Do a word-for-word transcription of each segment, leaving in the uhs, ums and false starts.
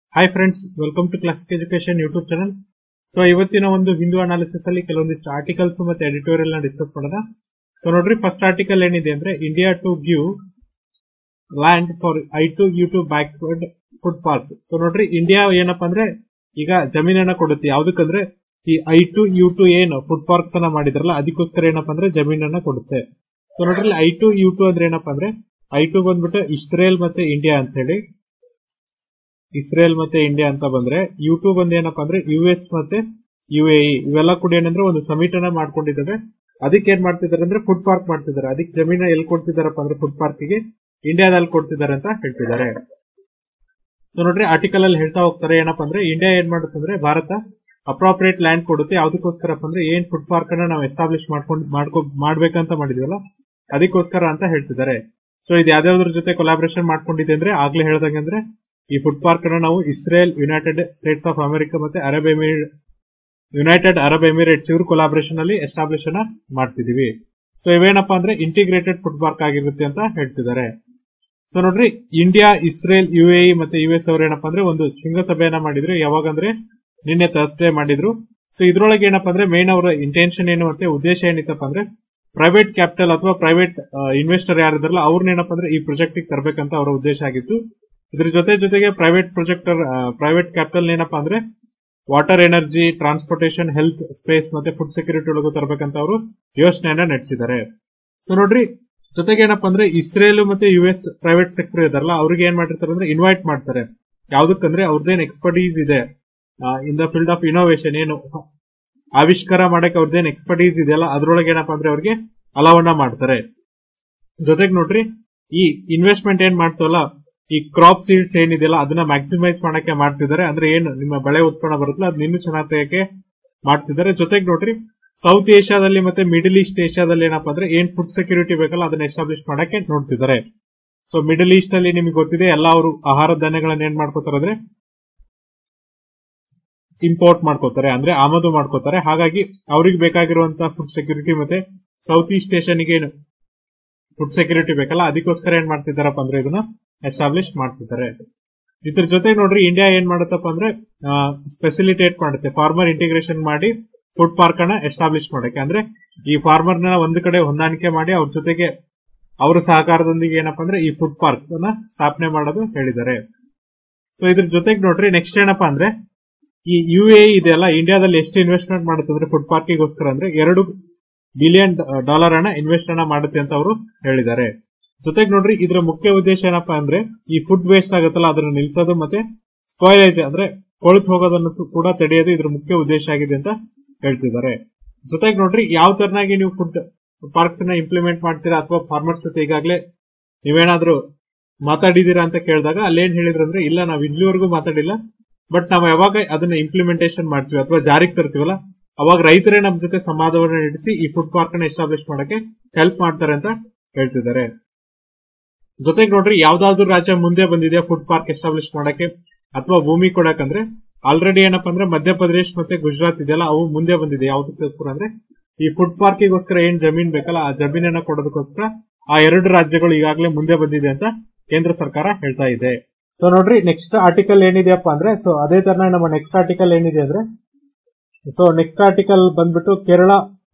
Hi friends, welcome to classic education YouTube channel. So ಇವತ್ತಿನ ಒಂದು Hindu analysis ಅಲ್ಲಿ ಕೆಲವೊಂದಿಷ್ಟು ಆರ್ಟಿಕಲ್ಸ್ ಮತ್ತೆ ಎಡಿಟೋರಿಯಲ್ ನ ಡಿಸ್ಕಸ್ ಮಾಡೋಣ. ಸೊ ನೋಡ್ರಿ, ಫಸ್ಟ್ ಆರ್ಟಿಕಲ್ ಏನಿದೆ ಅಂದ್ರೆ India to give land for I two U two backward food park. So ನೋಡ್ರಿ, ಇಂಡಿಯಾ ಏನಪ್ಪಾ ಅಂದ್ರೆ ಈಗ ಜಮೀನನ್ನ ಕೊಡುತ್ತೆ. ಯಾವ್ದಕ್ಕಂದ್ರೆ ಈ ಐ ಟು ಯು ಟು ಏನು ಫುಡ್ ಪಾರ್ಕ್ಸ್ ಅನ್ನ ಮಾಡಿದ್ರಲ್ಲ ಅದಕ್ಕೋಸ್ಕರ ಏನಪ್ಪಾ ಅಂದ್ರೆ ಜಮೀನನ್ನ ಕೊಡುತ್ತೆ. ಸೊ ನೋಡ್ರಿ, ಐ ಟು ಯು ಟು ಅಂದ್ರೆ ಏನಪ್ಪಾ ಅಂದ್ರೆ ಐ ಟು ಬಂದ್ಬಿಟ್ಟು ಇಸ್ರೇಲ್ ಮತ್ತೆ ಇಂಡಿಯಾ ಅಂತ ಹೇಳಿ, ಇಸ್ರೇಲ್ ಮತ್ತೆ ಇಂಡಿಯಾ ಅಂತ ಬಂದ್ರೆ, ಯು ಟು ಬಂದ್ ಏನಪ್ಪಾ ಅಂದ್ರೆ ಯು ಎಸ್ ಮತ್ತೆ ಯು ಎ ಇ ಇವೆಲ್ಲ ಕೂಡ ಏನಂದ್ರೆ ಒಂದು ಸಮಿಟ್ ಅನ್ನ ಮಾಡ್ಕೊಂಡಿದ್ದಾರೆ. ಅದಕ್ಕೆ ಏನ್ ಮಾಡ್ತಿದ್ದಾರೆ ಅಂದ್ರೆ ಫುಡ್ ಪಾರ್ಕ್ ಮಾಡ್ತಿದ್ದಾರೆ. ಅದಕ್ಕೆ ಜಮೀನ ಎಲ್ಲಿ ಕೊಡ್ತಿದಾರಪ್ಪ ಅಂದ್ರೆ ಫುಡ್ ಪಾರ್ಕ್ ಗೆ ಇಂಡಿಯಾದಲ್ಲಿ ಕೊಡ್ತಿದ್ದಾರೆ ಅಂತ ಹೇಳ್ತಿದ್ದಾರೆ. ಸೊ ನೋಡ್ರಿ, ಆರ್ಟಿಕಲ್ ಅಲ್ಲಿ ಹೇಳ್ತಾ ಹೋಗ್ತಾರೆ ಏನಪ್ಪಾ ಅಂದ್ರೆ ಇಂಡಿಯಾ ಏನ್ ಮಾಡುತ್ತೆ ಅಂದ್ರೆ ಭಾರತ ಅಪ್ರಾಪ್ರಿಯೇಟ್ ಲ್ಯಾಂಡ್ ಕೊಡುತ್ತೆ. ಯಾವ್ದಕ್ಕೋಸ್ಕರಪ್ಪ ಅಂದ್ರೆ ಏನ್ ಫುಡ್ ಪಾರ್ಕ್ ಅನ್ನ ನಾವು ಎಸ್ಟಾಬ್ಲಿಷ್ ಮಾಡ್ಕೊಂಡು ಮಾಡ್ಕೊ ಮಾಡ್ಬೇಕಂತ ಮಾಡಿದ್ವಲ್ಲ ಅದಕ್ಕೋಸ್ಕರ ಅಂತ ಹೇಳ್ತಿದ್ದಾರೆ. ಸೊ ಇದು ಯಾವ್ದಾವ್ದ್ರ ಜೊತೆ ಕೊಲಾಬರೇಷನ್ ಮಾಡ್ಕೊಂಡಿದೆ ಅಂದ್ರೆ ಆಗ್ಲೇ ಹೇಳ್ದಂಗೆ ಅಂದ್ರೆ ಈ ಫುಡ್ ಪಾರ್ಕ್ ಅನ್ನ ನಾವು Israel, United States of America ಮತ್ತೆ Arab emirate United Arab Emirates ಇವ್ರ ಕೊಲಾಬರೇಷನ್ ಅಲ್ಲಿ ಎಸ್ಟಾಬ್ಲಿಷ್ ಅನ್ನ ಮಾಡ್ತಿದೀವಿ. ಸೊ ಇವೇನಪ್ಪಾ ಅಂದ್ರೆ ಇಂಟಿಗ್ರೇಟೆಡ್ ಫುಡ್ ಪಾರ್ಕ್ ಆಗಿರುತ್ತೆ ಅಂತ ಹೇಳ್ತಿದ್ದಾರೆ. ಸೊ ನೋಡ್ರಿ, India, Israel, U A E ಮತ್ತೆ ಯು ಎಸ್ ಅವರು ಏನಪ್ಪಾ ಅಂದ್ರೆ ಒಂದು ಶೃಂಗಸಭೆಯನ್ನ ಮಾಡಿದ್ರು. ಯಾವಾಗಂದ್ರೆ ನಿನ್ನೆ ಥರ್ಸ್ಡೇ ಮಾಡಿದ್ರು. ಸೊ ಇದ್ರೊಳಗೆ ಏನಪ್ಪಾ ಅಂದ್ರೆ ಮೇನ್ ಅವರ ಇಂಟೆನ್ಷನ್ ಏನು ಮತ್ತೆ ಉದ್ದೇಶ ಏನಿತ್ತಪ್ಪ ಅಂದ್ರೆ ಪ್ರೈವೇಟ್ ಕ್ಯಾಪಿಟಲ್ ಅಥವಾ ಪ್ರೈವೇಟ್ ಇನ್ವೆಸ್ಟರ್ ಯಾರಿದಾರಲ್ಲ ಅವ್ರನ್ನೇನಪ್ಪ ಅಂದ್ರೆ ಈ ಪ್ರಾಜೆಕ್ಟ್ ಗೆ ತರಬೇಕಂತ ಅವರ ಉದ್ದೇಶ ಆಗಿತ್ತು. ಇದ್ರ ಜೊತೆ ಜೊತೆಗೆ ಪ್ರೈವೇಟ್ ಪ್ರೊಜೆಕ್ಟರ್ ಪ್ರೈವೇಟ್ ಕ್ಯಾಪಿಟಲ್ ಏನಪ್ಪಾ ಅಂದ್ರೆ water, energy, transportation, health, space ಮತ್ತೆ ಫುಡ್ ಸೆಕ್ಯೂರಿಟಿ ಒಳಗೂ ತರಬೇಕಂತ ಅವರು ಯೋಚನೆಯನ್ನ ನಡೆಸಿದ್ದಾರೆ. ಸೊ ನೋಡ್ರಿ, ಜೊತೆಗೆ ಏನಪ್ಪಾ ಅಂದ್ರೆ ಇಸ್ರೇಲ್ ಮತ್ತೆ ಯು ಎಸ್ ಪ್ರೈವೇಟ್ ಸೆಕ್ಟರ್ ಇದಾರಲ್ಲ ಅವ್ರಿಗೆ ಏನ್ ಮಾಡಿರ್ತಾರೆ ಅಂದ್ರೆ ಇನ್ವೈಟ್ ಮಾಡ್ತಾರೆ. ಯಾವ್ದಕ್ಕಂದ್ರೆ ಅವ್ರದ್ದೇನ್ ಎಕ್ಸ್ಪರ್ಟೀಸ್ ಇದೆ in the field of innovation, ಏನು ಆವಿಷ್ಕಾರ ಮಾಡಕ್ಕೆ ಅವ್ರದ್ದೇನ್ ಎಕ್ಸ್ಪರ್ಟೀಸ್ ಇದೆಯಲ್ಲ ಅದ್ರೊಳಗೆ ಏನಪ್ಪಾ ಅಂದ್ರೆ ಅವ್ರಿಗೆ ಅಲಾವನ್ನ ಮಾಡ್ತಾರೆ. ಜೊತೆಗೆ ನೋಡ್ರಿ, ಈ ಇನ್ವೆಸ್ಟ್ಮೆಂಟ್ ಏನ್ ಮಾಡ್ತವಲ್ಲ ಈ ಕ್ರಾಪ್ ಸೀಡ್ಸ್ ಏನಿದೆಯಲ್ಲ ಅದನ್ನ ಮ್ಯಾಕ್ಸಿಮೈಸ್ ಮಾಡಕ್ಕೆ ಮಾಡ್ತಿದ್ದಾರೆ. ಅಂದ್ರೆ ಏನು ನಿಮ್ಮ ಬೆಳೆ ಉತ್ಪನ್ನ ಬರುತ್ತಲ್ಲ ಅದನ್ನ ಇನ್ನೂ ಚೆನ್ನಾಗಿ ತೆಗೆಯಕ್ಕೆ ಮಾಡ್ತಿದ್ದಾರೆ. ಜೊತೆಗೆ ನೋಡ್ರಿ, ಸೌತ್ ಏಷ್ಯಾದಲ್ಲಿ ಮತ್ತೆ ಮಿಡಲ್ ಈಸ್ಟ್ ಏಷ್ಯಾದಲ್ಲಿ ಏನಪ್ಪಾ ಅಂದ್ರೆ ಏನ್ ಫುಡ್ ಸೆಕ್ಯೂರಿಟಿ ಬೇಕಲ್ಲ ಅದನ್ನ ಎಸ್ಟಾಬ್ಲಿಷ್ ಮಾಡಕ್ಕೆ ನೋಡ್ತಿದ್ದಾರೆ. ಸೊ ಮಿಡಲ್ ಈಸ್ಟ್ ಅಲ್ಲಿ ನಿಮಗೆ ಗೊತ್ತಿದೆ ಎಲ್ಲ ಅವರು ಆಹಾರ ಧಾನ್ಯಗಳನ್ನ ಏನ್ ಮಾಡ್ಕೋತಾರೆ ಅಂದ್ರೆ ಇಂಪೋರ್ಟ್ ಮಾಡ್ಕೋತಾರೆ, ಅಂದ್ರೆ ಆಮದು ಮಾಡ್ಕೋತಾರೆ. ಹಾಗಾಗಿ ಅವ್ರಿಗೆ ಬೇಕಾಗಿರುವಂತಹ ಫುಡ್ ಸೆಕ್ಯೂರಿಟಿ ಮತ್ತೆ ಸೌತ್ ಈಸ್ಟ್ ಏಷ್ಯಾನಿಗೆ ಏನು ಫುಡ್ ಸೆಕ್ಯೂರಿಟಿ ಬೇಕಲ್ಲ ಅದಕ್ಕೋಸ್ಕರ ಏನ್ ಮಾಡ್ತಿದ್ದಾರಪ್ಪ ಅಂದ್ರೆ ಇದನ್ನ ಎಸ್ಟಾಬ್ಲಿಷ್ ಮಾಡ್ತಿದ್ದಾರೆ. ಇದ್ರ ಜೊತೆ ನೋಡ್ರಿ, ಇಂಡಿಯಾ ಏನ್ ಮಾಡುತ್ತಪ್ಪ ಅಂದ್ರೆ ಫೆಸಿಲಿಟೇಟ್ ಮಾಡುತ್ತೆ, ಫಾರ್ಮರ್ ಇಂಟಿಗ್ರೇಷನ್ ಮಾಡಿ ಫುಡ್ ಪಾರ್ಕ್ ಅನ್ನ ಎಸ್ಟಾಬ್ಲಿಷ್ ಮಾಡಕ್ಕೆ. ಅಂದ್ರೆ ಈ ಫಾರ್ಮರ್ ನ ಒಂದು ಕಡೆ ಹೊಂದಾಣಿಕೆ ಮಾಡಿ ಅವ್ರ ಜೊತೆಗೆ ಅವರ ಸಹಕಾರದೊಂದಿಗೆ ಏನಪ್ಪಾ ಅಂದ್ರೆ ಈ ಫುಡ್ ಪಾರ್ಕ್ಸ್ ಅನ್ನ ಸ್ಥಾಪನೆ ಮಾಡೋದು ಹೇಳಿದ್ದಾರೆ. ಸೊ ಇದ್ರ ಜೊತೆಗೆ ನೋಡ್ರಿ, ನೆಕ್ಸ್ಟ್ ಏನಪ್ಪಾ ಅಂದ್ರೆ ಈ ಯು ಎ ಇದೆಯಲ್ಲ ಇಂಡಿಯಾದಲ್ಲಿ ಎಷ್ಟು ಇನ್ವೆಸ್ಟ್ಮೆಂಟ್ ಮಾಡುತ್ತೆ ಅಂದ್ರೆ ಫುಡ್ ಪಾರ್ಕಿಗೋಸ್ಕರ ಅಂದ್ರೆ ಎರಡು ಬಿಲಿಯನ್ ಡಾಲರ್ ಅನ್ನ ಇನ್ವೆಸ್ಟ್ ಅನ್ನ ಮಾಡುತ್ತೆ ಅಂತ ಅವರು ಹೇಳಿದ್ದಾರೆ. ಜೊತೆಗೆ ನೋಡ್ರಿ, ಇದ್ರ ಮುಖ್ಯ ಉದ್ದೇಶ ಏನಪ್ಪಾ ಅಂದ್ರೆ ಈ ಫುಡ್ ವೇಸ್ಟ್ ಆಗುತ್ತಲ್ಲ ಅದನ್ನ ನಿಲ್ಸೋದು ಮತ್ತೆ ಸ್ಪಾಯ್ಲೇಜ್ ಅಂದ್ರೆ ಕೊಳತು ಹೋಗೋದನ್ನು ಕೂಡ ತಡೆಯೋದು ಇದ್ರ ಮುಖ್ಯ ಉದ್ದೇಶ ಆಗಿದೆ ಅಂತ ಹೇಳ್ತಿದ್ದಾರೆ. ಜೊತೆಗೆ ನೋಡ್ರಿ, ಯಾವ ತರನಾಗಿ ನೀವು ಫುಡ್ ಪಾರ್ಕ್ಸ್ ನ ಇಂಪ್ಲಿಮೆಂಟ್ ಮಾಡ್ತೀರಾ ಅಥವಾ ಫಾರ್ಮರ್ಸ್ ಜೊತೆ ಈಗಾಗಲೇ ನೀವೇನಾದ್ರೂ ಮಾತಾಡಿದೀರಾ ಅಂತ ಕೇಳಿದಾಗ ಅಲ್ಲೇನ್ ಹೇಳಿದ್ರು ಅಂದ್ರೆ ಇಲ್ಲ, ನಾವು ಇಲ್ಲಿವರೆಗೂ ಮಾತಾಡಿಲ್ಲ, ಬಟ್ ನಾವು ಯಾವಾಗ ಅದನ್ನ ಇಂಪ್ಲಿಮೆಂಟೇಷನ್ ಮಾಡ್ತೀವಿ ಅಥವಾ ಜಾರಿಗೆ ತರ್ತೀವಲ್ಲ ಅವಾಗ ರೈತರೇ ನಮ್ ಜೊತೆ ಸಂವಾದವನ್ನು ನಡೆಸಿ ಈ ಫುಡ್ ಪಾರ್ಕ್ ಅನ್ನ ಎಸ್ಟಾಬ್ಲಿಷ್ ಮಾಡಕ್ಕೆ ಹೆಲ್ಪ್ ಮಾಡ್ತಾರೆ ಅಂತ ಹೇಳ್ತಿದ್ದಾರೆ. ಜೊತೆಗೆ ನೋಡ್ರಿ, ಯಾವ್ದಾದ್ರು ರಾಜ್ಯ ಮುಂದೆ ಬಂದಿದೆ ಫುಡ್ ಪಾರ್ಕ್ ಎಸ್ಟಾಬ್ಲಿಷ್ ಮಾಡಕ್ಕೆ ಅಥವಾ ಭೂಮಿ ಕೊಡಕಂದ್ರೆ ಆಲ್ರೆಡಿ ಏನಪ್ಪಾ ಅಂದ್ರೆ ಮಧ್ಯಪ್ರದೇಶ್ ಮತ್ತೆ ಗುಜರಾತ್ ಇದೆಯಲ್ಲ ಅವು ಮುಂದೆ ಬಂದಿದೆ. ಯಾವ್ದಕ್ಕೋಸ್ಕರ ಅಂದ್ರೆ ಈ ಫುಡ್ ಪಾರ್ಕಿಗೋಸ್ಕರ ಏನ್ ಜಮೀನ್ ಬೇಕಲ್ಲ ಆ ಜಮೀನನ್ನ ಕೊಡೋದಕ್ಕೋಸ್ಕರ ಆ ಎರಡು ರಾಜ್ಯಗಳು ಈಗಾಗಲೇ ಮುಂದೆ ಬಂದಿದೆ ಅಂತ ಕೇಂದ್ರ ಸರ್ಕಾರ ಹೇಳ್ತಾ ಇದೆ. ಸೊ ನೋಡ್ರಿ, ನೆಕ್ಸ್ಟ್ ಆರ್ಟಿಕಲ್ ಏನಿದೆಯಪ್ಪ ಅಂದ್ರೆ ಸೊ ಅದೇ ತರ ನಮ್ಮ ನೆಕ್ಸ್ಟ್ ಆರ್ಟಿಕಲ್ ಏನಿದೆ ಅಂದ್ರೆ ಸೊ ನೆಕ್ಸ್ಟ್ ಆರ್ಟಿಕಲ್ ಬಂದ್ಬಿಟ್ಟು Kerala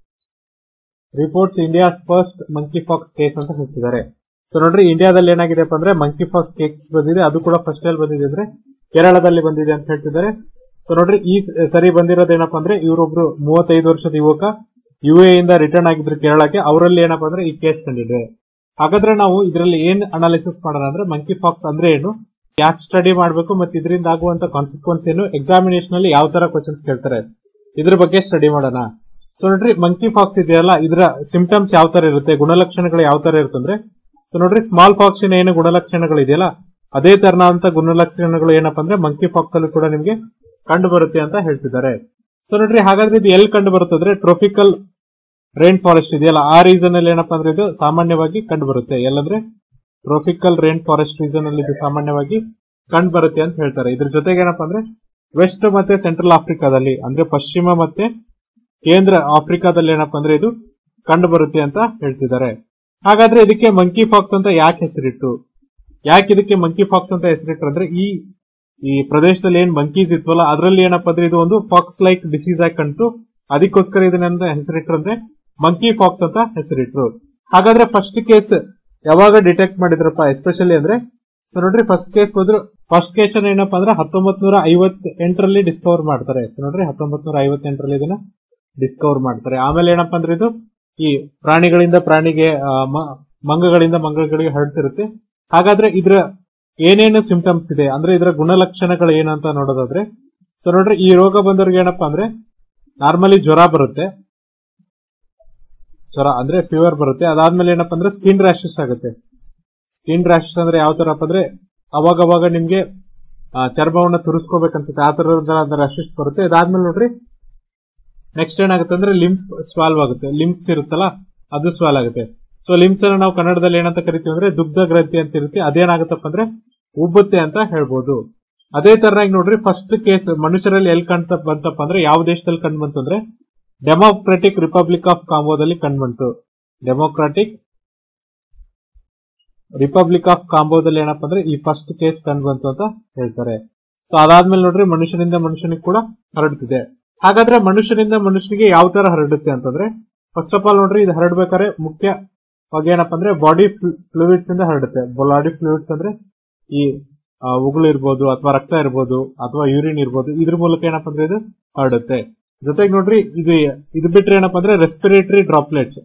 reports India's first monkeypox case ಅಂತ ಹೇಳ್ತಿದ್ದಾರೆ. ಸೊ ನೋಡ್ರಿ, ಇಂಡಿಯಾದಲ್ಲಿ ಏನಾಗಿದೆಪ್ಪ ಅಂದ್ರೆ ಮಂಕಿ ಫಾಕ್ಸ್ ಕೇಸ್ ಬಂದಿದೆ, ಅದು ಕೂಡ ಫಸ್ಟ್ ಎಲ್ಲಿ ಬಂದಿದೆ ಅಂದ್ರೆ ಕೇರಳದಲ್ಲಿ ಬಂದಿದೆ ಅಂತ ಹೇಳ್ತಿದ್ದಾರೆ. ಸೊ ನೋಡ್ರಿ, ಈ ಸರಿ ಬಂದಿರೋದೇನಪ್ಪ ಅಂದ್ರೆ ಇವರೊಬ್ರು ಮೂವತ್ತೈದು ವರ್ಷದ ಯುವಕ ಯು ಎ ಇಂದ ರಿಟರ್ನ್ ಆಗಿದ್ರು ಕೇರಳಕ್ಕೆ. ಅವರಲ್ಲಿ ಏನಪ್ಪಾ ಅಂದ್ರೆ ಈ ಕೇಸ್ ತಂದಿದೆ. ಹಾಗಾದ್ರೆ ನಾವು ಇದರಲ್ಲಿ ಏನ್ ಅನಾಲಿಸಿಸ್ ಮಾಡೋಣ ಅಂದ್ರೆ ಮಂಕಿ ಫಾಕ್ಸ್ ಅಂದ್ರೆ ಏನು, ಯಾಕೆ ಸ್ಟಡಿ ಮಾಡಬೇಕು ಮತ್ತೆ ಇದರಿಂದ ಆಗುವಂತ ಕಾನ್ಸಿಕ್ವೆನ್ಸ್ ಏನು, ಎಕ್ಸಾಮಿನೇಷನ್ ಅಲ್ಲಿ ಯಾವ ತರ ಕ್ವಶನ್ಸ್ ಕೇಳ್ತಾರೆ ಇದ್ರ ಬಗ್ಗೆ ಸ್ಟಡಿ ಮಾಡೋಣ. ಸೊ ನೋಡ್ರಿ, ಮಂಕಿ ಫಾಕ್ಸ್ ಇದೆಯಲ್ಲ ಇದರ ಸಿಂಪ್ಟಮ್ಸ್ ಯಾವ ತರ ಇರುತ್ತೆ, ಗುಣಲಕ್ಷಣಗಳು ಯಾವ ತರ ಇರುತ್ತಂದ್ರೆ ಸೊ ನೋಡ್ರಿ, ಸ್ಮಾಲ್ ಫಾಕ್ಸಿನ ಏನು ಗುಣಲಕ್ಷಣಗಳು ಇದೆಯಲ್ಲ ಅದೇ ತರನಾದಂತ ಗುಣಲಕ್ಷಣಗಳು ಏನಪ್ಪಾ ಅಂದ್ರೆ ಮಂಕಿ ಫಾಕ್ಸ್ ಅಲ್ಲಿ ಕೂಡ ನಿಮ್ಗೆ ಕಂಡು ಬರುತ್ತೆ ಅಂತ ಹೇಳ್ತಿದ್ದಾರೆ. ಸೊ ನೋಡ್ರಿ, ಹಾಗಾದ್ರೆ ಇದು ಎಲ್ಲಿ ಕಂಡು ಬರುತ್ತಂದ್ರೆ ಟ್ರೋಪಿಕಲ್ ರೈನ್ ಫಾರೆಸ್ಟ್ ಇದೆಯಲ್ಲ ಆ ರೀಸನ್ ಅಲ್ಲಿ ಏನಪ್ಪಾ ಅಂದ್ರೆ ಇದು ಸಾಮಾನ್ಯವಾಗಿ ಕಂಡು ಬರುತ್ತೆ. ಎಲ್ಲಂದ್ರೆ ಟ್ರೋಪಿಕಲ್ ರೈನ್ ಫಾರೆಸ್ಟ್ ರೀಸನ್ ಅಲ್ಲಿ ಇದು ಸಾಮಾನ್ಯವಾಗಿ ಕಂಡು ಬರುತ್ತೆ ಅಂತ ಹೇಳ್ತಾರೆ. ಇದ್ರ ಜೊತೆಗೆ ಏನಪ್ಪಾ ಅಂದ್ರೆ ವೆಸ್ಟ್ ಮತ್ತೆ ಸೆಂಟ್ರಲ್ ಆಫ್ರಿಕಾದಲ್ಲಿ ಅಂದ್ರೆ ಪಶ್ಚಿಮ ಮತ್ತೆ ಕೇಂದ್ರ ಆಫ್ರಿಕಾದಲ್ಲಿ ಏನಪ್ಪಾ ಅಂದ್ರೆ ಇದು ಕಂಡು ಬರುತ್ತೆ ಅಂತ ಹೇಳ್ತಿದ್ದಾರೆ. ಹಾಗಾದ್ರೆ ಇದಕ್ಕೆ ಮಂಕಿ ಫಾಕ್ಸ್ ಅಂತ ಯಾಕೆ ಹೆಸರಿಟ್ಟು, ಯಾಕೆ ಇದಕ್ಕೆ ಮಂಕಿ ಫಾಕ್ಸ್ ಅಂತ ಹೆಸರಿಟ್ರು ಅಂದ್ರೆ ಈ ಈ ಪ್ರದೇಶದಲ್ಲಿ ಏನ್ ಮಂಕೀಸ್ ಇದ್ವಲ್ಲ ಅದರಲ್ಲಿ ಏನಪ್ಪಾ ಅಂದ್ರೆ ಇದು ಒಂದು ಫಾಕ್ಸ್ ಲೈಕ್ ಡಿಸೀಸ್ ಆಗಿ ಕಂಡು ಅದಕ್ಕೋಸ್ಕರ ಇದನ್ನ ಹೆಸರಿಟ್ರು ಅಂದ್ರೆ ಮಂಕಿ ಫಾಕ್ಸ್ ಅಂತ ಹೆಸರಿಟ್ರು. ಹಾಗಾದ್ರೆ ಫಸ್ಟ್ ಕೇಸ್ ಯಾವಾಗ ಡಿಟೆಕ್ಟ್ ಮಾಡಿದ್ರಪ್ಪ ಎಸ್ಪೆಷಲಿ ಅಂದ್ರೆ ಸೊ ನೋಡ್ರಿ ಫಸ್ಟ್ ಕೇಸ್ ಬಂದ್ರು ಫಸ್ಟ್ ಕೇಸ್ ಏನಪ್ಪಾ ಅಂದ್ರೆ ಹತ್ತೊಂಬತ್ ನೂರ ಐವತ್ ಎಂಟರಲ್ಲಿ ಡಿಸ್ಕವರ್ ಮಾಡ್ತಾರೆ. ಸೊ ನೋಡ್ರಿ ಹತ್ತೊಂಬತ್ ನೂರ ಐವತ್ತೆಂಟರಲ್ಲಿ ಇದನ್ನ ಡಿಸ್ಕವರ್ ಮಾಡ್ತಾರೆ. ಆಮೇಲೆ ಏನಪ್ಪಾ ಅಂದ್ರೆ ಇದು ಈ ಪ್ರಾಣಿಗಳಿಂದ ಪ್ರಾಣಿಗೆ ಮಂಗಗಳಿಂದ ಮಂಗಗಳಿಗೆ ಹರಡ್ತಿರುತ್ತೆ. ಹಾಗಾದ್ರೆ ಇದ್ರ ಏನೇನು ಸಿಂಪ್ಟಮ್ಸ್ ಇದೆ ಅಂದ್ರೆ ಇದರ ಗುಣಲಕ್ಷಣಗಳು ಏನಂತ ನೋಡೋದಾದ್ರೆ ಸೊ ನೋಡ್ರಿ ಈ ರೋಗ ಬಂದವ್ರಿಗೆ ಏನಪ್ಪಾ ಅಂದ್ರೆ ನಾರ್ಮಲಿ ಜ್ವರ ಬರುತ್ತೆ, ಜ್ವರ ಅಂದ್ರೆ ಫೀವರ್ ಬರುತ್ತೆ. ಅದಾದ್ಮೇಲೆ ಏನಪ್ಪಾ ಅಂದ್ರೆ ಸ್ಕಿನ್ ರ್ಯಾಶಸ್ ಆಗುತ್ತೆ. ಸ್ಕಿನ್ ರ್ಯಾಶಸ್ ಅಂದ್ರೆ ಯಾವ ತರ ಅಂದ್ರೆ ಅವಾಗ ಅವಾಗ ನಿಮ್ಗೆ ಚರ್ಮವನ್ನ ತುರಿಸ್ಕೋಬೇಕನ್ಸುತ್ತೆ, ಆ ತರದ ರ್ಯಾಶಸ್ ಬರುತ್ತೆ. ಅದಾದ್ಮೇಲೆ ನೋಡ್ರಿ ನೆಕ್ಸ್ಟ್ ಏನಾಗುತ್ತೆ ಅಂದ್ರೆ ಲಿಂಪ್ ಸ್ವಾಲ್ವ್ ಆಗುತ್ತೆ, ಲಿಂಪ್ಸ್ ಇರುತ್ತಲ್ಲ ಅದು ಸ್ವಾಲ್ ಆಗುತ್ತೆ. ಸೊ ಲಿಂಪ್ಸ್ ಅನ್ನ ನಾವು ಕನ್ನಡದಲ್ಲಿ ಏನಂತ ಕರಿತೀವಿ ಅಂದ್ರೆ ದುಗ್ಧ ಗ್ರಂಥಿ ಅಂತ ಇರುತ್ತೆ. ಅದೇನಾಗುತ್ತಪ್ಪ ಅಂದ್ರೆ ಉಬ್ಬುತ್ತೆ ಅಂತ ಹೇಳ್ಬೋದು. ಅದೇ ತರನಾಗಿ ನೋಡ್ರಿ ಫಸ್ಟ್ ಕೇಸ್ ಮನುಷ್ಯರಲ್ಲಿ ಎಲ್ಲಿ ಕಂಡು ಬಂತಪ್ಪ ಅಂದ್ರೆ ಯಾವ ದೇಶದಲ್ಲಿ ಕಂಡು ಬಂತು ಅಂದ್ರೆ ಡೆಮೋಕ್ರಾಟಿಕ್ ರಿಪಬ್ಲಿಕ್ ಆಫ್ ಕಾಂಬೋದಲ್ಲಿ ಕಂಡು ಬಂತು. ಡೆಮೋಕ್ರಾಟಿಕ್ ರಿಪಬ್ಲಿಕ್ ಆಫ್ ಕಾಂಬೋದಲ್ಲಿ ಏನಪ್ಪಾ ಅಂದ್ರೆ ಈ ಫಸ್ಟ್ ಕೇಸ್ ಕಂಡು ಬಂತು ಅಂತ ಹೇಳ್ತಾರೆ. ಸೊ ಅದಾದ್ಮೇಲೆ ನೋಡ್ರಿ ಮನುಷ್ಯನಿಂದ ಮನುಷ್ಯನಿಗೆ ಕೂಡ ಹರಡುತ್ತಿದೆ. ಹಾಗಾದ್ರೆ ಮನುಷ್ಯನಿಂದ ಮನುಷ್ಯನಿಗೆ ಯಾವ ತರ ಹರಡುತ್ತೆ ಅಂತಂದ್ರೆ ಫಸ್ಟ್ ಆಫ್ ಆಲ್ ನೋಡ್ರಿ ಇದು ಹರಡ್ಬೇಕಾದ್ರೆ ಮುಖ್ಯವಾಗಿ ಏನಪ್ಪಾ ಅಂದ್ರೆ ಬಾಡಿ ಫ್ಲೂಯಿಡ್ಸ್ ಇಂದ ಹರಡುತ್ತೆ. ಬಾಡಿ ಫ್ಲೂಯಿಡ್ಸ್ ಅಂದ್ರೆ ಈ ಉಗುಳು ಇರ್ಬೋದು ಅಥವಾ ರಕ್ತ ಇರ್ಬೋದು ಅಥವಾ ಯೂರಿನ್ ಇರ್ಬೋದು, ಇದ್ರ ಮೂಲಕ ಏನಪ್ಪಾ ಅಂದ್ರೆ ಇದು ಹರಡುತ್ತೆ. ಜೊತೆಗೆ ನೋಡ್ರಿ ಇದು ಇದು ಬಿಟ್ರೆ ಏನಪ್ಪಾ ಅಂದ್ರೆ ರೆಸ್ಪಿರೇಟರಿ ಡ್ರಾಪ್ಲೆಟ್ಸ್.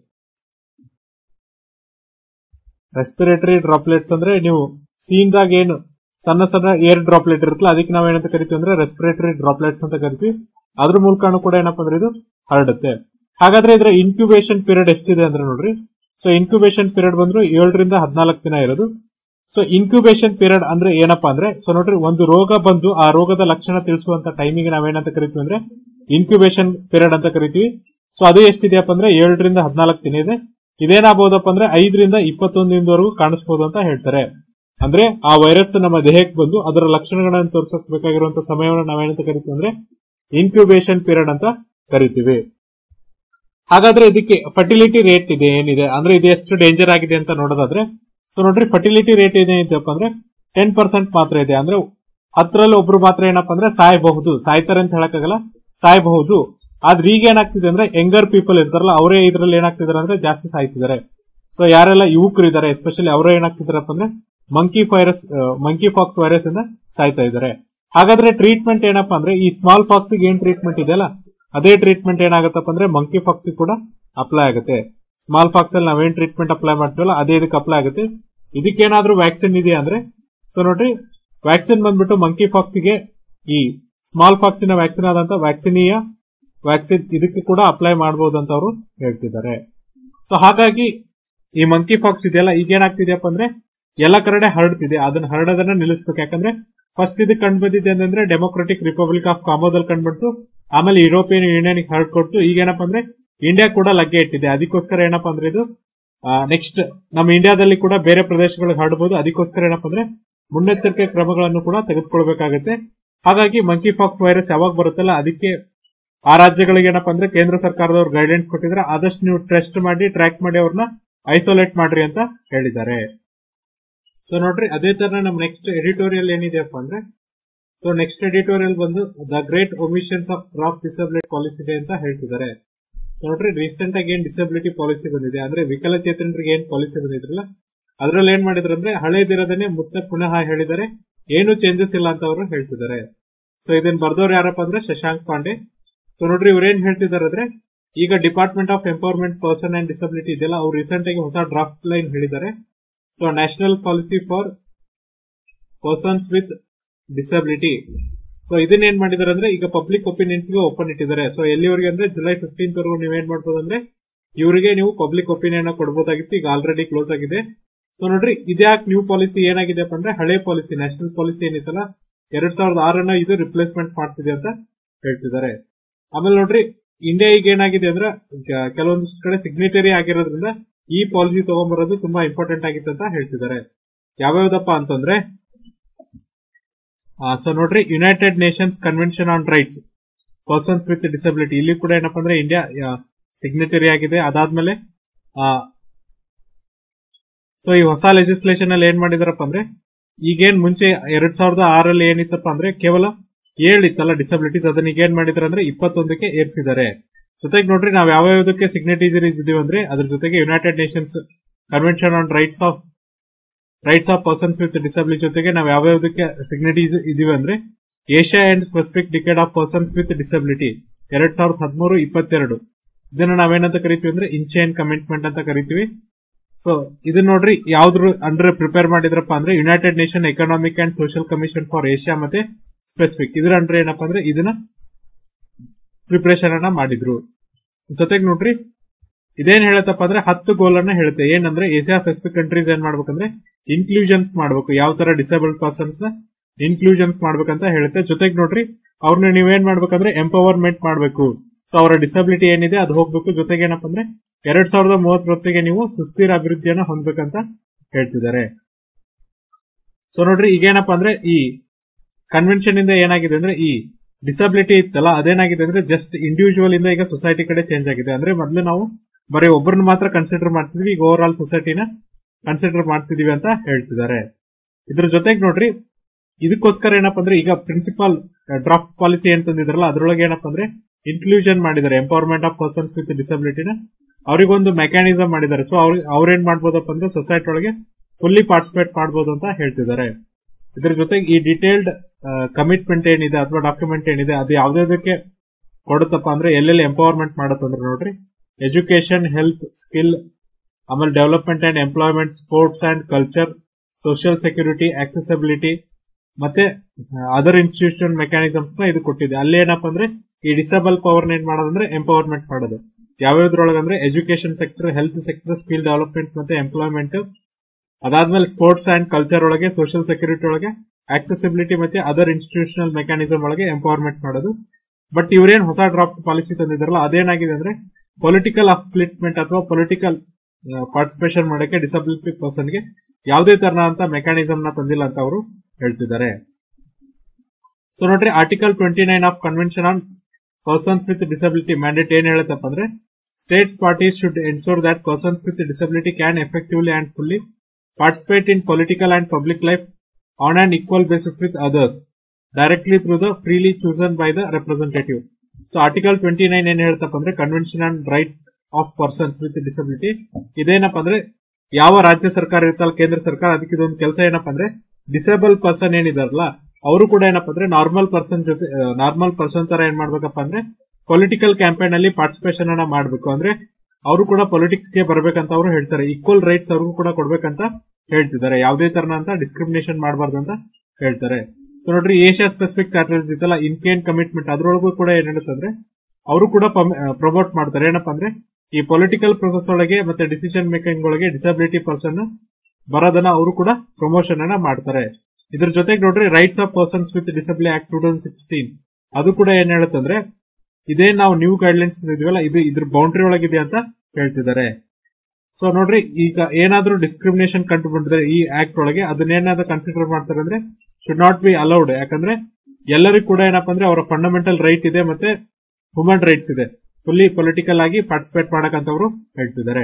ರೆಸ್ಪಿರೇಟರಿ ಡ್ರಾಪ್ಲೆಟ್ಸ್ ಅಂದ್ರೆ ನೀವು ಸೀನ್ದಾಗ ಏನು ಸಣ್ಣ ಸಣ್ಣ ಏರ್ ಡ್ರಾಪ್ಲೆಟ್ ಇರುತ್ತಲ್ಲ ಅದಕ್ಕೆ ನಾವ್ ಏನಂತ ಕರಿತೀವಿ ಅಂದ್ರೆ ರೆಸ್ಪಿರೇಟರಿ ಡ್ರಾಪ್ಲೆಟ್ಸ್ ಅಂತ ಕರಿತೀವಿ. ಅದ್ರ ಮೂಲಕನೂ ಕೂಡ ಏನಪ್ಪಾ ಅಂದ್ರೆ ಇದು ಹರಡುತ್ತೆ. ಹಾಗಾದ್ರೆ ಇದರ ಇನ್ಕ್ಯುಬೇಷನ್ ಪೀರಿಯಡ್ ಎಷ್ಟಿದೆ ಅಂದ್ರೆ ನೋಡ್ರಿ ಸೊ ಇನ್ಕ್ಯುಬೇಷನ್ ಪೀರಿಯಡ್ ಬಂದ್ರು ಏಳರಿಂದ ಹದಿನಾಲ್ಕು ದಿನ ಇರೋದು. ಸೊ ಇನ್ಕ್ಯುಬೇಷನ್ ಪೀರಿಯಡ್ ಅಂದ್ರೆ ಏನಪ್ಪಾ ಅಂದ್ರೆ ಸೊ ನೋಡ್ರಿ ಒಂದು ರೋಗ ಬಂದು ಆ ರೋಗದ ಲಕ್ಷಣ ತಿಳಿಸುವಂತ ಟೈಮಿಗೆ ನಾವೇನಂತ ಕರಿತೀವಿ ಅಂದ್ರೆ ಇನ್ಕ್ಯುಬೇಷನ್ ಪೀರಿಯಡ್ ಅಂತ ಕರಿತೀವಿ. ಸೊ ಅದು ಎಷ್ಟಿದೆಯಪ್ಪ ಅಂದ್ರೆ ಏಳರಿಂದ ಹದಿನಾಲ್ಕು ದಿನ ಇದೆ. ಇದೇನಾಗಬಹುದಪ್ಪ ಅಂದ್ರೆ ಐದರಿಂದ ಇಪ್ಪತ್ತೊಂದು ದಿನದವರೆಗೂ ಕಾಣಿಸಬಹುದು ಅಂತ ಹೇಳ್ತಾರೆ. ಅಂದ್ರೆ ಆ ವೈರಸ್ ನಮ್ಮ ದೇಹಕ್ಕೆ ಬಂದು ಅದರ ಲಕ್ಷಣಗಳನ್ನು ತೋರಿಸಕ್ ಬೇಕಾಗಿರುವಂತಹ ಸಮಯವನ್ನು ನಾವೇನಂತ ಕರಿತೀವಿ ಅಂದ್ರೆ ಇನ್ಕ್ಯುಬೇಷನ್ ಪೀರಿಯಡ್ ಅಂತ ಕರಿತೀವಿ. ಹಾಗಾದ್ರೆ ಇದಕ್ಕೆ ಫರ್ಟಿಲಿಟಿ ರೇಟ್ ಇದೆ ಏನಿದೆ ಅಂದ್ರೆ ಇದು ಎಷ್ಟು ಡೇಂಜರ್ ಆಗಿದೆ ಅಂತ ನೋಡೋದಾದ್ರೆ ಸೊ ನೋಡ್ರಿ ಫರ್ಟಿಲಿಟಿ ರೇಟ್ ಏನಿದೆಯಪ್ಪ ಅಂದ್ರೆ ಟೆನ್ ಪರ್ಸೆಂಟ್ ಮಾತ್ರ ಇದೆ. ಅಂದ್ರೆ ಹತ್ತರಲ್ಲಿ ಒಬ್ರು ಮಾತ್ರ ಏನಪ್ಪಾ ಅಂದ್ರೆ ಸಾಯಬಹುದು, ಸಾಯ್ತಾರೆ ಅಂತ ಹೇಳಕ್ಕಾಗಲ್ಲ, ಸಾಯಬಹುದು. ಆದ್ರೆ ಈಗ ಏನಾಗ್ತಿದೆ ಅಂದ್ರೆ ಯಂಗರ್ ಪೀಪಲ್ ಇರ್ತಾರಲ್ಲ ಅವರೇ ಇದ್ರಲ್ಲಿ ಏನಾಗ್ತಿದಾರೆ ಅಂದ್ರೆ ಜಾಸ್ತಿ ಸಾಯ್ತಿದ್ದಾರೆ. ಸೊ ಯಾರೆಲ್ಲ ಯುವಕರು ಇದಾರೆ ಎಸ್ಪೆಷಲಿ ಅವರೇ ಏನಾಗ್ತಿದಾರಪ್ಪ ಅಂದ್ರೆ monkey virus monkeypox virus ಇಂದ ಸಾಯ್ತಾ ಇದ್ದಾರೆ. ಹಾಗಾದ್ರೆ ಟ್ರೀಟ್ಮೆಂಟ್ ಏನಪ್ಪಾ ಅಂದ್ರೆ ಈ ಸ್ಮಾಲ್ ಫಾಕ್ಸ್ ಏನ್ ಟ್ರೀಟ್ಮೆಂಟ್ ಇದೆಯಲ್ಲ ಅದೇ ಟ್ರೀಟ್ಮೆಂಟ್ ಏನಾಗತ್ತಪ್ಪ ಅಂದ್ರೆ ಮಂಕಿ ಫಾಕ್ಸ್ ಕೂಡ ಅಪ್ಲೈ ಆಗುತ್ತೆ. ಸ್ಮಾಲ್ ಫಾಕ್ಸ್ ಅಲ್ಲಿ ನಾವೇನ್ ಟ್ರೀಟ್ಮೆಂಟ್ ಅಪ್ಲೈ ಮಾಡ್ತೀವಲ್ಲ ಅದೇ ಇದಕ್ಕೆ ಅಪ್ಲೈ ಆಗುತ್ತೆ. ಇದಕ್ಕೇನಾದ್ರೂ ವ್ಯಾಕ್ಸಿನ್ ಇದೆಯಾ ಅಂದ್ರೆ ಸೊ ನೋಡ್ರಿ ವ್ಯಾಕ್ಸಿನ್ ಬಂದ್ಬಿಟ್ಟು ಮಂಕಿ ಫಾಕ್ಸ್ ಗೆ ಈ ಸ್ಮಾಲ್ ಫಾಕ್ಸಿನ ವ್ಯಾಕ್ಸಿನ್ ಆದಂತ ವ್ಯಾಕ್ಸಿನಿಯ ವ್ಯಾಕ್ಸಿನ್ ಇದಕ್ಕೆ ಕೂಡ ಅಪ್ಲೈ ಮಾಡಬಹುದು ಅಂತ ಅವರು ಹೇಳ್ತಿದ್ದಾರೆ. ಸೊ ಹಾಗಾಗಿ ಈ ಮಂಕಿ ಫಾಕ್ಸ್ ಇದೆಯಲ್ಲ ಈಗ ಏನಾಗ್ತಿದೆಯಪ್ಪ ಅಂದ್ರೆ ಎಲ್ಲ ಕಡೆ ಹರಡ್ತಿದೆ. ಅದನ್ನ ಹರಡೋದನ್ನ ನಿಲ್ಲಿಸಬೇಕು. ಯಾಕಂದ್ರೆ ಫಸ್ಟ್ ಇದಕ್ಕೆ ಕಂಡು ಬಂದಿದೆ ಅಂತಂದ್ರೆ ಡೆಮೋಕ್ರಾಟಿಕ್ ರಿಪಬ್ಲಿಕ್ ಆಫ್ ಕಾಂಬೋದಲ್ಲಿ ಕಂಡುಬಿಡ್ತು, ಆಮೇಲೆ ಯುರೋಪಿಯನ್ ಯೂನಿಯನ್ ಹರಡ್ಕೊಟ್ಟು ಈಗ ಏನಪ್ಪಾ ಅಂದ್ರೆ ಇಂಡಿಯಾ ಕೂಡ ಲಗ್ಗೆ ಇಟ್ಟಿದೆ. ಅದಕ್ಕೋಸ್ಕರ ಏನಪ್ಪಾ ಅಂದ್ರೆ ಇದು ನೆಕ್ಸ್ಟ್ ನಮ್ಮ ಇಂಡಿಯಾದಲ್ಲಿ ಕೂಡ ಬೇರೆ ಪ್ರದೇಶಗಳಿಗೆ ಹರಡಬಹುದು. ಅದಕ್ಕೋಸ್ಕರ ಏನಪ್ಪಾ ಅಂದ್ರೆ ಮುನ್ನೆಚ್ಚರಿಕೆ ಕ್ರಮಗಳನ್ನು ಕೂಡ ತೆಗೆದುಕೊಳ್ಬೇಕಾಗುತ್ತೆ. ಹಾಗಾಗಿ ಮಂಕಿ ಫಾಕ್ಸ್ ವೈರಸ್ ಯಾವಾಗ ಬರುತ್ತಲ್ಲ ಅದಕ್ಕೆ ಆ ರಾಜ್ಯಗಳಿಗೆ ಏನಪ್ಪಾ ಅಂದ್ರೆ ಕೇಂದ್ರ ಸರ್ಕಾರದವ್ರು ಗೈಡೆನ್ಸ್ ಕೊಟ್ಟಿದ್ರೆ ಆದಷ್ಟು ನೀವು ಟೆಸ್ಟ್ ಮಾಡಿ ಟ್ರ್ಯಾಕ್ ಮಾಡಿ ಅವ್ರನ್ನ ಐಸೋಲೇಟ್ ಮಾಡ್ರಿ ಅಂತ ಹೇಳಿದ್ದಾರೆ. ಸೊ ನೋಡ್ರಿ ಅದೇ ತರ ನಮ್ ನೆಕ್ಸ್ಟ್ ಎಡಿಟೋರಿಯಲ್ ಏನಿದೆಯಪ್ಪ ಅಂದ್ರೆ ಸೊ ನೆಕ್ಸ್ಟ್ ಎಡಿಟೋರಿಯಲ್ ಬಂದು the great omissions of crop disability policy day ಅಂತ ಹೇಳ್ತಿದ್ದಾರೆ. ನೋಡ್ರಿ ರೀಸೆಂಟ್ ಆಗಿ ಏನ್ ಡಿಸಬಿಲಿಟಿ ಪಾಲಿಸಿ ಬಂದಿದೆ ಅಂದ್ರೆ ವಿಕಲಚೇತನರಿಗೆ ಏನ್ ಪಾಲಿಸಿ ಬಂದಿದ್ರಲ್ಲ ಅದ್ರಲ್ಲಿ ಏನ್ ಮಾಡಿದ್ರು ಅಂದ್ರೆ ಹಳೇದಿರೋದನ್ನೇ ಮತ್ತೆ ಪುನಃ ಹೇಳಿದ್ದಾರೆ, ಏನು ಚೇಂಜಸ್ ಇಲ್ಲ ಅಂತ ಅವರು ಹೇಳ್ತಿದ್ದಾರೆ. ಸೊ ಇದನ್ನ ಬರ್ದವ್ರು ಯಾರಪ್ಪ ಅಂದ್ರೆ ಶಶಾಂಕ್ ಪಾಂಡೆ. ಸೊ ನೋಡ್ರಿ ಇವ್ರು ಏನ್ ಹೇಳ್ತಿದ್ದಾರೆ ಅಂದ್ರೆ ಈಗ department of empowerment person and disability ಇದೆಯಲ್ಲ ಅವ್ರು ರೀಸೆಂಟ್ ಆಗಿ ಹೊಸ ಡ್ರಾಫ್ಟ್ ಲೈನ್ ಹೇಳಿದ್ದಾರೆ. So national policy for persons with disability. So ಇದನ್ನ ಏನ್ ಮಾಡಿದಾರೆ ಅಂದ್ರೆ ಈಗ ಪಬ್ಲಿಕ್ ಒಪಿನಿಯನ್ಸ್ ಗೆ ಓಪನ್ ಇಟ್ಟಿದ್ದಾರೆ. ಸೊ ಎಲ್ಲಿವರೆಗೆ ಅಂದ್ರೆ ಜುಲೈ ಫಿಫ್ಟೀನ್ತ್ ವರೆಗೂ ನೀವೇನ್ ಮಾಡ್ಬೋದು ಅಂದ್ರೆ ಇವರಿಗೆ ನೀವು ಪಬ್ಲಿಕ್ ಒಪಿನಿಯನ್ ಕೊಡಬಹುದಾಗಿತ್ತು, ಈಗ ಆಲ್ರೆಡಿ ಕ್ಲೋಸ್ ಆಗಿದೆ. ಸೊ ನೋಡ್ರಿ ಇದ್ಯಾಕ್ ನ್ಯೂ ಪಾಲಿಸಿ ಏನಾಗಿದೆಪ್ಪ ಅಂದ್ರೆ ಹಳೆ ಪಾಲಿಸಿ ನ್ಯಾಷನಲ್ ಪಾಲಿಸಿ ಏನಿತ್ತಲ್ಲ ಎರಡ್ ಸಾವಿರದ ಆರನ್ನ ಇದು ರಿಪ್ಲೇಸ್ಮೆಂಟ್ ಮಾಡ್ತಿದೆ ಅಂತ ಹೇಳ್ತಿದ್ದಾರೆ. ಆಮೇಲೆ ನೋಡ್ರಿ ಇಂಡಿಯಾ ಈಗ ಏನಾಗಿದೆ ಅಂದ್ರೆ ಕೆಲವೊಂದಿಷ್ಟು ಕಡೆ ಸಿಗ್ನೇಟರಿ ಆಗಿರೋದ್ರಿಂದ ಈ ಪಾಲಿಸಿ ತಗೊಂಡ್ಬರೋದು ತುಂಬಾ ಇಂಪಾರ್ಟೆಂಟ್ ಆಗಿತ್ತು ಅಂತ ಹೇಳ್ತಿದ್ದಾರೆ. ಯಾವ್ಯಾವ್ದಪ್ಪ ಅಂತಂದ್ರೆ ಸೊ ನೋಡ್ರಿ United Nations convention on rights persons with disability ಇಲ್ಲಿ ಕೂಡ ಏನಪ್ಪಾ ಅಂದ್ರೆ ಇಂಡಿಯಾ ಸಿಗ್ನೇಟರಿ ಆಗಿದೆ. ಅದಾದ್ಮೇಲೆ ಸೊ ಈ ಹೊಸ ಲೆಜಿಸ್ಲೇಷನ್ ಅಲ್ಲಿ ಏನ್ ಮಾಡಿದಾರಪ್ಪ ಅಂದ್ರೆ ಈಗೇನ್ ಮುಂಚೆ ಎರಡ್ ಸಾವಿರದ ಆರಲ್ಲಿ ಏನಿತ್ತಪ್ಪ ಅಂದ್ರೆ ಕೇವಲ ಏಳಿತ್ತಲ್ಲ ಡಿಸಬಿಲಿಟೀಸ್, ಅದನ್ನ ಈಗ ಏನ್ ಮಾಡಿದಾರೆ ಅಂದ್ರೆ ಇಪ್ಪತ್ತೊಂದಕ್ಕೆ ಏರ್ಸಿದ್ದಾರೆ. ಜೊತೆಗೆ ನೋಡ್ರಿ ನಾವ್ ಯಾವ ಯಾವ್ದಕ್ಕೆ ಸಿಗ್ನೇಟರೀಸ್ ಇದೀವಿ ಅಂದ್ರೆ ಅದ್ರ ಜೊತೆಗೆ United Nations convention on rights of rights of persons with disability ಜೊತೆಗೆ ನಾವ್ ಯಾವ ಯಾವ್ದಕ್ಕೆ ಸಿಗ್ನೇಟರೀಸ್ ಇದೀವಿ ಅಂದ್ರೆ Asia and specific decade of persons with disability ಎರಡ್ ಸಾವಿರದ ಹದಿಮೂರು ಇಪ್ಪತ್ತೆರಡು ಇದನ್ನ ನಾವೇನಂತ ಕರಿತೀವಿ ಅಂದ್ರೆ ಇನ್ಚೈನ್ ಕಮಿಟ್ಮೆಂಟ್ ಅಂತ ಕರಿತೀವಿ. ಸೊ ಇದನ್ನ ನೋಡ್ರಿ ಯಾವ್ದ್ರ ಅಂಡರ್ ಪ್ರಿಪೇರ್ ಮಾಡಿದ್ರಪ್ಪ ಅಂದ್ರೆ United Nation economic and social commission for Asia ಮತ್ತೆ ಸ್ಪೆಸಿಫಿಕ್ ಇದ್ರ ಅಂಡರ್ ಏನಪ್ಪಾ ಅಂದ್ರೆ ಇದನ್ನ ಪ್ರಿಪರೇಷನ್ ಅನ್ನ ಮಾಡಿದ್ರು. ಜೊತೆಗೆ ನೋಡ್ರಿ ಇದೇನ್ ಹೇಳತ್ತಪ್ಪ ಅಂದ್ರೆ ಹತ್ತು ಗೋಲ್ ಅನ್ನ ಹೇಳುತ್ತೆ. ಏನಂದ್ರೆ ಏಷ್ಯಾ ಪೆಸಿಫಿಕ್ ಕಂಟ್ರೀಸ್ ಏನ್ ಮಾಡ್ಬೇಕಂದ್ರೆ ಇನ್ಕ್ಲೂಷನ್ಸ್ ಮಾಡ್ಬೇಕು, ಯಾವ ತರ ಡಿಸೇಬಲ್ಡ್ ಪರ್ಸನ್ಸ್ ನ ಇನ್ಕ್ಲೂಷನ್ಸ್ ಮಾಡ್ಬೇಕಂತ ಹೇಳುತ್ತೆ. ಜೊತೆಗೆ ನೋಡ್ರಿ ಅವ್ರನ್ನ ನೀವೇನ್ ಮಾಡ್ಬೇಕಂದ್ರೆ ಎಂಪವರ್ಮೆಂಟ್ ಮಾಡ್ಬೇಕು. ಸೊ ಅವರ ಡಿಸಬಿಲಿಟಿ ಏನಿದೆ ಅದು ಹೋಗ್ಬೇಕು. ಜೊತೆಗೆ ಏನಪ್ಪಾ ಅಂದ್ರೆ ಎರಡ್ ಸಾವಿರದ ಮೂವತ್ತೊತ್ತಿಗೆ ನೀವು ಸುಸ್ಥಿರ ಅಭಿವೃದ್ಧಿಯನ್ನ ಹೊಂದ್ಬೇಕಂತ ಹೇಳ್ತಿದ್ದಾರೆ. ಸೊ ನೋಡ್ರಿ ಈಗೇನಪ್ಪಾ ಅಂದ್ರೆ ಈ ಕನ್ವೆನ್ಷನ್ ಇಂದ ಏನಾಗಿದೆ ಅಂದ್ರೆ ಈ ಡಿಸಬಿಲಿಟಿ ಇತ್ತಲ್ಲ ಅದೇನಾಗಿದೆ ಅಂದ್ರೆ ಜಸ್ಟ್ ಇಂಡಿವಿಜುವಲ್ ಇಂದ ಈಗ ಸೊಸೈಟಿ ಕಡೆ ಚೇಂಜ್ ಆಗಿದೆ. ಅಂದ್ರೆ ಮೊದಲು ನಾವು ಬರೀ ಒಬ್ಬರನ್ನ ಮಾತ್ರ ಕನ್ಸಿಡರ್ ಮಾಡ್ತಿದ್ವಿ, ಈಗ ಓವರ್ ಆಲ್ ಸೊಸೈಟಿನ ಕನ್ಸಿಡರ್ ಮಾಡ್ತಿದೀವಿ ಅಂತ ಹೇಳ್ತಿದ್ದಾರೆ. ಇದ್ರ ಜೊತೆಗೆ ನೋಡ್ರಿ ಇದಕ್ಕೋಸ್ಕರ ಏನಪ್ಪಾ ಅಂದ್ರೆ ಈಗ ಪ್ರಿನ್ಸಿಪಲ್ ಡ್ರಾಫ್ಟ್ ಪಾಲಿಸಿ ಏನ್ ತಂದಿದ್ರಲ್ಲ ಅದ್ರೊಳಗೆ ಏನಪ್ಪಾ ಅಂದ್ರೆ ಇನ್ಕ್ಲೂಷನ್ ಮಾಡಿದ್ದಾರೆ ಎಂಪವರ್ಮೆಂಟ್ ಆಫ್ ಪರ್ಸನ್ಸ್ ವಿತ್ ಡಿಸಬಿಲಿಟಿನ ಅವರಿಗೊಂದು ಮೆಕ್ಯಾನಿಸಮ್ ಮಾಡಿದ್ದಾರೆ. ಸೊ ಅವ್ರ ಅವ್ರೇನ್ ಮಾಡ್ಬೋದಪ್ಪ ಅಂದ್ರೆ ಸೊಸೈಟಿ ಒಳಗೆ ಫುಲ್ಲಿ ಪಾರ್ಟಿಸಿಪೇಟ್ ಮಾಡಬಹುದು ಅಂತ ಹೇಳ್ತಿದ್ದಾರೆ. ಇದ್ರ ಜೊತೆಗೆ ಈ ಡಿಟೇಲ್ಡ್ ಕಮಿಟ್ಮೆಂಟ್ ಏನಿದೆ ಅಥವಾ ಡಾಕ್ಯುಮೆಂಟ್ ಏನಿದೆ ಅದು ಯಾವ್ದಾವ್ದಕ್ಕೆ ಕೊಡುತ್ತಪ್ಪ ಅಂದ್ರೆ ಎಲ್ಲೆಲ್ಲಿ ಎಂಪವರ್ಮೆಂಟ್ ಮಾಡುತ್ತಂದ್ರೆ ನೋಡ್ರಿ ಎಜುಕೇಶನ್, ಹೆಲ್ತ್, ಸ್ಕಿಲ್, ಆಮೇಲೆ development and employment, sports and culture, social security, accessibility ಮತ್ತೆ ಅದರ್ ಇನ್ಸ್ಟಿಟ್ಯೂಷನ್ ಮೆಕ್ಯಾನಿಸಮ್ಸ್ ನ ಇದು ಕೊಟ್ಟಿದೆ. ಅಲ್ಲಿ ಏನಪ್ಪಾ ಅಂದ್ರೆ ಈ ಡಿಸೇಬಲ್ ಪವರ್ ಏನ್ ಮಾಡೋದಂದ್ರೆ ಎಂಪವರ್ಮೆಂಟ್ ಮಾಡೋದು. ಯಾವ್ಯಾವ್ದ್ರೊಳಗಂದ್ರೆ education sector, health sector, skill development ಮತ್ತೆ ಎಂಪ್ಲಾಯ್ಮೆಂಟ್, ಅದಾದ್ಮೇಲೆ ಸ್ಪೋರ್ಟ್ಸ್ ಅಂಡ್ ಕಲ್ಚರ್ ಒಳಗೆ, ಸೋಷಿಯಲ್ ಸೆಕ್ಯೂರಿಟಿ ಒಳಗೆ, ಆಕ್ಸೆಸಿಬಿಲಿಟಿ ಮತ್ತೆ ಅದರ್ ಇನ್ಸ್ಟಿಟ್ಯೂಷನಲ್ ಮೆಕ್ಯಾನಿಸಮ್ ಒಳಗೆ ಎಂಪವರ್ಮೆಂಟ್ ಮಾಡೋದು. ಬಟ್ ಇವ್ರೇನ್ ಹೊಸ ಡ್ರಾಫ್ಟ್ ಪಾಲಿಸಿ ತಂದಿದ್ರಲ್ಲ ಅದೇನಾಗಿದೆ ಅಂದ್ರೆ ಪೊಲಿಟಿಕಲ್ ಅಪ್ಲಿಟ್ಮೆಂಟ್ ಅಥವಾ ಪೊಲಿಟಿಕಲ್ ಪಾರ್ಟಿಸಿಪೇಷನ್ ಮಾಡಕ್ಕೆ ಡಿಸಬಿಲಿಟಿ ಪರ್ಸನ್ ಗೆ ಯಾವುದೇ ತರನಾದಂತ ಮೆಕ್ಯಾನಿಸಮ್ ನ ತಂದಿಲ್ಲ ಅಂತ ಅವರು ಹೇಳ್ತಿದ್ದಾರೆ. ಸೊ ನೋಡ್ರಿ article twenty nine of convention on persons with disability mandate ಏನ್ ಹೇಳುತ್ತಪ್ಪ ಅಂದ್ರೆ states parties should ensure that persons with disability can effectively and fully participate in political and public life on an equal basis with others directly through the freely chosen by the representative. So article twenty nine ಏನ್ ಹೇಳ್ತಪ್ಪ ಅಂದ್ರೆ convention on right of persons with disability ಇದೇನಪ್ಪ ಅಂದ್ರೆ ಯಾವ ರಾಜ್ಯ ಸರ್ಕಾರ ಇರುತ್ತಲ್ಲ ಕೇಂದ್ರ ಸರ್ಕಾರ ಅದಕ್ಕೆ ಇದೊಂದು ಕೆಲಸ ಏನಪ್ಪಾ ಅಂದ್ರೆ ಡಿಸೇಬಲ್ ಪರ್ಸನ್ ಏನಿದಾರಲ್ಲ ಅವರು ಕೂಡ ಏನಪ್ಪಾ ಅಂದ್ರೆ ನಾರ್ಮಲ್ ಪರ್ಸನ್ ಜೊತೆ ನಾರ್ಮಲ್ ಪರ್ಸನ್ ತರ ಏನ್ ಮಾಡ್ಬೇಕಪ್ಪ ಅಂದ್ರೆ ಪೊಲಿಟಿಕಲ್ ಕ್ಯಾಂಪೇನ್ ಅಲ್ಲಿ ಪಾರ್ಟಿಸಿಪೇಷನ್ ಅನ್ನ ಮಾಡಬೇಕು. ಅಂದ್ರೆ ಅವರು ಕೂಡ ಪೊಲಿಟಿಕ್ಸ್ ಗೆ ಬರ್ಬೇಕಂತ ಅವರು ಹೇಳ್ತಾರೆ. ಈಕ್ವಲ್ ರೈಟ್ಸ್ ಅವ್ರಿಗೂ ಕೂಡ ಕೊಡ್ಬೇಕಂತ ಹೇಳ್ತಿದ್ದಾರೆ. ಯಾವುದೇ ತರನಂತ ಡಿಸ್ಕ್ರಿಮಿನೇಷನ್ ಮಾಡಬಾರ್ದು ಅಂತ ಹೇಳ್ತಾರೆ. ಸೊ ನೋಡ್ರಿ ಏಷ್ಯಾ ಸ್ಪೆಸಿಫಿಕ್ ಕ್ಯಾಟಗರೀಸ್ ಇತ್ತಲ್ಲ ಇನ್ಕೇನ್ ಕಮಿಟ್ಮೆಂಟ್ ಅದ್ರೊಳಗೂ ಕೂಡ ಏನ್ ಹೇಳುತ್ತಂದ್ರೆ ಅವರು ಕೂಡ ಪ್ರಮೋಟ್ ಮಾಡ್ತಾರೆ. ಏನಪ್ಪಾ ಅಂದ್ರೆ ಈ ಪೊಲಿಟಿಕಲ್ ಪ್ರೊಸೆಸ್ ಒಳಗೆ ಮತ್ತೆ ಡಿಸಿಷನ್ ಮೇಕಿಂಗ್ ಒಳಗೆ ಡಿಸಬಿಲಿಟಿ ಪರ್ಸನ್ ಬರೋದನ್ನ ಅವರು ಕೂಡ ಪ್ರಮೋಷನ್ ಅನ್ನ ಮಾಡ್ತಾರೆ. ಇದ್ರ ಜೊತೆಗೆ ನೋಡ್ರಿ rights of persons with disability act two thousand sixteen ಅದು ಕೂಡ ಏನ್ ಹೇಳುತ್ತಂದ್ರೆ ಇದೇ ನಾವು ನ್ಯೂ ಗೈಡ್ಲೈನ್ಸ್ ಇದೀವಲ್ಲ ಇದು ಇದ್ರ ಬೌಂಡ್ರಿ ಒಳಗಿದೆ ಅಂತ ಹೇಳ್ತಿದ್ದಾರೆ. ಸೊ ನೋಡ್ರಿ ಈಗ ಏನಾದ್ರೂ ಡಿಸ್ಕ್ರಿಮಿನೇಷನ್ ಕಂಡು ಬಂದ್ರೆ ಈ ಆಕ್ಟ್ ಒಳಗೆ ಅದನ್ನೇನಾದ್ರೂ ಕನ್ಸಿಡರ್ ಮಾಡ್ತಾರೆ ಅಂದ್ರೆ ಶುಡ್ ನಾಟ್ ಬಿ ಅಲೌಡ್. ಯಾಕಂದ್ರೆ ಎಲ್ಲರಿಗೂ ಕೂಡ ಏನಪ್ಪಾ ಅಂದ್ರೆ ಅವರ ಫಂಡಮೆಂಟಲ್ ರೈಟ್ ಇದೆ ಮತ್ತೆ ಹ್ಯೂಮನ್ ರೈಟ್ಸ್ ಇದೆ ಫುಲ್ಲಿ ಪೊಲಿಟಿಕಲ್ ಆಗಿ ಪಾರ್ಟಿಸಿಪೇಟ್ ಮಾಡಕಂತ ಅವರು ಹೇಳ್ತಿದ್ದಾರೆ.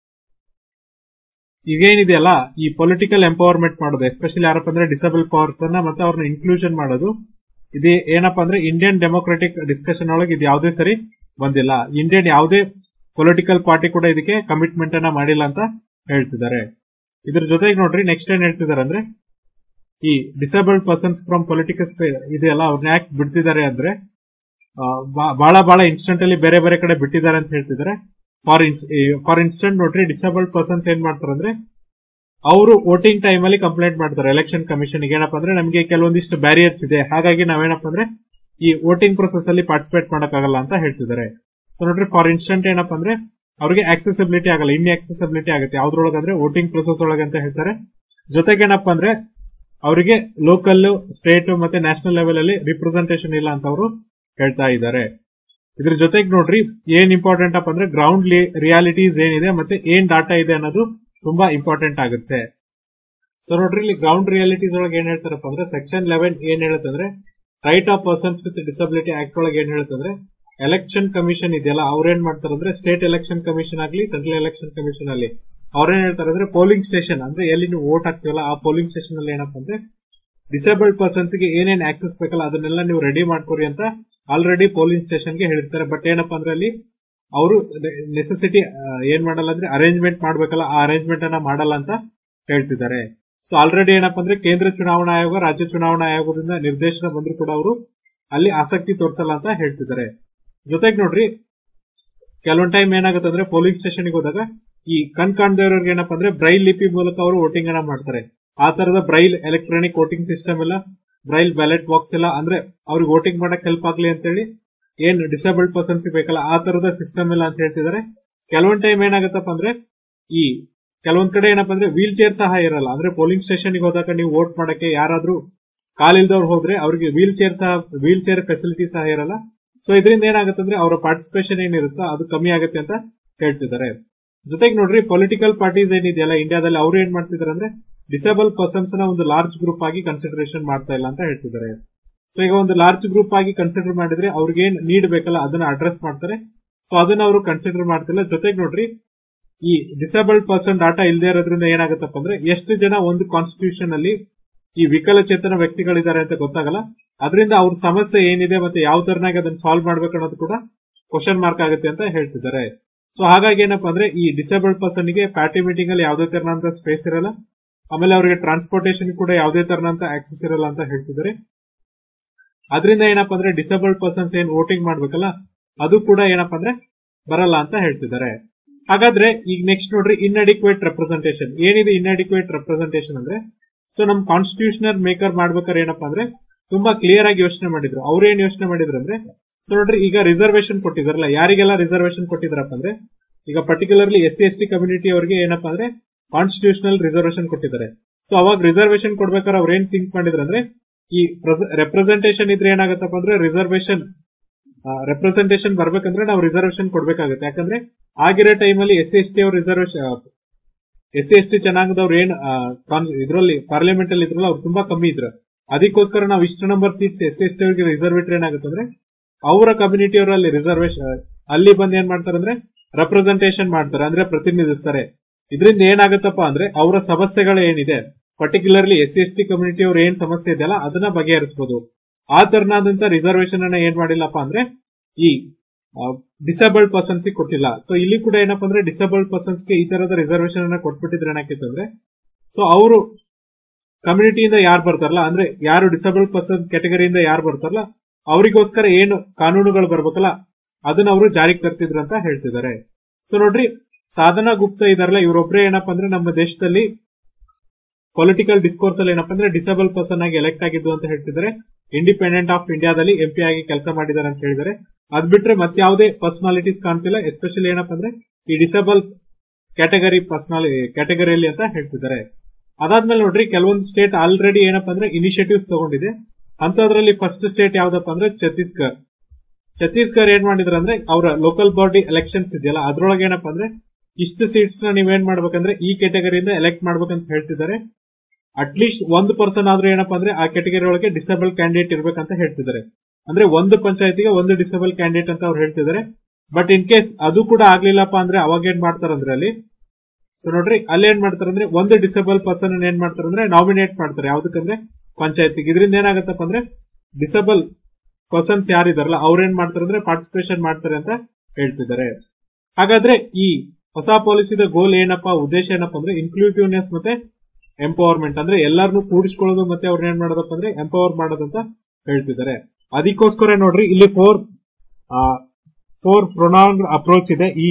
ಈಗೇನಿದೆಯಲ್ಲ ಈ ಪೊಲಿಟಿಕಲ್ ಎಂಪವರ್ಮೆಂಟ್ ಮಾಡೋದು ಎಸ್ಪೆಷಲಿ ಯಾರಪ್ಪ ಅಂದ್ರೆ ಡಿಸೇಬಲ್ ಪವರ್ಸ್ ಅನ್ನ ಮತ್ತೆ ಅವ್ರನ್ನ ಇನ್ಕ್ಲೂಷನ್ ಮಾಡೋದು ಇದು ಏನಪ್ಪಾ ಅಂದ್ರೆ ಇಂಡಿಯನ್ ಡೆಮೋಕ್ರೆಟಿಕ್ ಡಿಸ್ಕಷನ್ ಒಳಗೆ ಇದು ಯಾವುದೇ ಸರಿ ಬಂದಿಲ್ಲ. ಇಂಡಿಯನ್ ಯಾವುದೇ ಪೊಲಿಟಿಕಲ್ ಪಾರ್ಟಿ ಕೂಡ ಇದಕ್ಕೆ ಕಮಿಟ್ಮೆಂಟ್ ಅನ್ನ ಮಾಡಿಲ್ಲ ಅಂತ ಹೇಳ್ತಿದ್ದಾರೆ. ಇದ್ರ ಜೊತೆಗೆ ನೋಡ್ರಿ ನೆಕ್ಸ್ಟ್ ಏನ್ ಹೇಳ್ತಿದ್ದಾರೆ ಅಂದ್ರೆ ಈ ಡಿಸೇಬಲ್ಡ್ ಪರ್ಸನ್ಸ್ ಫ್ರಮ್ ಪೊಲಿಟಿಕಲ್ ಇದೆಯಲ್ಲ ಅವ್ರನ್ನ ಯಾಕೆ ಬಿಡ್ತಿದ್ದಾರೆ ಅಂದ್ರೆ ಬಹಳ ಬಹಳ ಇನ್ಸ್ಟೆಂಟ್ ಅಲ್ಲಿ ಬೇರೆ ಬೇರೆ ಕಡೆ ಬಿಟ್ಟಿದ್ದಾರೆ ಅಂತ ಹೇಳ್ತಿದ್ದಾರೆ. ಫಾರ್ ಫಾರ್ ಇನ್ಸ್ಟೆಂಟ್ ನೋಡ್ರಿ ಡಿಸೇಬಲ್ಡ್ ಪರ್ಸನ್ಸ್ ಏನ್ ಮಾಡ್ತಾರೆ ಅಂದ್ರೆ ಅವರು ವೋಟಿಂಗ್ ಟೈಮ್ ಅಲ್ಲಿ ಕಂಪ್ಲೇಂಟ್ ಮಾಡ್ತಾರೆ ಎಲೆಕ್ಷನ್ ಕಮಿಷನ್ ಏನಪ್ಪಾ ಅಂದ್ರೆ ನಮಗೆ ಕೆಲವೊಂದಿಷ್ಟು ಬ್ಯಾರಿಯರ್ಸ್ ಇದೆ, ಹಾಗಾಗಿ ನಾವೇನಪ್ಪ ಅಂದ್ರೆ ಈ ವೋಟಿಂಗ್ ಪ್ರೊಸೆಸ್ ಅಲ್ಲಿ ಪಾರ್ಟಿಸಿಪೇಟ್ ಮಾಡಕ್ಕಾಗಲ್ಲ ಅಂತ ಹೇಳ್ತಿದ್ದಾರೆ. ಸೊ ನೋಡ್ರಿ ಫಾರ್ ಇನ್ಸ್ಟೆಂಟ್ ಏನಪ್ಪಾ ಅಂದ್ರೆ ಅವ್ರಿಗೆ ಆಕ್ಸೆಸಿಬಿಲಿಟಿ ಆಗಲ್ಲ, ಇನ್ ಆಕ್ಸೆಸಿಬಿಲಿಟಿ ಆಗುತ್ತೆ ಯಾವ್ದ್ರೊಳಗಂದ್ರೆ ವೋಟಿಂಗ್ ಪ್ರೊಸೆಸ್ ಒಳಗೆ ಅಂತ ಹೇಳ್ತಾರೆ. ಜೊತೆಗೆ ಏನಪ್ಪಾ ಅಂದ್ರೆ ಅವರಿಗೆ ಲೋಕಲ್, ಸ್ಟೇಟ್ ಮತ್ತೆ ನ್ಯಾಷನಲ್ ಲೆವೆಲ್ ಅಲ್ಲಿ ರಿಪ್ರೆಸೆಂಟೇಷನ್ ಇಲ್ಲ ಅಂತ ಅವರು ಹೇಳ್ತಾ ಇದ್ದಾರೆ. ಇದ್ರ ಜೊತೆಗೆ ನೋಡ್ರಿ ಏನ್ ಇಂಪಾರ್ಟೆಂಟ್ ಅಪ್ಪ ಅಂದ್ರೆ ಗ್ರೌಂಡ್ ರಿಯಾಲಿಟೀಸ್ ಏನಿದೆ ಮತ್ತೆ ಏನ್ ಡಾಟಾ ಇದೆ ಅನ್ನೋದು ತುಂಬಾ ಇಂಪಾರ್ಟೆಂಟ್ ಆಗುತ್ತೆ. ಸೊ ನೋಡ್ರಿ ಇಲ್ಲಿ ಗ್ರೌಂಡ್ ರಿಯಾಲಿಟೀಸ್ ಒಳಗೆ ಏನ್ ಹೇಳ್ತಾರಪ್ಪ ಅಂದ್ರೆ ಸೆಕ್ಷನ್ ಲೆವೆನ್ ಏನ್ ಹೇಳುತ್ತಂದ್ರೆ right of persons with disability act ಒಳಗೆ ಏನ್ ಹೇಳುತ್ತಂದ್ರೆ ಎಲೆಕ್ಷನ್ ಕಮಿಷನ್ ಇದೆಯಲ್ಲ ಅವ್ರೇನ್ ಮಾಡ್ತಾರಂದ್ರೆ ಸ್ಟೇಟ್ ಎಲೆಕ್ಷನ್ ಕಮಿಷನ್ ಆಗ್ಲಿ ಸೆಂಟ್ರಲ್ ಎಲೆಕ್ಷನ್ ಕಮಿಷನ್ ಅಲ್ಲಿ ಅವ್ರೇನ್ ಹೇಳ್ತಾರೆ ಅಂದ್ರೆ ಪೋಲಿಂಗ್ ಸ್ಟೇಷನ್ ಅಂದ್ರೆ ಎಲ್ಲಿ ನೀವು ವೋಟ್ ಹಾಕ್ತೀವಲ್ಲ ಆ ಪೋಲಿಂಗ್ ಸ್ಟೇಷನ್ ಅಲ್ಲಿ ಏನಪ್ಪಾ ಅಂದ್ರೆ ಡಿಸೇಬಲ್ಡ್ ಪರ್ಸನ್ಸ್ ಗೆ ಏನೇನ್ ಆಕ್ಸೆಸ್ ಬೇಕಲ್ಲ ಅದನ್ನೆಲ್ಲ ನೀವು ರೆಡಿ ಮಾಡ್ಕೊರಿ ಅಂತ ಆಲ್ರೆಡಿ ಪೋಲಿಂಗ್ ಸ್ಟೇಷನ್ ಗೆ ಹೇಳಿರ್ತಾರೆ. ಬಟ್ ಏನಪ್ಪಾ ಅಂದ್ರೆ ಅಲ್ಲಿ ಅವರು ನೆಸೆಸಿಟಿ ಏನ್ ಮಾಡಲ್ಲ ಅಂದ್ರೆ ಅರೇಂಜ್ಮೆಂಟ್ ಮಾಡ್ಬೇಕಲ್ಲ ಆ ಅರೇಂಜ್ಮೆಂಟ್ ಅನ್ನ ಮಾಡಲ್ಲ ಅಂತ ಹೇಳ್ತಿದ್ದಾರೆ. ಸೊ ಆಲ್ರೆಡಿ ಏನಪ್ಪಾ ಅಂದ್ರೆ ಕೇಂದ್ರ ಚುನಾವಣಾ ಆಯೋಗ ರಾಜ್ಯ ಚುನಾವಣಾ ಆಯೋಗದಿಂದ ನಿರ್ದೇಶನ ಬಂದ್ರು ಕೂಡ ಅವರು ಅಲ್ಲಿ ಆಸಕ್ತಿ ತೋರಿಸಲ್ಲ ಅಂತ ಹೇಳ್ತಿದ್ದಾರೆ. ಜೊತೆಗೆ ನೋಡ್ರಿ ಕೆಲವೊಂದ್ ಟೈಮ್ ಏನಾಗುತ್ತೆ ಅಂದ್ರೆ ಪೋಲಿಂಗ್ ಸ್ಟೇಷನ್ ಗೆ ಹೋದಾಗ ಈ ಕಣ್ ಕಾಣ್ದವ್ರಿಗೆ ಏನಪ್ಪಾ ಅಂದ್ರೆ ಬ್ರೈಲ್ ಲಿಪಿ ಮೂಲಕ ಅವರು ವೋಟಿಂಗ್ ಅನ್ನ ಮಾಡ್ತಾರೆ. ಆ ತರದ ಬ್ರೈಲ್ ಎಲೆಕ್ಟ್ರಾನಿಕ್ ವೋಟಿಂಗ್ ಸಿಸ್ಟಮ್ ಎಲ್ಲ ಬ್ರೈಲ್ ಬ್ಯಾಲೆಟ್ ಬಾಕ್ಸ್ ಎಲ್ಲ ಅಂದ್ರೆ ಅವ್ರಿಗೆ ವೋಟಿಂಗ್ ಮಾಡಕ್ ಹೆಲ್ಪ್ ಆಗ್ಲಿ ಅಂತ ಹೇಳಿ ಏನ್ ಡಿಸೇಬಲ್ಡ್ ಪರ್ಸನ್ಸ್ ಬೇಕಲ್ಲ ಆ ತರದ ಸಿಸ್ಟಮ್ ಎಲ್ಲ ಅಂತ ಹೇಳ್ತಿದ್ದಾರೆ. ಕೆಲವೊಂದ್ ಟೈಮ್ ಏನಾಗತ್ತಪ್ಪ ಅಂದ್ರೆ ಈ ಕೆಲವೊಂದ್ ಕಡೆ ಏನಪ್ಪಾ ಅಂದ್ರೆ ವೀಲ್ ಚೇರ್ ಸಹ ಇರಲ್ಲ. ಅಂದ್ರೆ ಪೋಲಿಂಗ್ ಸ್ಟೇಷನ್ ಗೆ ಹೋದಾಗ ನೀವು ವೋಟ್ ಮಾಡಕ್ಕೆ ಯಾರಾದ್ರೂ ಕಾಲಿಲ್ದವ್ರು ಹೋದ್ರೆ ಅವ್ರಿಗೆ ವೀಲ್ ಚೇರ್ ಸಹ ವೀಲ್ ಚೇರ್ ಫೆಸಿಲಿಟಿ ಸಹ ಇರಲ್ಲ. ಸೊ ಇದರಿಂದ ಏನಾಗುತ್ತೆ ಅಂದ್ರೆ ಅವರ ಪಾರ್ಟಿಸಿಪೇಷನ್ ಏನಿರುತ್ತೋ ಅದು ಕಮ್ಮಿ ಆಗುತ್ತೆ ಅಂತ ಹೇಳ್ತಿದ್ದಾರೆ. ಜೊತೆಗೆ ನೋಡ್ರಿ ಪೊಲಿಟಿಕಲ್ ಪಾರ್ಟೀಸ್ ಏನಿದೆಯಲ್ಲ ಇಂಡಿಯಾದಲ್ಲಿ ಅವ್ರು ಏನ್ ಮಾಡ್ತಿದ್ದಾರೆ ಅಂದ್ರೆ ಡಿಸೇಬಲ್ ಪರ್ಸನ್ಸ್ ನ ಒಂದು ಲಾರ್ಜ್ ಗ್ರೂಪ್ ಆಗಿ ಕನ್ಸಿಡರೇಷನ್ ಮಾಡ್ತಾ ಇಲ್ಲ ಅಂತ ಹೇಳ್ತಿದ್ದಾರೆ. ಸೊ ಈಗ ಒಂದು ಲಾರ್ಜ್ ಗ್ರೂಪ್ ಆಗಿ ಕನ್ಸಿಡರ್ ಮಾಡಿದ್ರೆ ಅವ್ರಿಗೆ ಏನ್ ನೀಡ್ ಬೇಕಲ್ಲ ಅದನ್ನ ಅಡ್ರೆಸ್ ಮಾಡ್ತಾರೆ. ಸೊ ಅದನ್ನ ಅವರು ಕನ್ಸಿಡರ್ ಮಾಡ್ತಿಲ್ಲ. ಜೊತೆಗೆ ನೋಡ್ರಿ ಈ ಡಿಸೇಬಲ್ಡ್ ಪರ್ಸನ್ ಡಾಟಾ ಇಲ್ಲದೆ ಇರೋದ್ರಿಂದ ಏನಾಗುತ್ತಪ್ಪ ಅಂದ್ರೆ ಎಷ್ಟು ಜನ ಒಂದು ಕಾನ್ಸ್ಟಿಟ್ಯೂಷನ್ ಅಲ್ಲಿ ಈ ವಿಕಲಚೇತನ ವ್ಯಕ್ತಿಗಳಿದ್ದಾರೆ ಅಂತ ಗೊತ್ತಾಗಲ್ಲ. ಅದರಿಂದ ಅವ್ರ ಸಮಸ್ಯೆ ಏನಿದೆ ಮತ್ತೆ ಯಾವ ತರನಾಗಿ ಅದನ್ನ ಸಾಲ್ವ್ ಮಾಡ್ಬೇಕು ಅನ್ನೋದು ಕೂಡ ಕ್ವಶನ್ ಮಾರ್ಕ್ ಆಗುತ್ತೆ ಅಂತ ಹೇಳ್ತಿದ್ದಾರೆ. ಸೊ ಹಾಗಾಗಿ ಏನಪ್ಪಾ ಅಂದ್ರೆ ಈ ಡಿಸೇಬಲ್ಡ್ ಪರ್ಸನ್ ಗೆ ಪಾರ್ಟಿ ಮೀಟಿಂಗ್ ಅಲ್ಲಿ ಯಾವುದೇ ತರನಂತ ಸ್ಪೇಸ್ ಇರಲ್ಲ. ಆಮೇಲೆ ಅವರಿಗೆ ಟ್ರಾನ್ಸ್ಪೋರ್ಟೇಷನ್ ಕೂಡ ಯಾವುದೇ ತರನಂತ ಆಕ್ಸೆಸ್ ಇರಲ್ಲ ಅಂತ ಹೇಳ್ತಿದ್ದಾರೆ. ಅದರಿಂದ ಏನಪ್ಪಾ ಅಂದ್ರೆ ಡಿಸೇಬಲ್ಡ್ ಪರ್ಸನ್ಸ್ ಏನ್ ವೋಟಿಂಗ್ ಮಾಡ್ಬೇಕಲ್ಲ ಅದು ಕೂಡ ಏನಪ್ಪಾ ಅಂದ್ರೆ ಬರಲ್ಲ ಅಂತ ಹೇಳ್ತಿದ್ದಾರೆ. ಹಾಗಾದ್ರೆ ಈಗ ನೆಕ್ಸ್ಟ್ ನೋಡ್ರಿ ಇನ್ಅಡಿಕ್ವೇಟ್ ರೆಪ್ರೆಸೆಂಟೇಷನ್ ಏನಿದೆ. ಇನ್ಅಡಿಕ್ವೇಟ್ ರೆಪ್ರೆಸೆಂಟೇಷನ್ ಅಂದ್ರೆ ಸೊ ನಮ್ ಕಾನ್ಸ್ಟಿಟ್ಯೂಷನಲ್ ಮೇಕರ್ ಮಾಡ್ಬೇಕಾದ್ರೆ ಏನಪ್ಪಾ ಅಂದ್ರೆ ತುಂಬಾ ಕ್ಲಿಯರ್ ಆಗಿ ಯೋಚನೆ ಮಾಡಿದ್ರು. ಅವ್ರು ಏನ್ ಯೋಚನೆ ಮಾಡಿದ್ರು ಅಂದ್ರೆ ಸೊ ನೋಡ್ರಿ ಈಗ ರಿಸರ್ವೇಶನ್ ಕೊಟ್ಟಿದಾರಲ್ಲ ಯಾರಿಗೆಲ್ಲ ರಿಸರ್ವೇಶನ್ ಕೊಟ್ಟಿದಾರಪ್ಪ ಅಂದ್ರೆ ಈಗ particularly S C S T community ಅವರಿಗೆ ಏನಪ್ಪಾ ಅಂದ್ರೆ ಕಾನ್ಸ್ಟಿಟ್ಯೂಷನಲ್ ರಿಸರ್ವೇಶನ್ ಕೊಟ್ಟಿದ್ದಾರೆ. ಸೊ ಅವಾಗ ರಿಸರ್ವೇಶನ್ ಕೊಡ್ಬೇಕಾದ್ರೆ ಅವ್ರು ಏನ್ ಥಿಂಕ್ ಮಾಡಿದ್ರು ಅಂದ್ರೆ ಈ ರೆಪ್ರೆಸೆಂಟೇಷನ್ ಇದ್ರೆ ಏನಾಗತ್ತಪ್ಪ ಅಂದ್ರೆ ರಿಸರ್ವೇಶನ್ ರೆಪ್ರೆಸೆಂಟೇಷನ್ ಬರ್ಬೇಕಂದ್ರೆ ನಾವು ರಿಸರ್ವೇಶನ್ ಕೊಡ್ಬೇಕಾಗುತ್ತೆ. ಯಾಕಂದ್ರೆ ಆಗಿರೋ ಟೈಮ್ ಅಲ್ಲಿ ಎಸ್ ಸಿ ಎಸ್ ಟಿ ಅವ್ರ reservation S C S T ಜನಾಂಗದವ್ರು ಏನ್ ಇದರಲ್ಲಿ ಪಾರ್ಲಿಮೆಂಟ್ ಅಲ್ಲಿ ಇದ್ರಲ್ಲ ಅವ್ರು ತುಂಬಾ ಕಮ್ಮಿ ಇದ್ರು. ಅದಕ್ಕೋಸ್ಕರ ನಾವು ಇಷ್ಟು number seats S C S T ಅವರಿಗೆ ರಿಸರ್ವ್ ಇಟ್ರೆ ಏನಾಗುತ್ತೆ ಅಂದ್ರೆ ಅವರ ಕಮ್ಯುನಿಟಿ ಅವರಲ್ಲಿ ರಿಸರ್ವೇಶನ್ ಅಲ್ಲಿ ಬಂದು ಏನ್ ಮಾಡ್ತಾರೆ ಅಂದ್ರೆ ರೆಪ್ರೆಸೆಂಟೇಷನ್ ಮಾಡ್ತಾರೆ ಅಂದ್ರೆ ಪ್ರತಿನಿಧಿಸ್ತಾರೆ. ಇದರಿಂದ ಏನಾಗುತ್ತಪ್ಪ ಅಂದ್ರೆ ಅವರ ಸಮಸ್ಯೆಗಳು ಏನಿದೆ particularly S C S T community ಅವ್ರ ಏನ್ ಸಮಸ್ಯೆ ಇದೆಯಲ್ಲ ಅದನ್ನ ಬಗೆಹರಿಸಬಹುದು. ಆ ತರನಾದಂತ ರಿಸರ್ವೇಶನ್ ಅನ್ನ ಏನ್ ಮಾಡಿಲ್ಲಪ್ಪ ಅಂದ್ರೆ ಈ ಡಿಸೇಬಲ್ಡ್ ಪರ್ಸನ್ಸ್ ಕೊಟ್ಟಿಲ್ಲ. ಸೊ ಇಲ್ಲಿ ಕೂಡ ಏನಪ್ಪಾ ಅಂದ್ರೆ ಡಿಸೇಬಲ್ಡ್ ಪರ್ಸನ್ಸ್ ಗೆ ಈ ತರದ ರಿಸರ್ವೇಶನ್ ಅನ್ನ ಕೊಟ್ಬಿಟ್ಟಿದ್ರೆ ಏನಾಕಿತ್ತು ಅಂದ್ರೆ ಸೊ ಅವರು ಕಮ್ಯುನಿಟಿಯಿಂದ ಯಾರು ಬರ್ತಾರಲ್ಲ ಅಂದ್ರೆ ಯಾರು ಡಿಸೇಬಲ್ಡ್ ಪರ್ಸನ್ ಕ್ಯಾಟಗರಿಯಿಂದ ಯಾರು ಬರ್ತಾರಲ್ಲ ಅವರಿಗೋಸ್ಕರ ಏನು ಕಾನೂನುಗಳು ಬರ್ಬೇಕಲ್ಲ ಅದನ್ನ ಅವರು ಜಾರಿಗೆ ತರ್ತಿದ್ರು ಅಂತ ಹೇಳ್ತಿದ್ದಾರೆ. ಸೊ ನೋಡ್ರಿ ಸಾಧನಾ ಗುಪ್ತಾ ಇದಾರಲ್ಲ ಇವರೊಬ್ರೆ ಏನಪ್ಪಾ ಅಂದ್ರೆ ನಮ್ಮ ದೇಶದಲ್ಲಿ ಪೊಲಿಟಿಕಲ್ ಡಿಸ್ಕೋರ್ಸ್ ಅಲ್ಲಿ ಏನಪ್ಪಾ ಅಂದ್ರೆ ಡಿಸೇಬಲ್ ಪರ್ಸನ್ ಆಗಿ ಎಲೆಕ್ಟ್ ಆಗಿದ್ದು ಅಂತ ಹೇಳ್ತಿದ್ದಾರೆ. ಇಂಡಿಪೆಂಡೆಂಟ್ ಆಫ್ ಇಂಡಿಯಾದಲ್ಲಿ ಎಂಪಿ ಆಗಿ ಕೆಲಸ ಮಾಡಿದ್ದಾರೆ ಅಂತ ಹೇಳಿದ್ದಾರೆ. ಅದ್ ಬಿಟ್ರೆ ಮತ್ತೆ ಯಾವುದೇ ಪರ್ಸನಾಲಿಟೀಸ್ ಕಾಣ್ತಿಲ್ಲ. ಎಸ್ಪೆಷಲಿ ಏನಪ್ಪಾ ಅಂದ್ರೆ ಈ ಡಿಸೇಬಲ್ ಕ್ಯಾಟಗರಿ ಪರ್ಸನಾಲಿ ಕ್ಯಾಟಗರಿಯಲ್ಲಿ ಅಂತ ಹೇಳ್ತಿದ್ದಾರೆ. ಅದಾದ್ಮೇಲೆ ನೋಡ್ರಿ ಕೆಲವೊಂದು ಸ್ಟೇಟ್ ಆಲ್ರೆಡಿ ಏನಪ್ಪಾ ಅಂದ್ರೆ ಇನಿಷಿಯೇಟಿವ್ಸ್ ತಗೊಂಡಿದೆ. ಅಂತದ್ರಲ್ಲಿ ಫಸ್ಟ್ ಸ್ಟೇಟ್ ಯಾವ್ದಪ್ಪ ಅಂದ್ರೆ ಛತ್ತೀಸ್ಗಢ. ಛತ್ತೀಸ್ಗಢ ಏನ್ ಮಾಡಿದ್ರು ಅಂದ್ರೆ ಅವರ ಲೋಕಲ್ ಬಾಡಿ ಎಲೆಕ್ಷನ್ಸ್ ಇದೆಯಲ್ಲ ಅದ್ರೊಳಗೆ ಏನಪ್ಪಾ ಅಂದ್ರೆ ಇಷ್ಟು ಸೀಟ್ಸ್ ನ ನೀವೇನ್ ಮಾಡ್ಬೇಕಂದ್ರೆ ಈ ಕ್ಯಾಟಗರಿಯಿಂದ ಎಲೆಕ್ಟ್ ಮಾಡ್ಬೇಕಂತ ಹೇಳ್ತಿದ್ದಾರೆ. ಅಟ್ಲೀಸ್ಟ್ ಒಂದು ಪರ್ಸನ್ ಆದ್ರೂ ಏನಪ್ಪಾ ಅಂದ್ರೆ ಆ ಕ್ಯಾಟಗರಿ ಒಳಗೆ ಡಿಸೇಬಲ್ ಕ್ಯಾಂಡಿಡೇಟ್ ಇರ್ಬೇಕಂತ ಹೇಳ್ತಿದ್ದಾರೆ. ಅಂದ್ರೆ ಒಂದು ಪಂಚಾಯತಿಗೆ ಒಂದು ಡಿಸೇಬಲ್ ಕ್ಯಾಂಡಿಡೇಟ್ ಅಂತ ಅವ್ರು ಹೇಳ್ತಿದ್ದಾರೆ. ಬಟ್ ಇನ್ ಕೇಸ್ ಅದು ಕೂಡ ಆಗ್ಲಿಲ್ಲಪ್ಪ ಅಂದ್ರೆ ಅವಾಗ ಏನ್ ಮಾಡ್ತಾರಂದ್ರೆ ಅಲ್ಲಿ ಸೊ ನೋಡ್ರಿ ಅಲ್ಲಿ ಏನ್ ಮಾಡ್ತಾರೆ ಅಂದ್ರೆ ಒಂದು ಡಿಸೇಬಲ್ ಪರ್ಸನ್ ಏನ್ ಮಾಡ್ತಾರೆ ಅಂದ್ರೆ ನಾಮಿನೇಟ್ ಮಾಡ್ತಾರೆ ಯಾವ್ದಕ್ಕಂದ್ರೆ ಪಂಚಾಯತಿಗೆ. ಇದರಿಂದ ಏನಾಗತ್ತಪ್ಪ ಅಂದ್ರೆ ಡಿಸೇಬಲ್ ಪರ್ಸನ್ಸ್ ಯಾರಿದಾರಲ್ಲ ಅವ್ರೇನ್ ಮಾಡ್ತಾರೆ ಅಂದ್ರೆ ಪಾರ್ಟಿಸಿಪೇಷನ್ ಮಾಡ್ತಾರೆ ಅಂತ ಹೇಳ್ತಿದ್ದಾರೆ. ಹಾಗಾದ್ರೆ ಈ ಹೊಸ ಪಾಲಿಸಿದ ಗೋಲ್ ಏನಪ್ಪಾ ಉದ್ದೇಶ ಏನಪ್ಪಾ ಅಂದ್ರೆ ಇನ್ಕ್ಲೂಸಿವ್ನೆಸ್ ಮತ್ತೆ ಎಂಪವರ್ಮೆಂಟ್ ಅಂದ್ರೆ ಎಲ್ಲಾರನ್ನೂ ಕೂಡಿಸ್ಕೊಳ್ಳೋದು ಮತ್ತೆ ಅವ್ರನ್ನ ಏನ್ ಮಾಡೋದಪ್ಪ ಅಂದ್ರೆ ಎಂಪವರ್ ಮಾಡೋದಂತ ಹೇಳ್ತಿದ್ದಾರೆ. ಅದಕ್ಕೋಸ್ಕರ ನೋಡ್ರಿ ಇಲ್ಲಿ ಫೋರ್ ಫೋರ್ ಪ್ರೊನಾಂಗ್ ಅಪ್ರೋಚ್ ಇದೆ ಈ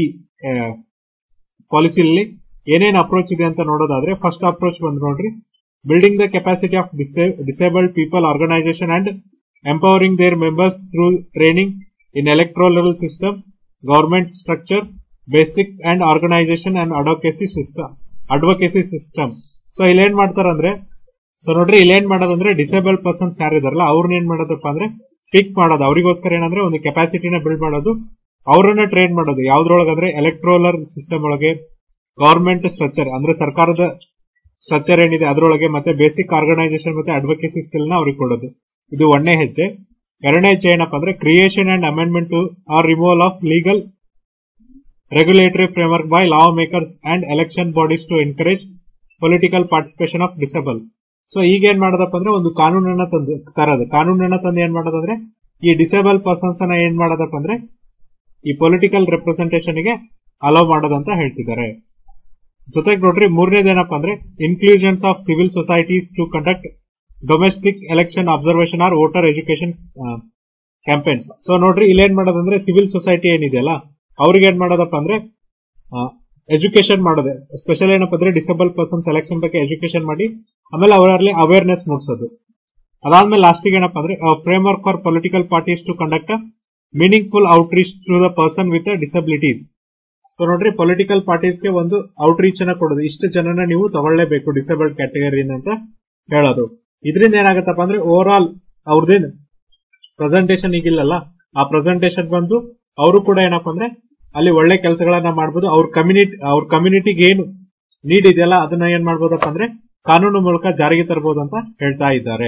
ಪಾಲಿಸಿಯಲ್ಲಿ. ಏನೇನ್ ಅಪ್ರೋಚ್ ಇದೆ ಅಂತ ನೋಡೋದಾದ್ರೆ ಫಸ್ಟ್ ಅಪ್ರೋಚ್ ಬಂದ್ ನೋಡ್ರಿ building the capacity of disabled people organisation and empowering their members through training in electoral system, government structure, basic and organisation and advocacy system advocacy system so ಇಲ್ಲೇನ್ ಮಾಡ್ತಾರಂದ್ರೆ ಸೊ ನೋಡ್ರಿ ಇಲ್ಲೇನ್ ಮಾಡೋದಂದ್ರೆ ಡಿಸೇಬಲ್ ಪರ್ಸನ್ಸ್ ಯಾರಿದಾರಲ್ಲ ಅವ್ರನ್ನ ಏನ್ ಮಾಡೋದಪ್ಪ ಅಂದ್ರೆ ಪಿಕ್ ಮಾಡೋದು. ಅವರಿಗೋಸ್ಕರ ಏನಂದ್ರೆ ಒಂದು ಕೆಪಾಸಿಟಿನ ಬಿಲ್ಡ್ ಮಾಡೋದು, ಅವರನ್ನ ಟ್ರೈನ್ ಮಾಡೋದು. ಯಾವ್ದ್ರೊಳಗಂದ್ರೆ ಎಲೆಕ್ಟ್ರೋಲರ್ ಸಿಸ್ಟಮ್ ಒಳಗೆ, ಗವರ್ಮೆಂಟ್ ಸ್ಟ್ರಕ್ಚರ್ ಅಂದ್ರೆ ಸರ್ಕಾರದ ಸ್ಟ್ರಕ್ಚರ್ ಏನಿದೆ ಅದರೊಳಗೆ, ಮತ್ತೆ ಬೇಸಿಕ್ ಆರ್ಗನೈಸೇಷನ್ ಮತ್ತೆ ಅಡ್ವೊಕೇಸಿ ಸ್ಕಿಲ್ ನ ಅವ್ರಿಗೆ ಕೊಡೋದು. ಇದು ಒಂದನೇ ಹೆಜ್ಜೆ. ಎರಡನೇ ಹೆಜ್ಜೆ ಏನಪ್ಪಾ ಅಂದ್ರೆ creation and amendment to or removal of legal regulatory framework by law makers and election bodies to encourage political participation of disable. So ಈಗ ಏನ್ ಮಾಡೋದಪ್ಪ ಅಂದ್ರೆ ಒಂದು ಕಾನೂನನ್ನ ತಂದು ತರದು ಕಾನೂನನ್ನ ತಂದು ಏನ್ ಮಾಡೋದಂದ್ರೆ ಈ ಡಿಸೇಬಲ್ ಪರ್ಸನ್ಸ್ ಅನ್ನ ಏನ್ ಮಾಡೋದಪ್ಪ ಅಂದ್ರೆ ಈ ಪೊಲಿಟಿಕಲ್ ರೆಪ್ರೆಸೆಂಟೇಷನ್ ಗೆ ಅಲೋ ಮಾಡೋದಂತ ಹೇಳ್ತಿದ್ದಾರೆ. ಜೊತೆಗೆ ನೋಡ್ರಿ ಮೂರನೇದೇನಪ್ಪ ಅಂದ್ರೆ inclusions of civil societies to conduct domestic election observation or voter education campaigns. So ನೋಡ್ರಿ ಇಲ್ಲೇನ್ ಮಾಡೋದಂದ್ರೆ ಸಿವಿಲ್ ಸೊಸೈಟಿ ಏನಿದೆಯಲ್ಲ ಅವ್ರಿಗೆ ಏನ್ ಮಾಡೋದಪ್ಪ ಅಂದ್ರೆ ಎಜುಕೇಶನ್ ಮಾಡೋದೆ, ಸ್ಪೆಷಲ್ ಏನಪ್ಪ ಅಂದ್ರೆ ಡಿಸೇಬಲ್ ಪರ್ಸನ್ಸ್ ಎಲೆಕ್ಷನ್ ಬಗ್ಗೆ ಎಜುಕೇಶನ್ ಮಾಡಿ ಆಮೇಲೆ ಅವರಲ್ಲಿ ಅವೇರ್ನೆಸ್ ಮೂಡಿಸೋದು. ಅದಾದ್ಮೇಲೆ ಲಾಸ್ಟಿಗೆ ಏನಪ್ಪ ಅಂದ್ರೆ framework for political parties to conduct meaningful outreach to the person with disabilities. So ನೋಡ್ರಿ ಪೊಲಿಟಿಕಲ್ ಪಾರ್ಟೀಸ್ಗೆ ಒಂದು ಔಟ್ರೀಚ್ ಅನ್ನ ಕೊಡೋದು, ಇಷ್ಟು ಜನನ ನೀವು ತಗೊಳ್ಳೇಬೇಕು ಡಿಸೇಬಲ್ಡ್ ಕ್ಯಾಟಗರಿ ಅಂತ ಹೇಳೋದು. ಇದರಿಂದ ಏನಾಗತ್ತಪ್ಪ ಅಂದ್ರೆ ಓವರ್ ಆಲ್ ಅವ್ರದ್ದೇನು ಪ್ರೆಸೆಂಟೇಷನ್ ಈಗಿಲ್ಲಲ್ಲ ಆ ಪ್ರೆಸೆಂಟೇಷನ್ ಬಂದು ಅವರು ಕೂಡ ಏನಪ್ಪ ಅಂದ್ರೆ ಅಲ್ಲಿ ಒಳ್ಳೆ ಕೆಲಸಗಳನ್ನ ಮಾಡಬಹುದು. ಅವ್ರ ಕಮ್ಯುನಿಟಿ ಅವ್ರ ಕಮ್ಯುನಿಟಿಗೆ ಏನು ನೀಡ್ ಇದೆಯಲ್ಲ ಅದನ್ನ ಏನ್ ಮಾಡ್ಬೋದಪ್ಪ ಅಂದ್ರೆ ಕಾನೂನು ಮೂಲಕ ಜಾರಿಗೆ ತರಬಹುದು ಅಂತ ಹೇಳ್ತಾ ಇದ್ದಾರೆ.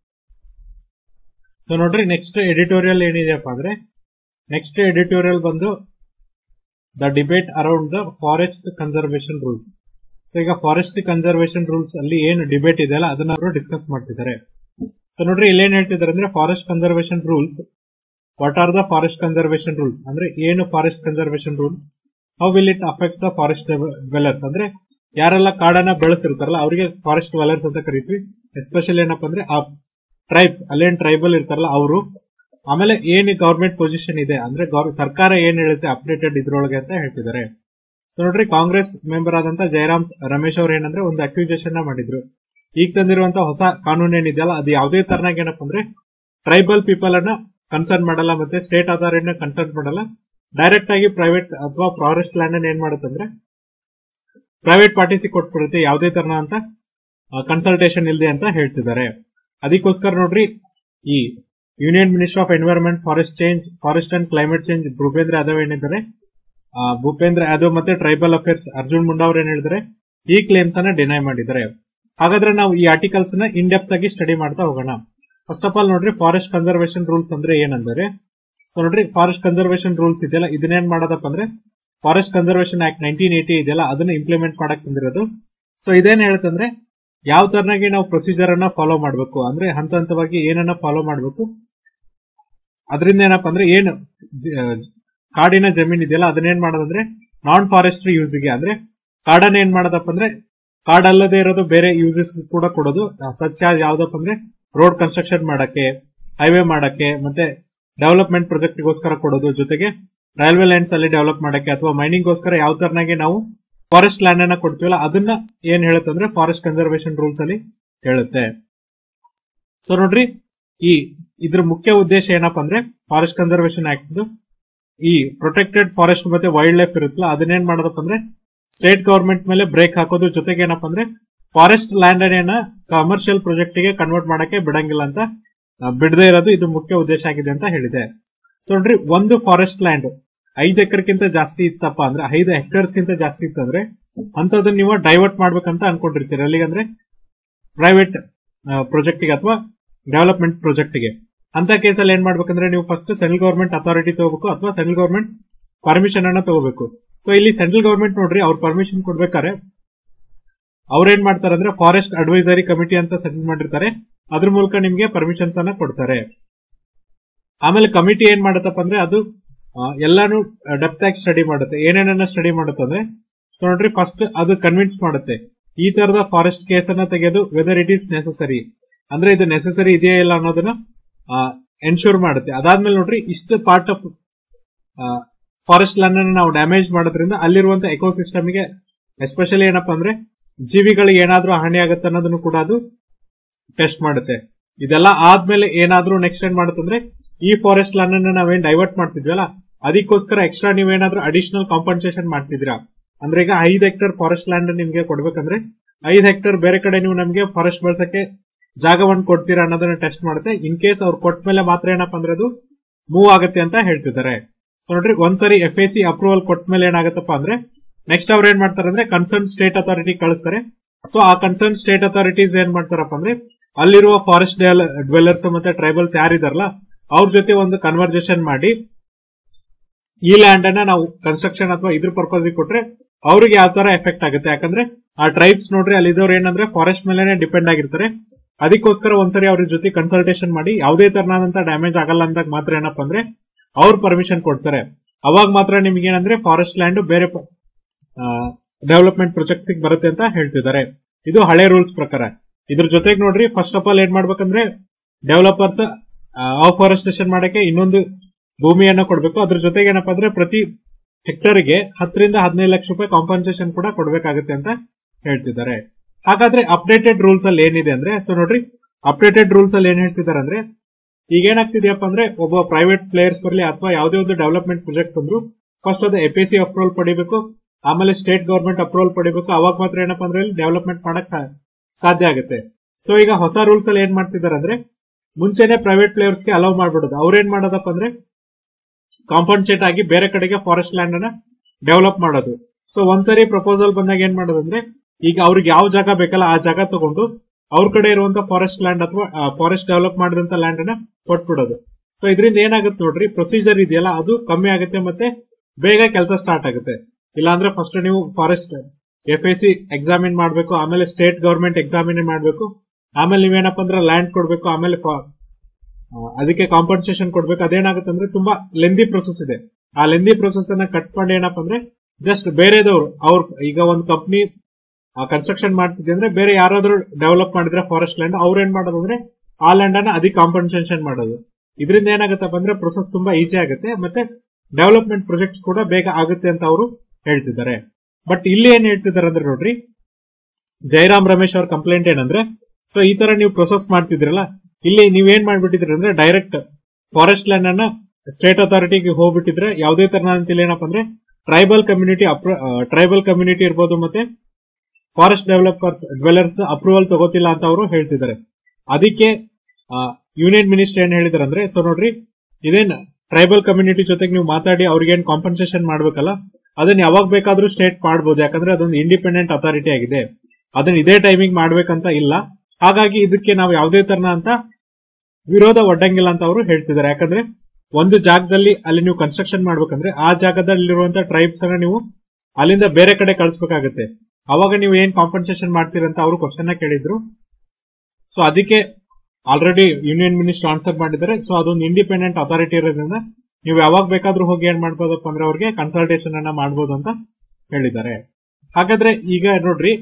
ಸೊ ನೋಡ್ರಿ ನೆಕ್ಸ್ಟ್ ಎಡಿಟೋರಿಯಲ್ ಏನಿದೆಯಪ್ಪ ಅಂದ್ರೆ ನೆಕ್ಸ್ಟ್ ಎಡಿಟೋರಿಯಲ್ ಬಂದು the debate around the forest conservation rules. So ಈಗ ಫಾರೆಸ್ಟ್ ಕನ್ಸರ್ವೇಷನ್ ರೂಲ್ಸ್ ಅಲ್ಲಿ ಏನು ಡಿಬೇಟ್ ಇದೆಯಲ್ಲ ಅದನ್ನ ಅವರು ಡಿಸ್ಕಸ್ ಮಾಡ್ತಿದ್ದಾರೆ. ಸೊ ನೋಡ್ರಿ ಇಲ್ಲೇನ್ ಹೇಳ್ತಿದ್ದಾರೆ ಅಂದ್ರೆ forest conservation rules, what are the forest conservation rules ಅಂದ್ರೆ ಏನು forest conservation rules, how will it affect the forest dwellers ಅಂದ್ರೆ ಯಾರೆಲ್ಲ ಕಾಡನ್ನ ಬೆಳೆಸಿರ್ತಾರಲ್ಲ ಅವರಿಗೆ ಫಾರೆಸ್ಟ್ ಡ್ವೆಲ್ಲರ್ಸ್ ಅಂತ ಕರಿತೀವಿ. ಎಸ್ಪೆಷಲಿ ಏನಪ್ಪ ಅಂದ್ರೆ ಆ ಟ್ರೈಬ್ಸ್ ಅಲ್ಲೇನ್ ಟ್ರೈಬಲ್ ಇರ್ತಾರಲ್ಲ ಅವರು, ಆಮೇಲೆ ಏನ್ ಗವರ್ಮೆಂಟ್ ಪೊಸಿಷನ್ ಇದೆ ಅಂದ್ರೆ ಸರ್ಕಾರ ಏನ್ ಹೇಳುತ್ತೆ ಅಪ್ಡೇಟೆಡ್ ಇದ್ರೊಳಗೆ ಅಂತ ಹೇಳ್ತಿದ್ದಾರೆ. ಸೊ ನೋಡ್ರಿ ಕಾಂಗ್ರೆಸ್ ಮೆಂಬರ್ ಆದಂತ ಜಯರಾಮ್ ರಮೇಶ್ ಅವ್ರು ಏನಂದ್ರೆ ಒಂದು ಅಕ್ಯೂಸೇಷನ್ ಮಾಡಿದ್ರು, ಈಗ ತಂದಿರುವಂತ ಹೊಸ ಕಾನೂನು ಏನಿದೆಯಲ್ಲ ಅದು ಯಾವುದೇ ತರನಾಗ ಏನಪ್ಪ ಅಂದ್ರೆ ಟ್ರೈಬಲ್ ಪೀಪಲ್ ಅನ್ನ ಕನ್ಸರ್ನ್ ಮಾಡಲ್ಲ ಮತ್ತೆ ಸ್ಟೇಟ್ ಅಥಾರಿಟಿನ ಕನ್ಸರ್ನ್ ಮಾಡಲ್ಲ, ಡೈರೆಕ್ಟ್ ಆಗಿ ಪ್ರೈವೇಟ್ ಅಥವಾ ಫಾರೆಸ್ಟ್ ಲ್ಯಾಂಡ್ ಅನ್ನ ಏನ್ ಮಾಡುತ್ತಂದ್ರೆ ಪ್ರೈವೇಟ್ ಪಾರ್ಟಿಸಿಗೆ ಕೊಟ್ಬಿಡುತ್ತೆ ಯಾವುದೇ ತರನ ಅಂತ ಕನ್ಸಲ್ಟೇಷನ್ ಇಲ್ಲದೆ ಅಂತ ಹೇಳ್ತಿದ್ದಾರೆ. ಅದಕ್ಕೋಸ್ಕರ ನೋಡ್ರಿ ಈ union minister of environment forest change forest and climate change Bhupendra Yadav ಏನಿದ್ದಾರೆ ಭೂಪೇಂದ್ರ ಯಾದವ್ ಮತ್ತೆ ಟ್ರೈಬಲ್ ಅಫೇರ್ಸ್ ಅರ್ಜುನ್ ಮುಂಡಾ ಅವ್ರು ಏನ್ ಹೇಳಿದ್ರೆ ಈ ಕ್ಲೇಮ್ಸ್ ಅನ್ನ ಡಿನೈ ಮಾಡಿದ್ದಾರೆ. ಹಾಗಾದ್ರೆ ನಾವು ಈ ಆರ್ಟಿಕಲ್ಸ್ ನ ಇನ್ ಡೆಪ್ತ್ ಆಗಿ ಸ್ಟಡಿ ಮಾಡ್ತಾ ಹೋಗೋಣ. ಫಸ್ಟ್ ಆಫ್ ಆಲ್ ನೋಡ್ರಿ ಫಾರೆಸ್ಟ್ ಕನ್ಸರ್ವೇಷನ್ ರೂಲ್ಸ್ ಅಂದ್ರೆ ಏನಂದ್ರೆ, ಸೊ ನೋಡ್ರಿ ಫಾರೆಸ್ಟ್ ಕನ್ಸರ್ವೇಷನ್ ರೂಲ್ಸ್ ಇದೆಯಲ್ಲ ಇದನ್ನೇನ್ ಮಾಡೋದಪ್ಪ ಅಂದ್ರೆ forest conservation act nineteen eighty ಇದೆಯಲ್ಲ ಅದನ್ನ ಇಂಪ್ಲಿಮೆಂಟ್ ಮಾಡಕ್ ಬಂದಿರೋದು. ಸೊ ಇದೇನ್ ಹೇಳುತ್ತಂದ್ರೆ ಯಾವ ತರನಾಗಿ ನಾವು ಪ್ರೊಸೀಜರ್ ಅನ್ನ ಫಾಲೋ ಮಾಡಬೇಕು ಅಂದ್ರೆ ಹಂತ ಹಂತವಾಗಿ ಏನನ್ನ ಫಾಲೋ ಮಾಡಬೇಕು, ಅದರಿಂದ ಏನಪ್ಪಾ ಅಂದ್ರೆ ಏನು ಕಾಡಿನ ಜಮೀನ್ ಇದೆಯಲ್ಲ ಅದನ್ನೇನ್ ಮಾಡೋದಂದ್ರೆ ನಾನ್ ಫಾರೆಸ್ಟ್ರಿ ಯೂಸ್ಗೆ ಅಂದ್ರೆ ಕಾಡನ್ನ ಏನ್ ಮಾಡೋದಪ್ಪ ಅಂದ್ರೆ ಕಾಡಲ್ಲದೆ ಇರೋದು ಬೇರೆ ಯೂಸಸ್ ಕೂಡ ಕೊಡೋದು, ಸಚ್ ಯಾವ್ದಪ್ಪ ಅಂದ್ರೆ ರೋಡ್ ಕನ್ಸ್ಟ್ರಕ್ಷನ್ ಮಾಡಕ್ಕೆ, ಹೈವೇ ಮಾಡಕ್ಕೆ, ಮತ್ತೆ ಡೆವಲಪ್ಮೆಂಟ್ ಪ್ರಾಜೆಕ್ಟ್ ಗೋಸ್ಕರ ಕೊಡೋದು, ಜೊತೆಗೆ ರೈಲ್ವೆ ಲೈನ್ಸ್ ಅಲ್ಲಿ ಡೆವಲಪ್ ಮಾಡಕ್ಕೆ ಅಥವಾ ಮೈನಿಂಗ್ ಗೋಸ್ಕರ ಯಾವ ತರನಾಗಿ ನಾವು ಫಾರೆಸ್ಟ್ ಲ್ಯಾಂಡ್ ಅನ್ನ ಕೊಡ್ತೀವಲ್ಲ ಅದನ್ನ ಏನ್ ಹೇಳುತ್ತೆ ಅಂದ್ರೆ ಫಾರೆಸ್ಟ್ ಕನ್ಸರ್ವೇಷನ್ ರೂಲ್ಸ್ ಅಲ್ಲಿ ಹೇಳುತ್ತೆ. ಸೊ ನೋಡ್ರಿ ಈ ಇದ್ರ ಮುಖ್ಯ ಉದ್ದೇಶ ಏನಪ್ಪಾ ಅಂದ್ರೆ ಫಾರೆಸ್ಟ್ ಕನ್ಸರ್ವೇಷನ್ ಆಕ್ಟ್ ಈ ಪ್ರೊಟೆಕ್ಟೆಡ್ ಫಾರೆಸ್ಟ್ ಮತ್ತೆ ವೈಲ್ಡ್ ಲೈಫ್ ಇರುತ್ತಲ್ಲ ಅದನ್ನೇನ್ ಮಾಡೋದಪ್ಪ ಅಂದ್ರೆ ಸ್ಟೇಟ್ ಗವರ್ಮೆಂಟ್ ಮೇಲೆ ಬ್ರೇಕ್ ಹಾಕೋದು, ಜೊತೆಗೆ ಏನಪ್ಪಾ ಅಂದ್ರೆ ಫಾರೆಸ್ಟ್ ಲ್ಯಾಂಡ್ ಅನ್ನ ಕಮರ್ಷಿಯಲ್ ಪ್ರಾಜೆಕ್ಟ್ ಗೆ ಕನ್ವರ್ಟ್ ಮಾಡಕ್ಕೆ ಬಿಡಂಗಿಲ್ಲ ಅಂತ ಬಿಡದೇ ಇರೋದು ಇದು ಮುಖ್ಯ ಉದ್ದೇಶ ಆಗಿದೆ ಅಂತ ಹೇಳಿದೆ. ಸೊ ನೋಡ್ರಿ ಒಂದು ಫಾರೆಸ್ಟ್ ಲ್ಯಾಂಡ್ ಐದು ಎಕರೆಕ್ಕಿಂತ ಜಾಸ್ತಿ ಇತ್ತಪ್ಪ ಅಂದ್ರೆ ಐದು ಹೆಕ್ಟೇರ್ಸ್ ಗಿಂತ ಜಾಸ್ತಿ ಇತ್ತಂದ್ರೆ ಅಂತದನ್ನ ನೀವು ಡೈವರ್ಟ್ ಮಾಡ್ಬೇಕಂತ ಅನ್ಕೊಂಡಿರ್ತೀರಿ ಅಲ್ಲಿಗಂದ್ರೆ ಪ್ರೈವೇಟ್ ಪ್ರಾಜೆಕ್ಟ್ ಗೆ ಅಥವಾ ಡೆವಲಪ್ಮೆಂಟ್ ಪ್ರಾಜೆಕ್ಟ್ ಗೆ. ಅಂತ ಕೇಸಲ್ಲಿ ಏನ್ ಮಾಡ್ಬೇಕಂದ್ರೆ ನೀವು ಫಸ್ಟ್ ಸೆಂಟ್ರಲ್ ಗವರ್ಮೆಂಟ್ ಅಥಾರಿಟಿ ತಗೋಬೇಕು ಅಥವಾ ಸೆಂಟ್ರಲ್ ಗವರ್ಮೆಂಟ್ ಪರ್ಮಿಷನ್ ಅನ್ನ ತಗೋಬೇಕು. ಸೊ ಇಲ್ಲಿ ಸೆಂಟ್ರಲ್ ಗವರ್ಮೆಂಟ್ ನೋಡ್ರಿ ಅವ್ರ ಪರ್ಮಿಷನ್ ಕೊಡ್ಬೇಕಾರೆ ಅವ್ರೇನ್ ಮಾಡ್ತಾರೆ ಅಂದ್ರೆ ಫಾರೆಸ್ಟ್ ಅಡ್ವೈಸರಿ ಕಮಿಟಿ ಅಂತ ಸೆಲೆಕ್ಟ್ ಮಾಡಿರ್ತಾರೆ, ಅದ್ರ ಮೂಲಕ ನಿಮ್ಗೆ ಪರ್ಮಿಷನ್ಸ್ ಅನ್ನ ಕೊಡ್ತಾರೆ. ಆಮೇಲೆ ಕಮಿಟಿ ಏನ್ ಮಾಡತ್ತಪ್ಪ ಅಂದ್ರೆ ಅದು ಎಲ್ಲಾನು ಡೆಪ್ತ್ ಆಗಿ ಸ್ಟಡಿ ಮಾಡುತ್ತೆ, ಏನೇನನ್ನ ಸ್ಟಡಿ ಮಾಡುತ್ತೆ ಅಂದ್ರೆ ಸೊ ನೋಡ್ರಿ ಫಸ್ಟ್ ಅದು ಕನ್ವಿನ್ಸ್ ಮಾಡುತ್ತೆ ಈ ತರದ ಫಾರೆಸ್ಟ್ ಕೇಸ್ ಅನ್ನ ತೆಗೆದು ವೆದರ್ ಇಟ್ ಈಸ್ ನೆಸೆಸರಿ ಅಂದ್ರೆ ಇದು ನೆಸೆಸರಿ ಇದೆಯಾ ಇಲ್ಲ ಅನ್ನೋದನ್ನ ಎನ್ಶೂರ್ ಮಾಡುತ್ತೆ. ಅದಾದ್ಮೇಲೆ ನೋಡ್ರಿ ಇಷ್ಟು ಪಾರ್ಟ್ ಆಫ್ ಫಾರೆಸ್ಟ್ ಲ್ಯಾಂಡ್ ಅನ್ನು ನಾವು ಡ್ಯಾಮೇಜ್ ಮಾಡೋದ್ರಿಂದ ಅಲ್ಲಿರುವಂತ ಎಕೋಸಿಸ್ಟಮ್ ಗೆ ಎಸ್ಪೆಷಲಿ ಏನಪ್ಪಾ ಅಂದ್ರೆ ಜೀವಿಗಳಿಗೆ ಏನಾದ್ರೂ ಹಾನಿ ಆಗುತ್ತೆ ಅನ್ನೋದನ್ನು ಕೂಡ ಅದು ಟೆಸ್ಟ್ ಮಾಡುತ್ತೆ. ಇದೆಲ್ಲ ಆದ್ಮೇಲೆ ಏನಾದ್ರೂ ನೆಕ್ಸ್ಟ್ ಏನ್ ಮಾಡುತ್ತಂದ್ರೆ ಈ ಫಾರೆಸ್ಟ್ ಲ್ಯಾಂಡ್ ಅನ್ನ ನಾವೇನ್ ಡೈವರ್ಟ್ ಮಾಡ್ತಿದ್ವಲ್ಲ ಅದಕ್ಕೋಸ್ಕರ ಎಕ್ಸ್ಟ್ರಾ ನೀವೇನಾದ್ರೂ ಅಡಿಷನಲ್ ಕಾಂಪನ್ಸೇಷನ್ ಮಾಡ್ತಿದ್ದೀರಾ ಅಂದ್ರೆ ಈಗ ಐದು ಹೆಕ್ಟೇರ್ ಫಾರೆಸ್ಟ್ ಲ್ಯಾಂಡ್ ನಿಮ್ಗೆ ಕೊಡ್ಬೇಕಂದ್ರೆ ಐದು ಹೆಕ್ಟೇರ್ ಬೇರೆ ಕಡೆ ನೀವು ನಮ್ಗೆ ಫಾರೆಸ್ಟ್ ಬೆಳೆಸಕ್ಕೆ ಜಾಗವನ್ನು ಕೊಡ್ತೀರಾ ಅನ್ನೋದನ್ನ ಟೆಸ್ಟ್ ಮಾಡುತ್ತೆ. ಇನ್ ಕೇಸ್ ಅವ್ರು ಕೊಟ್ಟ ಮೇಲೆ ಮಾತ್ರ ಏನಪ್ಪಾ ಅಂದ್ರೆ ಅದು ಮೂವ್ ಆಗುತ್ತೆ ಅಂತ ಹೇಳ್ತಿದ್ದಾರೆ. ಸೊ ನೋಡ್ರಿ ಒಂದ್ಸರಿ ಎಫ್ ಎ ಸಿ ಅಪ್ರೂವಲ್ ಕೊಟ್ಟ ಮೇಲೆ ಏನಾಗತ್ತಪ್ಪ ಅಂದ್ರೆ ನೆಕ್ಸ್ಟ್ ಅವ್ರು ಏನ್ ಮಾಡ್ತಾರೆ ಅಂದ್ರೆ ಕನ್ಸರ್ನ್ ಸ್ಟೇಟ್ ಅಥಾರಿಟಿ ಕಳಿಸ್ತಾರೆ. ಸೊ ಆ ಕನ್ಸರ್ನ್ ಸ್ಟೇಟ್ ಅಥಾರಿಟೀಸ್ ಏನ್ ಮಾಡ್ತಾರಪ್ಪ ಅಂದ್ರೆ ಅಲ್ಲಿರುವ ಫಾರೆಸ್ಟ್ ಡ್ವೆಲ್ಲರ್ಸ್ ಮತ್ತೆ ಟ್ರೈಬಲ್ಸ್ ಯಾರಿದಾರಲ್ಲ ಅವ್ರ ಜೊತೆ ಒಂದು ಕನ್ವರ್ಸೇಷನ್ ಮಾಡಿ ಈ ಲ್ಯಾಂಡ್ ಅನ್ನ ನಾವು ಕನ್ಸ್ಟ್ರಕ್ಷನ್ ಅಥವಾ ಇದ್ರ ಪರ್ಪಸ್ ಕೊಟ್ರೆ ಅವ್ರಿಗೆ ಯಾವ ತರ ಎಫೆಕ್ಟ್ ಆಗುತ್ತೆ. ಯಾಕಂದ್ರೆ ಆ ಟ್ರೈಬ್ಸ್ ನೋಡ್ರಿ ಅಲ್ಲಿದ್ದವ್ರು ಏನಂದ್ರೆ ಫಾರೆಸ್ಟ್ ಮೇಲೆ ಡಿಪೆಂಡ್ ಆಗಿರ್ತಾರೆ. ಅದಕ್ಕೋಸ್ಕರ ಒಂದ್ಸರಿ ಅವ್ರ ಜೊತೆ ಕನ್ಸಲ್ಟೇಷನ್ ಮಾಡಿ ಯಾವುದೇ ತರನಾದಂತ ಡ್ಯಾಮೇಜ್ ಆಗಲ್ಲ ಅಂದಾಗ ಮಾತ್ರ ಏನಪ್ಪಾ ಅಂದ್ರೆ ಅವ್ರು ಪರ್ಮಿಷನ್ ಕೊಡ್ತಾರೆ. ಅವಾಗ ಮಾತ್ರ ನಿಮ್ಗೆ ಏನಂದ್ರೆ ಫಾರೆಸ್ಟ್ ಲ್ಯಾಂಡ್ ಬೇರೆ ಡೆವಲಪ್ಮೆಂಟ್ ಪ್ರೊಜೆಕ್ಟ್ಸ್ ಬರುತ್ತೆ ಅಂತ ಹೇಳ್ತಿದ್ದಾರೆ. ಇದು ಹಳೆ ರೂಲ್ಸ್ ಪ್ರಕಾರ. ಇದ್ರ ಜೊತೆಗೆ ನೋಡ್ರಿ ಫಸ್ಟ್ ಆಫ್ ಆಲ್ ಏನ್ ಮಾಡ್ಬೇಕಂದ್ರೆ ಡೆವಲಪರ್ಸ್ ಅಫಾರೆಸ್ಟೇಷನ್ ಮಾಡಕ್ಕೆ ಇನ್ನೊಂದು ಭೂಮಿಯನ್ನ ಕೊಡ್ಬೇಕು. ಅದ್ರ ಜೊತೆಗೆ ಏನಪ್ಪಾ ಅಂದ್ರೆ ಪ್ರತಿ ಹೆಕ್ಟರ್ಗೆ ಹತ್ತರಿಂದ ಹದಿನೈದು ಲಕ್ಷ ರೂಪಾಯಿ ಕಾಂಪನ್ಸೇಷನ್ ಕೂಡ ಕೊಡ್ಬೇಕಾಗುತ್ತೆ ಅಂತ ಹೇಳ್ತಿದ್ದಾರೆ. ಹಾಗಾದ್ರೆ ಅಪ್ಡೇಟೆಡ್ ರೂಲ್ಸ್ ಅಲ್ಲಿ ಏನಿದೆ ಅಂದ್ರೆ ಸೊ ನೋಡ್ರಿ ಅಪ್ಡೇಟೆಡ್ ರೂಲ್ಸ್ ಅಲ್ಲಿ ಏನ್ ಹೇಳ್ತಿದ್ದಾರೆ ಅಂದ್ರೆ ಈಗ ಏನಾಗ್ತಿದ್ಯಪ್ಪ ಅಂದ್ರೆ ಒಬ್ಬ ಪ್ರೈವೇಟ್ ಪ್ಲೇಯರ್ಸ್ ಬರಲಿ ಅಥವಾ ಯಾವುದೇ ಒಂದು ಡೆವಲಪ್ಮೆಂಟ್ ಪ್ರಾಜೆಕ್ಟ್ ಬಂದ್ರು ಫಸ್ಟ್ ಅದು ಎಪಿಸಿ ಅಪ್ರೂವಲ್ ಪಡಿಬೇಕು, ಆಮೇಲೆ ಸ್ಟೇಟ್ ಗವರ್ಮೆಂಟ್ ಅಪ್ರೂವಲ್ ಪಡಿಬೇಕು. ಅವಾಗ ಮಾತ್ರ ಏನಪ್ಪಾ ಅಂದ್ರೆ ಡೆವಲಪ್ಮೆಂಟ್ ಮಾಡಕ್ ಸಾಧ್ಯ ಆಗುತ್ತೆ. ಸೊ ಈಗ ಹೊಸ ರೂಲ್ಸ್ ಅಲ್ಲಿ ಏನ್ ಮಾಡ್ತಿದ್ದಾರೆ ಅಂದ್ರೆ ಮುಂಚೆನೆ ಪ್ರೈವೇಟ್ ಪ್ಲೇಯರ್ಸ್ ಗೆ ಅಲೌ ಮಾಡ್ಬಿಡೋದು. ಅವ್ರೇನ್ ಮಾಡೋದಪ್ಪ ಅಂದ್ರೆ ಕಾಂಪನ್ಸೇಟ್ ಆಗಿ ಬೇರೆ ಕಡೆಗೆ ಫಾರೆಸ್ಟ್ ಲ್ಯಾಂಡ್ ಅನ್ನ ಡೆವಲಪ್ ಮಾಡೋದು. ಸೊ ಒಂದ್ಸರಿ ಪ್ರಪೋಸಲ್ ಬಂದಾಗ ಏನ್ ಮಾಡೋದು ಅಂದ್ರೆ ಈಗ ಅವ್ರಿಗೆ ಯಾವ ಜಾಗ ಬೇಕಲ್ಲ ಆ ಜಾಗ ತಗೊಂಡು ಅವ್ರ ಕಡೆ ಇರುವಂತ ಫಾರೆಸ್ಟ್ ಲ್ಯಾಂಡ್ ಅಥವಾ ಫಾರೆಸ್ಟ್ ಡೆವಲಪ್ ಮಾಡಿದಂತ ಲ್ಯಾಂಡ್ ಅನ್ನ ಕೊಟ್ಬಿಡೋದು. ಸೊ ಇದರಿಂದ ಏನಾಗುತ್ತೆ ನೋಡ್ರಿ ಪ್ರೊಸೀಜರ್ ಇದೆಯಲ್ಲ ಅದು ಕಮ್ಮಿ ಆಗುತ್ತೆ ಮತ್ತೆ ಬೇಗ ಕೆಲಸ ಸ್ಟಾರ್ಟ್ ಆಗುತ್ತೆ. ಇಲ್ಲಾಂದ್ರೆ ಫಸ್ಟ್ ನೀವು forest F A C examine ಮಾಡ್ಬೇಕು, ಆಮೇಲೆ ಸ್ಟೇಟ್ ಗವರ್ಮೆಂಟ್ ಎಕ್ಸಾಮಿನ್ ಮಾಡ್ಬೇಕು, ಆಮೇಲೆ ನೀವೇನಪ್ಪ ಅಂದ್ರೆ ಲ್ಯಾಂಡ್ ಕೊಡ್ಬೇಕು, ಆಮೇಲೆ ಅದಕ್ಕೆ ಕಾಂಪನ್ಸೇಷನ್ ಕೊಡ್ಬೇಕು. ಅದೇನಾಗುತ್ತೆ ಅಂದ್ರೆ ತುಂಬಾ ಲೆಂದಿ ಪ್ರೊಸೆಸ್ ಇದೆ. ಆ ಲೆಂದಿ ಪ್ರೊಸೆಸ್ ಅನ್ನ ಕಟ್ ಮಾಡಿ ಏನಪ್ಪ ಅಂದ್ರೆ ಜಸ್ಟ್ ಬೇರೆದವ್ರು ಅವ್ರ ಈಗ ಒಂದು ಕಂಪ್ನಿ ಕನ್ಸ್ಟ್ರಕ್ಷನ್ ಮಾಡ್ತಿದ್ದೆ ಅಂದ್ರೆ ಬೇರೆ ಯಾರಾದ್ರೂ ಡೆವಲಪ್ ಮಾಡಿದ್ರೆ ಫಾರೆಸ್ಟ್ ಲ್ಯಾಂಡ್ ಅವ್ರ ಏನ್ ಮಾಡೋದು ಅಂದ್ರೆ ಆ ಲ್ಯಾಂಡ್ ಅನ್ನ ಅದಕ್ಕೆ ಕಾಂಪನ್ಸೇಷನ್ ಮಾಡೋದು. ಇದರಿಂದ ಏನಾಗುತ್ತಪ್ಪ ಅಂದ್ರೆ ಪ್ರೊಸೆಸ್ ತುಂಬಾ ಈಸಿ ಆಗುತ್ತೆ ಮತ್ತೆ ಡೆವಲಪ್ಮೆಂಟ್ ಪ್ರಾಜೆಕ್ಟ್ ಕೂಡ ಬೇಗ ಆಗುತ್ತೆ ಅಂತ ಅವರು ಹೇಳ್ತಿದ್ದಾರೆ. ಬಟ್ ಇಲ್ಲಿ ಏನ್ ಹೇಳ್ತಿದ್ದಾರೆ ಅಂದ್ರೆ ನೋಡ್ರಿ ಜಯರಾಮ್ ರಮೇಶ್ ಅವ್ರ ಕಂಪ್ಲೇಂಟ್ ಏನಂದ್ರೆ ಸೊ ಈ ತರ ನೀವು ಪ್ರೊಸೆಸ್ ಮಾಡ್ತಿದ್ರಲ್ಲ ಇಲ್ಲಿ ನೀವೇನ್ ಮಾಡ್ಬಿಟ್ಟಿದ್ರಿ ಅಂದ್ರೆ ಡೈರೆಕ್ಟ್ ಫಾರೆಸ್ಟ್ ಲ್ಯಾಂಡ್ ಅನ್ನ ಸ್ಟೇಟ್ ಅಥಾರಿಟಿಗೆ ಹೋಗ್ಬಿಟ್ಟಿದ್ರೆ ಯಾವುದೇ ತರನಾದಂತ ಏನಪ್ಪ ಅಂದ್ರೆ ಟ್ರೈಬಲ್ ಕಮ್ಯುನಿಟಿ ಟ್ರೈಬಲ್ ಕಮ್ಯುನಿಟಿ ಇರ್ಬೋದು ಮತ್ತೆ ಫಾರೆಸ್ಟ್ ಡೆವಲಪರ್ಸ್ ಡ್ವೆಲರ್ಸ್ ಅಪ್ರೂವಲ್ ತಗೋತಿಲ್ಲ ಅಂತ ಅವರು ಹೇಳ್ತಿದ್ದಾರೆ. ಅದಕ್ಕೆ ಯೂನಿಯನ್ ಮಿನಿಸ್ಟರ್ ಏನ್ ಹೇಳಿದಾರೆ ಅಂದ್ರೆ ಸೊ ನೋಡ್ರಿ ಇದೇನ್ ಟ್ರೈಬಲ್ ಕಮ್ಯುನಿಟಿ ಜೊತೆಗೆ ನೀವು ಮಾತಾಡಿ ಅವ್ರಿಗೆ ಏನ್ ಕಾಂಪನ್ಸೇಷನ್ ಮಾಡ್ಬೇಕಲ್ಲ ಅದನ್ನ ಯಾವಾಗ ಬೇಕಾದ್ರೂ ಸ್ಟೇಟ್ ಮಾಡಬಹುದು. ಯಾಕಂದ್ರೆ ಅದೊಂದು ಇಂಡಿಪೆಂಡೆಂಟ್ ಅಥಾರಿಟಿ ಆಗಿದೆ, ಅದನ್ನ ಇದೇ ಟೈಮಿಂಗ್ ಮಾಡ್ಬೇಕಂತ ಇಲ್ಲ. ಹಾಗಾಗಿ ಇದಕ್ಕೆ ನಾವು ಯಾವುದೇ ತರನ ಅಂತ ವಿರೋಧ ಒಡ್ಡಂಗಿಲ್ಲ ಅಂತ ಅವರು ಹೇಳ್ತಿದ್ದಾರೆ. ಯಾಕಂದ್ರೆ ಒಂದು ಜಾಗದಲ್ಲಿ ಅಲ್ಲಿ ನೀವು ಕನ್ಸ್ಟ್ರಕ್ಷನ್ ಮಾಡ್ಬೇಕಂದ್ರೆ ಆ ಜಾಗದಲ್ಲಿರುವಂತಹ ಟ್ರೈಬ್ಸ್ ಅನ್ನ ನೀವು ಅಲ್ಲಿಂದ ಬೇರೆ ಕಡೆ ಕಳಿಸಬೇಕಾಗುತ್ತೆ. ಅವಾಗ ನೀವು ಏನ್ ಕಾಂಪನ್ಸೇಷನ್ ಮಾಡ್ತೀರಂತ ಅವರು ಕ್ವಶನ್ ಕೇಳಿದ್ರು. ಸೊ ಅದಕ್ಕೆ ಆಲ್ರೆಡಿ ಯೂನಿಯನ್ ಮಿನಿಸ್ಟರ್ ಆನ್ಸರ್ ಮಾಡಿದ್ದಾರೆ. ಸೊ ಅದೊಂದು ಇಂಡಿಪೆಂಡೆಂಟ್ ಅಥಾರಿಟಿ ಇರೋದ್ರಿಂದ ನೀವು ಯಾವಾಗ ಬೇಕಾದ್ರೂ ಹೋಗಿ ಏನ್ ಮಾಡ್ಬೋದಪ್ಪ ಅಂದ್ರೆ ಅವ್ರಿಗೆ ಕನ್ಸಲ್ಟೇಷನ್ ಅನ್ನ ಮಾಡಬಹುದು ಅಂತ ಹೇಳಿದ್ದಾರೆ. ಹಾಗಾದ್ರೆ ಈಗ ನೋಡ್ರಿ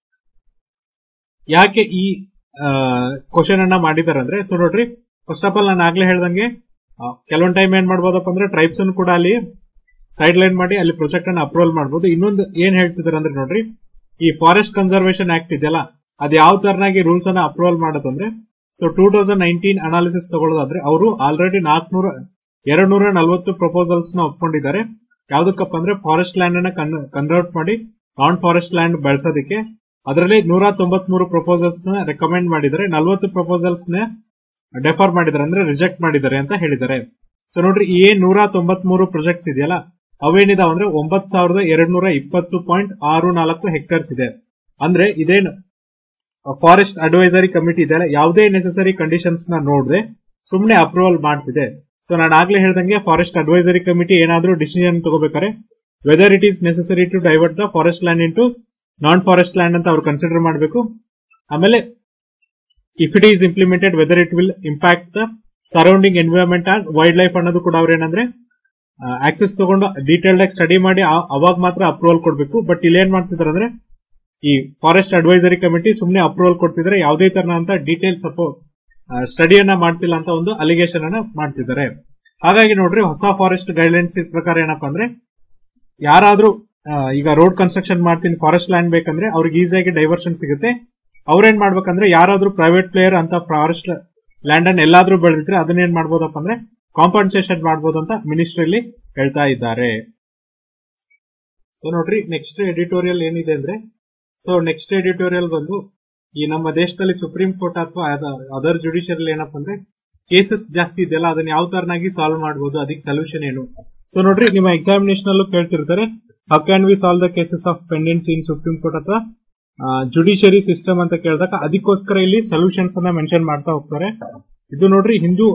ಯಾಕೆ ಈ ಕ್ವಶನ್ ಅನ್ನ ಮಾಡಿದಾರೆ ಅಂದ್ರೆ ಸೊ ನೋಡ್ರಿ ಫಸ್ಟ್ ಆಫ್ ಆಲ್ ನಾನು ಆಗ್ಲೇ ಹೇಳ್ದಂಗೆ ಕೆಲವೊಂದ್ ಟೈಮ್ ಏನ್ ಮಾಡ್ಬೋದಪ್ಪ ಅಂದ್ರೆ ಟ್ರೈಬ್ಸ್ ಅನ್ನು ಕೂಡ ಅಲ್ಲಿ ಸೈಡ್ ಲೈನ್ ಮಾಡಿ ಅಲ್ಲಿ ಪ್ರಾಜೆಕ್ಟ್ ಅನ್ನ ಅಪ್ರೂವಲ್ ಮಾಡಬಹುದು. ಇನ್ನೊಂದು ಏನ್ ಹೇಳ್ತಿದಾರೆ ಅಂದ್ರೆ ನೋಡ್ರಿ ಈ ಫಾರೆಸ್ಟ್ ಕನ್ಸರ್ವೇಷನ್ ಆಕ್ಟ್ ಇದೆಯಲ್ಲ ಅದ್ ಯಾವ ತರನಾಗಿ ರೂಲ್ಸ್ ಅನ್ನ ಅಪ್ರೂವಲ್ ಮಾಡೋದಂದ್ರೆ so two thousand nineteen analysis ತಗೊಳ್ಳೋದಾದ್ರೆ ಅವರು ಆಲ್ರೆಡಿ ನಾಲ್ಕನೂರ ಎರಡ್ ನೂರ ನಲ್ವತ್ತು ಪ್ರಪೋಸಲ್ಸ್ ನ ಒಪ್ಕೊಂಡಿದ್ದಾರೆ. ಯಾವ್ದಕ್ಕಪ್ಪ ಅಂದ್ರೆ ಫಾರೆಸ್ಟ್ ಲ್ಯಾಂಡ್ ಅನ್ನ ಕನ್ವರ್ಟ್ ಮಾಡಿ ನಾನ್ ಫಾರೆಸ್ಟ್ ಲ್ಯಾಂಡ್ ಬೆಳೆಸೋದಕ್ಕೆ. ಅದರಲ್ಲಿ ನೂರ ತೊಂಬತ್ ಮೂರು ಪ್ರಪೋಸಲ್ಸ್ ನ ರೆಕಮೆಂಡ್ ಮಾಡಿದ್ದಾರೆ, ನಲ್ವತ್ತು ಪ್ರಪೋಸಲ್ಸ್ ನ ಡೆಫರ್ ಮಾಡಿದ್ದಾರೆ ಅಂದ್ರೆ ರಿಜೆಕ್ಟ್ ಮಾಡಿದ್ದಾರೆ ಅಂತ ಹೇಳಿದ್ದಾರೆ. ಸೊ ನೋಡ್ರಿ ಈ ಏನ್ ನೂರ ತೊಂಬತ್ ಮೂರು ಪ್ರಾಜೆಕ್ಟ್ಸ್ ಇದೆಯಲ್ಲ ಅವೇನಿದಾವ ಅಂದ್ರೆ ಒಂಬತ್ ಸಾವಿರದ ಎರಡ್ ನೂರ ಇಪ್ಪತ್ತು ಪಾಯಿಂಟ್ ಆರು ನಾಲ್ಕು ಹೆಕ್ಟರ್ಸ್ ಇದೆ. ಅಂದ್ರೆ ಇದೇನು ಫಾರೆಸ್ಟ್ ಅಡ್ವೈಸರಿ ಕಮಿಟಿ ಇದೆಯಲ್ಲ ಯಾವುದೇ ನೆಸೆಸರಿ ಕಂಡೀಷನ್ಸ್ ನ ನೋಡದೆ ಸುಮ್ನೆ ಅಪ್ರೂವಲ್ ಮಾಡ್ತಿದೆ. ಸೊ ನಾನು ಆಗ್ಲೇ ಹೇಳ್ದಂಗೆ ಫಾರೆಸ್ಟ್ ಅಡ್ವೈಸರಿ ಕಮಿಟಿ ಏನಾದ್ರೂ ಡಿಸಿಷನ್ ತಗೋಬೇಕಾರೆ whether it is necessary to divert the forest land into non forest land ಅಂತ ಅವ್ರು ಕನ್ಸಿಡರ್ ಮಾಡಬೇಕು. ಆಮೇಲೆ if it is implemented whether it will impact the surrounding environment and wildlife ಅನ್ನೋದು ಕೂಡ ಅವ್ರು ಏನಂದ್ರೆ ಆಕ್ಸೆಸ್ ತಗೊಂಡು ಡೀಟೇಲ್ಡ್ ಆಗಿ ಸ್ಟಡಿ ಮಾಡಿ ಅವಾಗ ಮಾತ್ರ ಅಪ್ರೂವಲ್ ಕೊಡಬೇಕು. ಬಟ್ ಇಲ್ಲಿ ಏನ್ ಮಾಡ್ತಿದ್ದಾರೆ ಅಂದ್ರೆ ಈ ಫಾರೆಸ್ಟ್ ಅಡ್ವೈಸರಿ ಕಮಿಟಿ ಸುಮ್ನೆ ಅಪ್ರೂವಲ್ ಕೊಡ್ತಿದ್ರೆ ಯಾವುದೇ ತರನ ಅಂತ ಡೀಟೇಲ್ ಸಪೋರ್ಟ್ ಸ್ಟಡಿಯನ್ನ ಮಾಡ್ತಿಲ್ಲ ಅಂತ ಒಂದು ಅಲಿಗೇಷನ್ ಅನ್ನ ಮಾಡ್ತಿದ್ದಾರೆ. ಹಾಗಾಗಿ ನೋಡ್ರಿ ಹೊಸ ಫಾರೆಸ್ಟ್ ಗೈಡ್ಲೈನ್ಸ್ ಪ್ರಕಾರ ಏನಪ್ಪಾ ಅಂದ್ರೆ ಯಾರಾದ್ರೂ ಈಗ ರೋಡ್ ಕನ್ಸ್ಟ್ರಕ್ಷನ್ ಮಾಡ್ತೀನಿ ಫಾರೆಸ್ಟ್ ಲ್ಯಾಂಡ್ ಬೇಕಂದ್ರೆ ಅವ್ರಿಗೆ ಈಸಿಯಾಗಿ ಡೈವರ್ಷನ್ ಸಿಗುತ್ತೆ. ಅವ್ರೇನ್ ಮಾಡ್ಬೇಕಂದ್ರೆ ಯಾರಾದ್ರೂ ಪ್ರೈವೇಟ್ ಪ್ಲೇಯರ್ ಅಂತ ಫಾರೆಸ್ಟ್ ಲ್ಯಾಂಡ್ ಅನ್ನ ಎಲ್ಲಾದ್ರೂ ಬೆಳೆದಿದ್ರೆ ಅದನ್ನೇನ್ ಮಾಡ್ಬೋದಪ್ಪ ಅಂದ್ರೆ ಕಾಂಪನ್ಸೇಷನ್ ಮಾಡಬಹುದು ಅಂತ ಮಿನಿಸ್ಟ್ರಿಯಲ್ಲಿ ಹೇಳ್ತಾ ಇದ್ದಾರೆ. ಸೊ ನೋಡ್ರಿ ನೆಕ್ಸ್ಟ್ ಎಡಿಟೋರಿಯಲ್ ಏನಿದೆ ಅಂದ್ರೆ ಸೊ ನೆಕ್ಸ್ಟ್ ಎಡಿಟೋರಿಯಲ್ ಬಂದು ಈ ನಮ್ಮ ದೇಶದಲ್ಲಿ ಸುಪ್ರೀಂ ಕೋರ್ಟ್ ಅಥವಾ ಅದರ್ ಜುಡಿಷಿಯರಿ ಏನಪ್ಪಾ ಅಂದ್ರೆ ಕೇಸಸ್ ಜಾಸ್ತಿ ಇದೆಯಲ್ಲ ಅದನ್ನ ಯಾವ ತರನಾಗಿ ಸಾಲ್ವ್ ಮಾಡಬಹುದು, ಅದಕ್ಕೆ ಸೊಲ್ಯೂಷನ್ ಏನು. ಸೊ ನೋಡ್ರಿ ನಿಮ್ಮ ಎಕ್ಸಾಮಿನೇಷನ್ ಅಲ್ಲೂ ಕೇಳ್ತಿರ್ತಾರೆ how can we solve the cases of pendency in supreme court ಅಥವಾ ಜುಡಿಷಿಯರಿ ಸಿಸ್ಟಮ್ ಅಂತ ಕೇಳಿದಾಗ ಅದಕ್ಕೋಸ್ಕರ ಇಲ್ಲಿ ಸೊಲ್ಯೂಷನ್ಸ್ ಅನ್ನ ಮೆನ್ಷನ್ ಮಾಡ್ತಾ ಹೋಗ್ತಾರೆ. ಇದು ನೋಡ್ರಿ ಹಿಂದೂ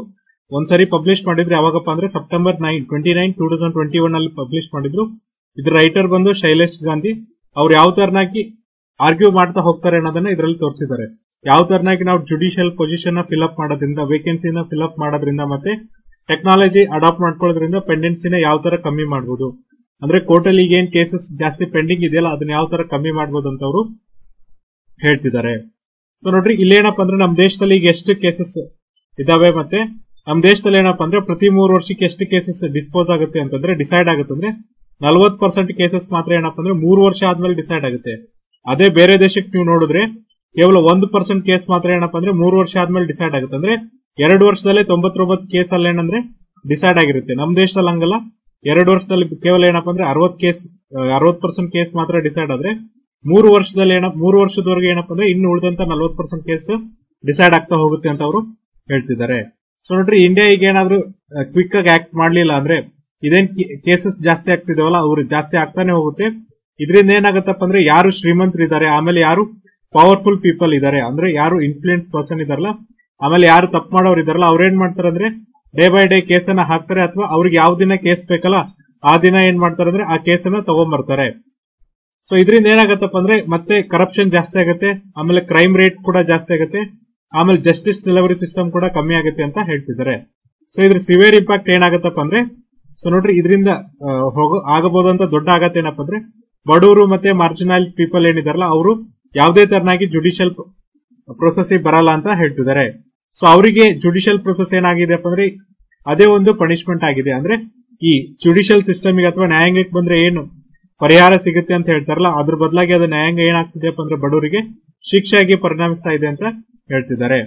ಒಂದ್ಸರಿ ಪಬ್ಲಿಷ್ ಮಾಡಿದ್ರು. ಯಾವಾಗಪ್ಪ ಅಂದ್ರೆ September nine twenty nine two thousand twenty one ಅಲ್ಲಿ ಪಬ್ಲಿಷ್ ಮಾಡಿದ್ರು. ಇದ್ರ ರೈಟರ್ ಬಂದು ಶೈಲೇಶ್ ಗಾಂಧಿ. ಅವ್ರು ಯಾವ ತರನಾಗಿ ಆರ್ಗ್ಯೂ ಮಾಡ್ತಾ ಹೋಗ್ತಾರೆ ಅನ್ನೋದನ್ನ ಇದರಲ್ಲಿ ತೋರಿಸಿದ್ದಾರೆ. ಯಾವ ತರನಾಗಿ ನಾವು ಜುಡಿಷಿಯಲ್ ಪೊಸಿಷನ್ ನ ಫಿಲ್ಅಪ್ ಮಾಡೋದ್ರಿಂದ, ವೇಕೆನ್ಸಿನ ಫಿಲ್ಅಪ್ ಮಾಡೋದ್ರಿಂದ ಮತ್ತೆ ಟೆಕ್ನಾಲಜಿ ಅಡಾಪ್ಟ್ ಮಾಡ್ಕೊಳ್ಳೋದ್ರಿಂದ ಪೆಂಡೆನ್ಸಿನ ಯಾವ ತರ ಕಮ್ಮಿ ಮಾಡಬಹುದು, ಅಂದ್ರೆ ಕೋರ್ಟ್ ಅಲ್ಲಿ ಈಗ ಏನ್ ಕೇಸಸ್ ಜಾಸ್ತಿ ಪೆಂಡಿಂಗ್ ಇದೆಯಲ್ಲ ಅದನ್ನ ಯಾವ ತರ ಕಮ್ಮಿ ಮಾಡಬಹುದು ಅಂತ ಅವರು ಹೇಳ್ತಿದ್ದಾರೆ. ಸೊ ನೋಡ್ರಿ, ಇಲ್ಲೇನಪ್ಪ ಅಂದ್ರೆ ನಮ್ ದೇಶದಲ್ಲಿ ಈಗ ಎಷ್ಟು ಕೇಸಸ್ ಇದಾವೆ, ಮತ್ತೆ ನಮ್ ದೇಶದಲ್ಲಿ ಏನಪ್ಪಾ ಅಂದ್ರೆ ಪ್ರತಿ ಮೂರು ವರ್ಷಕ್ಕೆ ಎಷ್ಟು ಕೇಸಸ್ ಡಿಸ್ಪೋಸ್ ಆಗುತ್ತೆ ಅಂತಂದ್ರೆ ಡಿಸೈಡ್ ಆಗುತ್ತೆ ಅಂದ್ರೆ ನಲ್ವತ್ ಪರ್ಸೆಂಟ್ ಕೇಸಸ್ ಮಾತ್ರ ಏನಪ್ಪಾ ಅಂದ್ರೆ ಮೂರು ವರ್ಷ ಆದ್ಮೇಲೆ ಡಿಸೈಡ್ ಆಗುತ್ತೆ. ಅದೇ ಬೇರೆ ದೇಶಕ್ಕೆ ನೀವು ನೋಡಿದ್ರೆ ಕೇವಲ ಒಂದು ಪರ್ಸೆಂಟ್ ಕೇಸ್ ಮಾತ್ರ ಏನಪ್ಪಾ ಅಂದ್ರೆ ಮೂರು ವರ್ಷ ಆದ್ಮೇಲೆ ಡಿಸೈಡ್ ಆಗುತ್ತೆ. ಅಂದ್ರೆ ಎರಡು ವರ್ಷದಲ್ಲೇ ತೊಂಬತ್ತೊಂಬತ್ತು ಕೇಸ್ ಅಲ್ಲಿ ಏನಂದ್ರೆ ಡಿಸೈಡ್ ಆಗಿರುತ್ತೆ. ನಮ್ ದೇಶದಲ್ಲಿ ಹಂಗಲ್ಲ, ಎರಡು ವರ್ಷದಲ್ಲಿ ಕೇವಲ ಏನಪ್ಪಾ ಅಂದ್ರೆ ಅರವತ್ ಕೇಸ್ ಅರವತ್ ಪರ್ಸೆಂಟ್ ಕೇಸ್ ಮಾತ್ರ ಡಿಸೈಡ್ ಆದ್ರೆ ಮೂರು ವರ್ಷದಲ್ಲಿ ಏನ ಮೂರು ವರ್ಷದವರೆಗೆ ಏನಪ್ಪಾ ಅಂದ್ರೆ ಇನ್ನು ಉಳಿದಂತ ನಲ್ವತ್ ಪರ್ಸೆಂಟ್ ಕೇಸ್ ಡಿಸೈಡ್ ಆಗ್ತಾ ಹೋಗುತ್ತೆ ಅಂತ ಅವರು ಹೇಳ್ತಿದ್ದಾರೆ. ಸೊ ನೋಡ್ರಿ, ಇಂಡಿಯಾ ಈಗ ಏನಾದ್ರು ಕ್ವಿಕ್ ಆಗಿ ಆಕ್ಟ್ ಮಾಡ್ಲಿಲ್ಲ ಅಂದ್ರೆ ಇದೇನ್ ಕೇಸಸ್ ಜಾಸ್ತಿ ಆಗ್ತಿದಾವಲ್ಲ ಅವ್ರು ಜಾಸ್ತಿ ಆಗ್ತಾನೆ ಹೋಗುತ್ತೆ. ಇದರಿಂದ ಏನಾಗತ್ತಪ್ಪ ಅಂದ್ರೆ ಯಾರು ಶ್ರೀಮಂತರಿದ್ದಾರೆ, ಆಮೇಲೆ ಯಾರು ಪವರ್ಫುಲ್ ಪೀಪಲ್ ಇದಾರೆ, ಅಂದ್ರೆ ಯಾರು ಇನ್ಫ್ಲೂಯೆನ್ಸ್ ಪರ್ಸನ್ ಇದಾರಲ್ಲ, ಆಮೇಲೆ ಯಾರು ತಪ್ಪು ಮಾಡೋರು ಇದಾರಲ್ಲ, ಅವ್ರ ಏನ್ ಮಾಡ್ತಾರೆ ಅಂದ್ರೆ ಡೇ ಬೈ ಡೇ ಕೇಸನ್ನ ಹಾಕ್ತಾರೆ, ಅಥವಾ ಅವ್ರಿಗೆ ಯಾವ ದಿನ ಕೇಸ್ ಬೇಕಲ್ಲ ಆ ದಿನ ಏನ್ ಮಾಡ್ತಾರೆ ಅಂದ್ರೆ ಆ ಕೇಸನ್ನ ತಗೊಂಡ್ಬರ್ತಾರೆ. ಸೊ ಇದರಿಂದ ಏನಾಗತ್ತಪ್ಪ ಅಂದ್ರೆ ಮತ್ತೆ ಕರಪ್ಷನ್ ಜಾಸ್ತಿ ಆಗುತ್ತೆ, ಆಮೇಲೆ ಕ್ರೈಮ್ ರೇಟ್ ಕೂಡ ಜಾಸ್ತಿ ಆಗುತ್ತೆ, ಆಮೇಲೆ ಜಸ್ಟಿಸ್ ಡೆಲಿವರಿ ಸಿಸ್ಟಮ್ ಕೂಡ ಕಮ್ಮಿ ಆಗುತ್ತೆ ಅಂತ ಹೇಳ್ತಿದ್ದಾರೆ. ಸೊ ಇದ್ರ ಸಿವಿಯರ್ ಇಂಪ್ಯಾಕ್ಟ್ ಏನಾಗತ್ತಪ್ಪ ಅಂದ್ರೆ, ಸೊ ನೋಡ್ರಿ ಇದರಿಂದ ಹೋಗೋ ಆಗಬಹುದಂತ ದೊಡ್ಡ ಆಘಾತ ಏನಪ್ಪ ಅಂದ್ರೆ ಬಡವರು ಮತ್ತೆ ಮಾರ್ಜಿನಲ್ ಪೀಪಲ್ ಏನಿದಾರಲ್ಲ ಅವರು ಯಾವುದೇ ತರನಾಗಿ ಜುಡಿಷಿಯಲ್ ಪ್ರೊಸೆಸ್ ಬರಲ್ಲ ಅಂತ ಹೇಳ್ತಿದ್ದಾರೆ. ಸೊ ಅವರಿಗೆ ಜುಡಿಷಿಯಲ್ ಪ್ರೊಸೆಸ್ ಏನಾಗಿದೆಪ್ಪ ಅಂದ್ರೆ ಅದೇ ಒಂದು ಪನಿಷ್ಮೆಂಟ್ ಆಗಿದೆ. ಅಂದ್ರೆ ಈ ಜುಡಿಷಿಯಲ್ ಸಿಸ್ಟಮ್ ಅಥವಾ ನ್ಯಾಯಾಂಗಕ್ಕೆ ಬಂದ್ರೆ ಏನು ಪರಿಹಾರ ಸಿಗುತ್ತೆ ಅಂತ ಹೇಳ್ತಾರಲ್ಲ, ಅದ್ರ ಬದಲಾಗಿ ಅದು ನ್ಯಾಯಾಂಗ ಏನಾಗ್ತಿದೆಯಪ್ಪ ಅಂದ್ರೆ ಬಡವರಿಗೆ ಶಿಕ್ಷೆಯಾಗಿ ಪರಿಣಮಿಸ್ತಾ ಇದೆ ಅಂತ ಹೇಳ್ತಿದ್ದಾರೆ.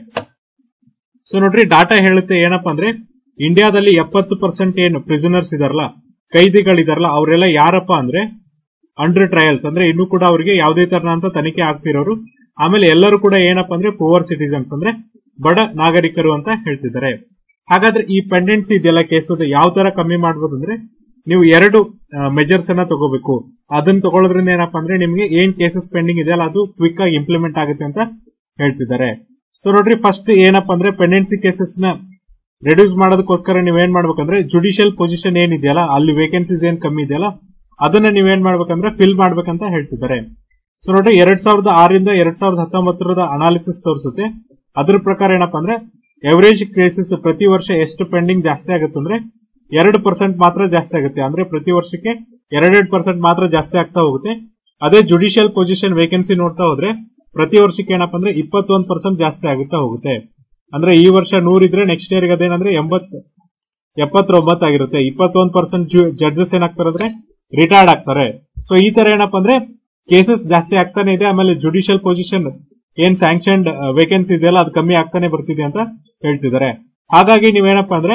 ಸೊ ನೋಡ್ರಿ, ಡಾಟಾ ಹೇಳುತ್ತೆ ಏನಪ್ಪಾ ಅಂದ್ರೆ ಇಂಡಿಯಾದಲ್ಲಿ ಎಪ್ಪತ್ತು ಪರ್ಸೆಂಟ್ ಏನು ಪ್ರಿಸನರ್ಸ್ ಇದಾರಲ್ಲ, ಕೈದಿಗಳಿದಾರಲ್ಲ, ಅವರೆಲ್ಲ ಯಾರಪ್ಪ ಅಂದ್ರೆ ಅಂಡರ್ ಟ್ರಯಲ್ಸ್, ಅಂದ್ರೆ ಇನ್ನೂ ಕೂಡ ಅವರಿಗೆ ಯಾವುದೇ ತರನಂತ ತನಿಖೆ ಆಗ್ತಿರೋರು, ಆಮೇಲೆ ಎಲ್ಲರೂ ಕೂಡ ಏನಪ್ಪಾ ಅಂದ್ರೆ ಪುವರ್ ಸಿಟಿಸನ್ಸ್ ಅಂದ್ರೆ ಬಡ ನಾಗರಿಕರು ಅಂತ ಹೇಳ್ತಿದ್ದಾರೆ. ಹಾಗಾದ್ರೆ ಈ ಪೆಂಡೆನ್ಸಿ ಇದೆಲ್ಲ ಕೇಸ್ ಯಾವ ತರ ಕಮ್ಮಿ ಮಾಡಬಹುದು ಅಂದ್ರೆ ನೀವು ಎರಡು ಮೆಜರ್ಸ್ ಅನ್ನ ತಗೋಬೇಕು. ಅದನ್ನ ತಗೊಳ್ಳೋದ್ರಿಂದ ಏನಪ್ಪಾ ಅಂದ್ರೆ ನಿಮ್ಗೆ ಏನ್ ಕೇಸಸ್ ಪೆಂಡಿಂಗ್ ಇದೆಯಲ್ಲ ಅದು ಕ್ವಿಕ್ ಆಗಿ ಇಂಪ್ಲಿಮೆಂಟ್ ಆಗುತ್ತೆ ಅಂತ ಹೇಳ್ತಿದ್ದಾರೆ. ಸೊ ನೋಡ್ರಿ, ಫಸ್ಟ್ ಏನಪ್ಪಾ ಅಂದ್ರೆ ಪೆಂಡೆನ್ಸಿ ಕೇಸಸ್ ನ ರೆಡ್ಯೂಸ್ ಮಾಡೋದಕ್ಕೋಸ್ಕರ ನೀವೇನ್ ಮಾಡ್ಬೇಕಂದ್ರೆ ಜುಡಿಷಿಯಲ್ ಪೊಸಿಷನ್ ಏನಿದೆಯಲ್ಲ ಅಲ್ಲಿ ವೇಕೆನ್ಸೀಸ್ ಏನ್ ಕಮ್ಮಿ ಇದೆಯಲ್ಲ ಅದನ್ನ ನೀವೇನ್ ಮಾಡ್ಬೇಕಂದ್ರೆ ಫಿಲ್ ಮಾಡ್ಬೇಕಂತ ಹೇಳ್ತಿದ್ದಾರೆ. ಸೊ ನೋಡ್ರಿ, ಎರಡ್ ಸಾವಿರದ ಆರರಿಂದ ಎರಡ್ ಸಾವಿರದ ಹತ್ತೊಂಬತ್ತರದ ಅನಾಲಿಸಿಸ್ ತೋರಿಸುತ್ತೆ. ಅದ್ರ ಪ್ರಕಾರ ಏನಪ್ಪಾ ಅಂದ್ರೆ ಎವರೇಜ್ ಕೇಸಸ್ ಪ್ರತಿ ವರ್ಷ ಎಷ್ಟು ಪೆಂಡಿಂಗ್ ಜಾಸ್ತಿ ಆಗುತ್ತೆ ಅಂದ್ರೆ ಎರಡು ಪರ್ಸೆಂಟ್ ಮಾತ್ರ ಜಾಸ್ತಿ ಆಗುತ್ತೆ. ಅಂದ್ರೆ ಪ್ರತಿ ವರ್ಷಕ್ಕೆ ಎರಡೆರಡು ಪರ್ಸೆಂಟ್ ಮಾತ್ರ ಜಾಸ್ತಿ ಆಗ್ತಾ ಹೋಗುತ್ತೆ. ಅದೇ ಜುಡಿಷಿಯಲ್ ಪೊಸಿಷನ್ ವೇಕೆನ್ಸಿ ನೋಡ್ತಾ ಹೋದ್ರೆ ಪ್ರತಿ ವರ್ಷಕ್ಕೆ ಏನಪ್ಪಾ ಅಂದ್ರೆ ಇಪ್ಪತ್ತೊಂದು ಪರ್ಸೆಂಟ್ ಜಾಸ್ತಿ ಆಗುತ್ತಾ ಹೋಗುತ್ತೆ. ಅಂದ್ರೆ ಈ ವರ್ಷ ನೂರ್ ಇದ್ರೆ ನೆಕ್ಸ್ಟ್ ಇಯರ್ ಅದೇನಂದ್ರೆ ಎಂಬತ್ ಎಪ್ಪತ್ತೊಂಬತ್ತು ಆಗಿರುತ್ತೆ. ಇಪ್ಪತ್ತೊಂದು ಪರ್ಸೆಂಟ್ ಜಡ್ಜಸ್ ಏನಾಗ್ತಾರೆ ಅಂದ್ರೆ ರಿಟೈರ್ಡ್ ಆಗ್ತಾರೆ. ಸೊ ಈ ತರ ಏನಪ್ಪಾ ಅಂದ್ರೆ ಕೇಸಸ್ ಜಾಸ್ತಿ ಆಗ್ತಾನೆ ಇದೆ. ಆಮೇಲೆ ಜುಡಿಷಿಯಲ್ ಪೊಸಿಷನ್ ಏನ್ ಸ್ಯಾಂಕ್ಷನ್ಡ್ ವೇಕೆನ್ಸಿ ಇದೆಯಲ್ಲ ಅದು ಕಮ್ಮಿ ಆಗ್ತಾನೆ ಬರ್ತಿದೆ ಅಂತ ಹೇಳ್ತಿದ್ದಾರೆ. ಹಾಗಾಗಿ ನೀವೇನಪ್ಪಾ ಅಂದ್ರೆ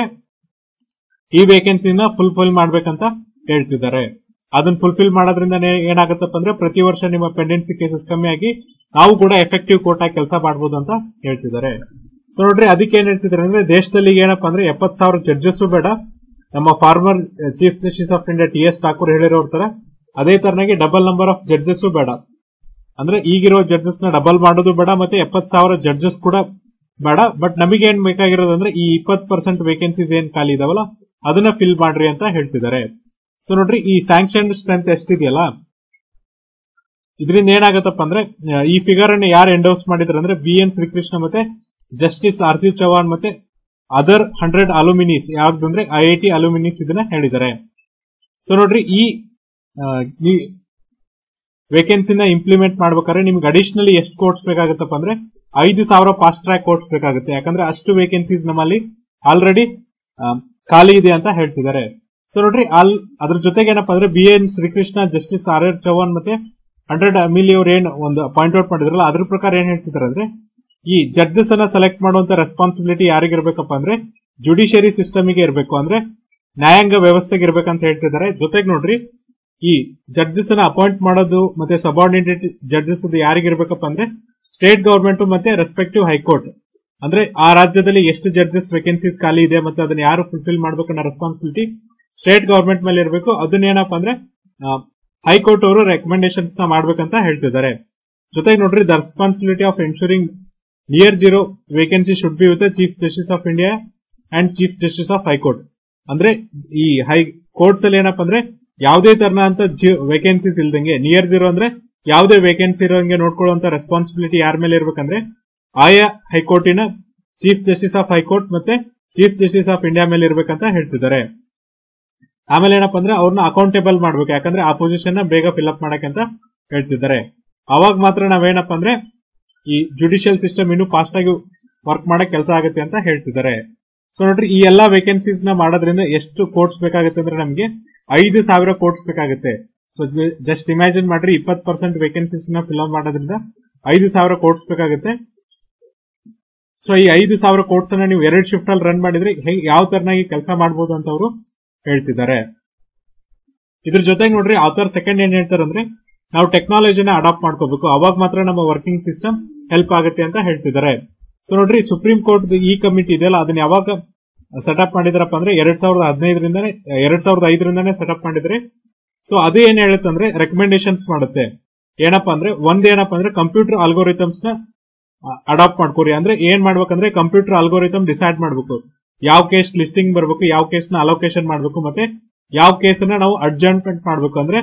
ಈ ವೇಕೆನ್ಸಿನ ಫುಲ್ಫಿಲ್ ಮಾಡ್ಬೇಕಂತ ಹೇಳ್ತಿದ್ದಾರೆ. ಅದನ್ನ ಫುಲ್ಫಿಲ್ ಮಾಡೋದ್ರಿಂದ ಏನಾಗತ್ತಪ್ಪ ಅಂದ್ರೆ ಪ್ರತಿ ವರ್ಷ ನಿಮ್ಮ ಪೆಂಡೆನ್ಸಿ ಕೇಸಸ್ ಕಮ್ಮಿ ಆಗಿ ನಾವು ಕೂಡ ಎಫೆಕ್ಟಿವ್ ಕೋರ್ಟ್ ಆಗಿ ಕೆಲಸ ಮಾಡಬಹುದು ಅಂತ ಹೇಳ್ತಿದ್ದಾರೆ. ಸೊ ನೋಡ್ರಿ, ಅದಕ್ಕೆ ಏನ್ ಹೇಳ್ತಿದ್ದಾರೆ ಅಂದ್ರೆ ದೇಶದಲ್ಲಿ ಏನಪ್ಪಾ ಅಂದ್ರೆ ಎಪ್ಪತ್ ಸಾವಿರ ಜಡ್ಜಸ್ ಬೇಡ, ನಮ್ಮ former chief justice of India T S Thakur ಹೇಳಿರೋರ್ ತರ ಅದೇ ತರನಾಗಿ ಡಬಲ್ ನಂಬರ್ ಆಫ್ ಜಡ್ಜಸ್ ಬೇಡ. ಅಂದ್ರೆ ಈಗಿರೋ ಜಡ್ಜಸ್ ನ ಡಬಲ್ ಮಾಡೋದು ಬೇಡ, ಮತ್ತೆ ಎಪ್ಪತ್ ಸಾವಿರ ಜಡ್ಜಸ್ ಕೂಡ ಬೇಡ. ಬಟ್ ನಮಗೆ ಏನ್ ಬೇಕಾಗಿರೋದಂದ್ರೆ ಈ ಇಪ್ಪತ್ತು ಪರ್ಸೆಂಟ್ ವೇಕೆನ್ಸೀಸ್ ಏನ್ ಖಾಲಿ ಇದಾವಲ್ಲ ಅದನ್ನ ಫಿಲ್ ಮಾಡ್ರಿ ಅಂತ ಹೇಳ್ತಿದ್ದಾರೆ. ಸೊ ನೋಡ್ರಿ, ಈ ಸ್ಯಾಂಕ್ಷನ್ ಸ್ಟ್ರೆಂತ್ ಎಷ್ಟಿದೆಯಲ್ಲ ಇದರಿಂದ ಏನಾಗತ್ತಪ್ಪ ಅಂದ್ರೆ ಈ ಫಿಗರ್ ಅನ್ನು ಯಾರು ಎಂಡೋರ್ಸ್ ಮಾಡಿದ್ರೆ ಅಂದ್ರೆ ಬಿ ಎನ್ ಶ್ರೀಕೃಷ್ಣ ಮತ್ತೆ ಜಸ್ಟಿಸ್ ಆರ್ ಸಿ ಚೌಹಾಣ್ ಮತ್ತೆ ಅದರ್ ಹಂಡ್ರೆಡ್ ಅಲ್ಯೂಮಿನೀಸ್ ಯಾವ್ದಂದ್ರೆ ಐ ಐ ಟಿ ಅಲ್ಯೂಮಿನೀಸ್ ಇದನ್ನ ಹೇಳಿದ್ದಾರೆ. ಸೊ ನೋಡ್ರಿ, ಈ ವೇಕೆನ್ಸಿನ ಇಂಪ್ಲಿಮೆಂಟ್ ಮಾಡ್ಬೇಕಾದ್ರೆ ನಿಮ್ಗೆ ಅಡಿಷನಲಿ ಎಷ್ಟು ಕೋರ್ಟ್ಸ್ ಬೇಕಾಗುತ್ತಪ್ಪ ಅಂದ್ರೆ ಐದು ಸಾವಿರ ಫಾಸ್ಟ್ ಟ್ರ್ಯಾಕ್ ಕೋರ್ಟ್ಸ್ ಬೇಕಾಗುತ್ತೆ. ಯಾಕಂದ್ರೆ ಅಷ್ಟು ವೇಕೆನ್ಸೀಸ್ ನಮ್ಮಲ್ಲಿ ಆಲ್ರೆಡಿ ಖಾಲಿ ಇದೆ ಅಂತ ಹೇಳ್ತಿದ್ದಾರೆ. ಸೊ ನೋಡ್ರಿ, ಅಲ್ ಅದ್ರ ಜೊತೆಗೆ ಏನಪ್ಪಾ ಅಂದ್ರೆ B N Srikrishna justice R R Chauhan ಮತ್ತೆ ಹಂಡ್ರೆಡ್ ಮಿಲಿ ಅವ್ರು ಏನ್ ಒಂದು ಪಾಯಿಂಟ್ ಔಟ್ ಮಾಡಿದ್ರಲ್ಲ ಅದ್ರ ಪ್ರಕಾರ ಏನ್ ಹೇಳ್ತಿದ್ದಾರೆ ಅಂದ್ರೆ ಈ ಜಡ್ಜಸ್ ಅನ್ನ ಸೆಲೆಕ್ಟ್ ಮಾಡುವಂತ ರೆಸ್ಪಾನ್ಸಿಬಿಲಿಟಿ ಯಾರಿಗಿರ್ಬೇಕಪ್ಪ ಅಂದ್ರೆ ಜುಡಿಷಿಯರಿ ಸಿಸ್ಟಮ್ ಗೆ ಇರಬೇಕು, ಅಂದ್ರೆ ನ್ಯಾಯಾಂಗ ವ್ಯವಸ್ಥೆಗೆ ಇರ್ಬೇಕಂತ ಹೇಳ್ತಿದ್ದಾರೆ. ಜೊತೆಗೆ ನೋಡ್ರಿ, ಈ ಜಡ್ಜಸ್ ಅನ್ನ ಅಪಾಯಿಂಟ್ ಮಾಡೋದು ಮತ್ತೆ ಸಬಾರ್ಡಿನೇಟೆಡ್ ಜಡ್ಜಸ್ ಯಾರಿಗಿರ್ಬೇಕಪ್ಪ ಅಂದ್ರೆ ಸ್ಟೇಟ್ ಗವರ್ಮೆಂಟ್ ಮತ್ತೆ ರೆಸ್ಪೆಕ್ಟಿವ್ ಹೈಕೋರ್ಟ್, ಅಂದ್ರೆ ಆ ರಾಜ್ಯದಲ್ಲಿ ಎಷ್ಟು ಜಡ್ಜಸ್ ವೇಕೆನ್ಸೀಸ್ ಖಾಲಿ ಇದೆ ಮತ್ತೆ ಅದನ್ನ ಯಾರು ಫುಲ್ಫಿಲ್ ಮಾಡ್ಬೇಕನ್ನೋ ರೆಸ್ಪಾನ್ಸಿಬಿಲಿಟಿ ಸ್ಟೇಟ್ ಗವರ್ಮೆಂಟ್ ಮೇಲೆ ಇರಬೇಕು. ಅದನ್ನ ಏನಪ್ಪಾ ಅಂದ್ರೆ ಹೈಕೋರ್ಟ್ ಅವರು ರೆಕಮೆಂಡೇಶನ್ಸ್ ನ ಮಾಡ್ಬೇಕಂತ ಹೇಳ್ತಿದ್ದಾರೆ. ಜೊತೆಗೆ ನೋಡ್ರಿ, the responsibility of ensuring near zero vacancy should be with chief justice of India and chief justice of high court. ಅಂದ್ರೆ ಈ ಹೈ ಕೋರ್ಟ್ಸ್ ಅಲ್ಲಿ ಏನಪ್ಪಾ ಅಂದ್ರೆ ಯಾವುದೇ ತರನ ಅಂತ ವೇಕೆನ್ಸೀಸ್ ಇಲ್ದಂಗೆ ನಿಯರ್ ಜೀರೋ ಅಂದ್ರೆ ಯಾವುದೇ ವೇಕೆನ್ಸಿ ಇರೋಂಗೆ ನೋಡ್ಕೊಳ್ಳುವಂತ ರೆಸ್ಪಾನ್ಸಿಬಿಲಿಟಿ ಯಾರ ಮೇಲೆ ಇರ್ಬೇಕಂದ್ರೆ ಆಯಾ ಹೈಕೋರ್ಟಿನ ಚೀಫ್ ಜಸ್ಟಿಸ್ ಆಫ್ ಹೈಕೋರ್ಟ್ ಮತ್ತೆ ಚೀಫ್ ಜಸ್ಟಿಸ್ ಆಫ್ ಇಂಡಿಯಾ ಮೇಲೆ ಇರ್ಬೇಕಂತ ಹೇಳ್ತಿದ್ದಾರೆ. ಆಮೇಲೆ ಏನಪ್ಪಾ ಅಂದ್ರೆ ಅವ್ರನ್ನ ಅಕೌಂಟೇಬಲ್ ಮಾಡ್ಬೇಕು, ಯಾಕಂದ್ರೆ ಆ ಪೊಸಿಷನ್ ನ ಬೇಗ ಫಿಲ್ಅಪ್ ಮಾಡಕ್ಕೆ ಅಂತ ಹೇಳ್ತಿದ್ದಾರೆ. ಅವಾಗ ಮಾತ್ರ ನಾವೇನಪ್ಪಾ ಅಂದ್ರೆ ಈ ಜುಡಿಷಿಯಲ್ ಸಿಸ್ಟಮ್ ಇನ್ನು ಫಾಸ್ಟ್ ಆಗಿ ವರ್ಕ್ ಮಾಡಕ್ ಕೆಲಸ ಆಗುತ್ತೆ ಅಂತ ಹೇಳ್ತಿದ್ದಾರೆ. ಸೊ ನೋಡ್ರಿ, ಈ ಎಲ್ಲಾ ವೇಕೆನ್ಸೀಸ್ ನ ಮಾಡೋದ್ರಿಂದ ಎಷ್ಟು ಕೋರ್ಟ್ಸ್ ಬೇಕಾಗುತ್ತೆ ಅಂದ್ರೆ ನಮ್ಗೆ ಐದು ಸಾವಿರ ಕೋರ್ಟ್ಸ್ ಬೇಕಾಗುತ್ತೆ. ಸೊ ಜಸ್ಟ್ ಇಮ್ಯಾಜಿನ್ ಮಾಡ್ರಿ, ಇಪ್ಪತ್ತು ಪರ್ಸೆಂಟ್ ವೇಕೆನ್ಸೀಸ್ ನ ಫಿಲ್ ಅಪ್ ಮಾಡೋದ್ರಿಂದ ಐದು ಸಾವಿರ ಕೋರ್ಟ್ಸ್ ಬೇಕಾಗುತ್ತೆ. ಸೊ ಈ ಐದು ಸಾವಿರ ಕೋರ್ಟ್ಸ್ ಅನ್ನ ನೀವು ಎರಡು ಶಿಫ್ಟ್ ಅಲ್ಲಿ ರನ್ ಮಾಡಿದ್ರೆ ಯಾವ ತರನಾಗಿ ಕೆಲಸ ಮಾಡಬಹುದು ಅಂತ ಅವರು ಹೇಳ್ತಿದ್ದಾರೆ. ಇದ್ರ ಜೊತೆಗೆ ನೋಡ್ರಿ, ಆಥರ್ ಸೆಕೆಂಡ್ ಏನ್ ಹೇಳ್ತಾರೆ ಅಂದ್ರೆ ನಾವು ಟೆಕ್ನಾಲಜಿನ ಅಡಾಪ್ಟ್ ಮಾಡ್ಕೋಬೇಕು, ಅವಾಗ ಮಾತ್ರ ನಮ್ಮ ವರ್ಕಿಂಗ್ ಸಿಸ್ಟಮ್ ಹೆಲ್ಪ್ ಆಗುತ್ತೆ ಅಂತ ಹೇಳ್ತಿದ್ದಾರೆ. ಸೊ ನೋಡ್ರಿ, ಸುಪ್ರೀಂ ಕೋರ್ಟ್ ಈ ಕಮಿಟಿ ಇದೆಯಲ್ಲ ಅದನ್ನ ಯಾವಾಗ ಸೆಟಪ್ ಮಾಡಿದ್ರಪ್ಪ ಅಂದ್ರೆ ಎರಡ್ ಸಾವಿರದ ಹದಿನೈದರಿಂದಾನೇ ಎರಡ್ ಸಾವಿರದ ಐದರಿಂದಾನೇ ಸೆಟಪ್ ಮಾಡಿದ್ರೆ. ಸೊ ಅದು ಏನ್ ಹೇಳುತ್ತೆ ಅಂದ್ರೆ ರೆಕಮೆಂಡೇಶನ್ಸ್ ಮಾಡುತ್ತೆ. ಏನಪ್ಪಾ ಅಂದ್ರೆ ಒಂದ್ ಏನಪ್ಪಾ ಅಂದ್ರೆ ಕಂಪ್ಯೂಟರ್ ಅಲ್ಗೋರಿಥಮ್ಸ್ ನ ಅಡಾಪ್ಟ್ ಮಾಡ್ಕೋರಿ. ಅಂದ್ರೆ ಏನ್ ಮಾಡ್ಬೇಕಂದ್ರೆ ಕಂಪ್ಯೂಟರ್ ಅಲ್ಗೋರಿಥಮ್ ಡಿಸೈಡ್ ಮಾಡ್ಬೇಕು ಯಾವ ಕೇಸ್ ಲಿಸ್ಟಿಂಗ್ ಬರ್ಬೇಕು, ಯಾವ ಕೇಸ್ ನ ಅಲೋಕೇಶನ್ ಮಾಡ್ಬೇಕು, ಮತ್ತೆ ಯಾವ ಕೇಸನ್ನ ನಾವು ಅಡ್ಜಸ್ಟ್ಮೆಂಟ್ ಮಾಡ್ಬೇಕು. ಅಂದ್ರೆ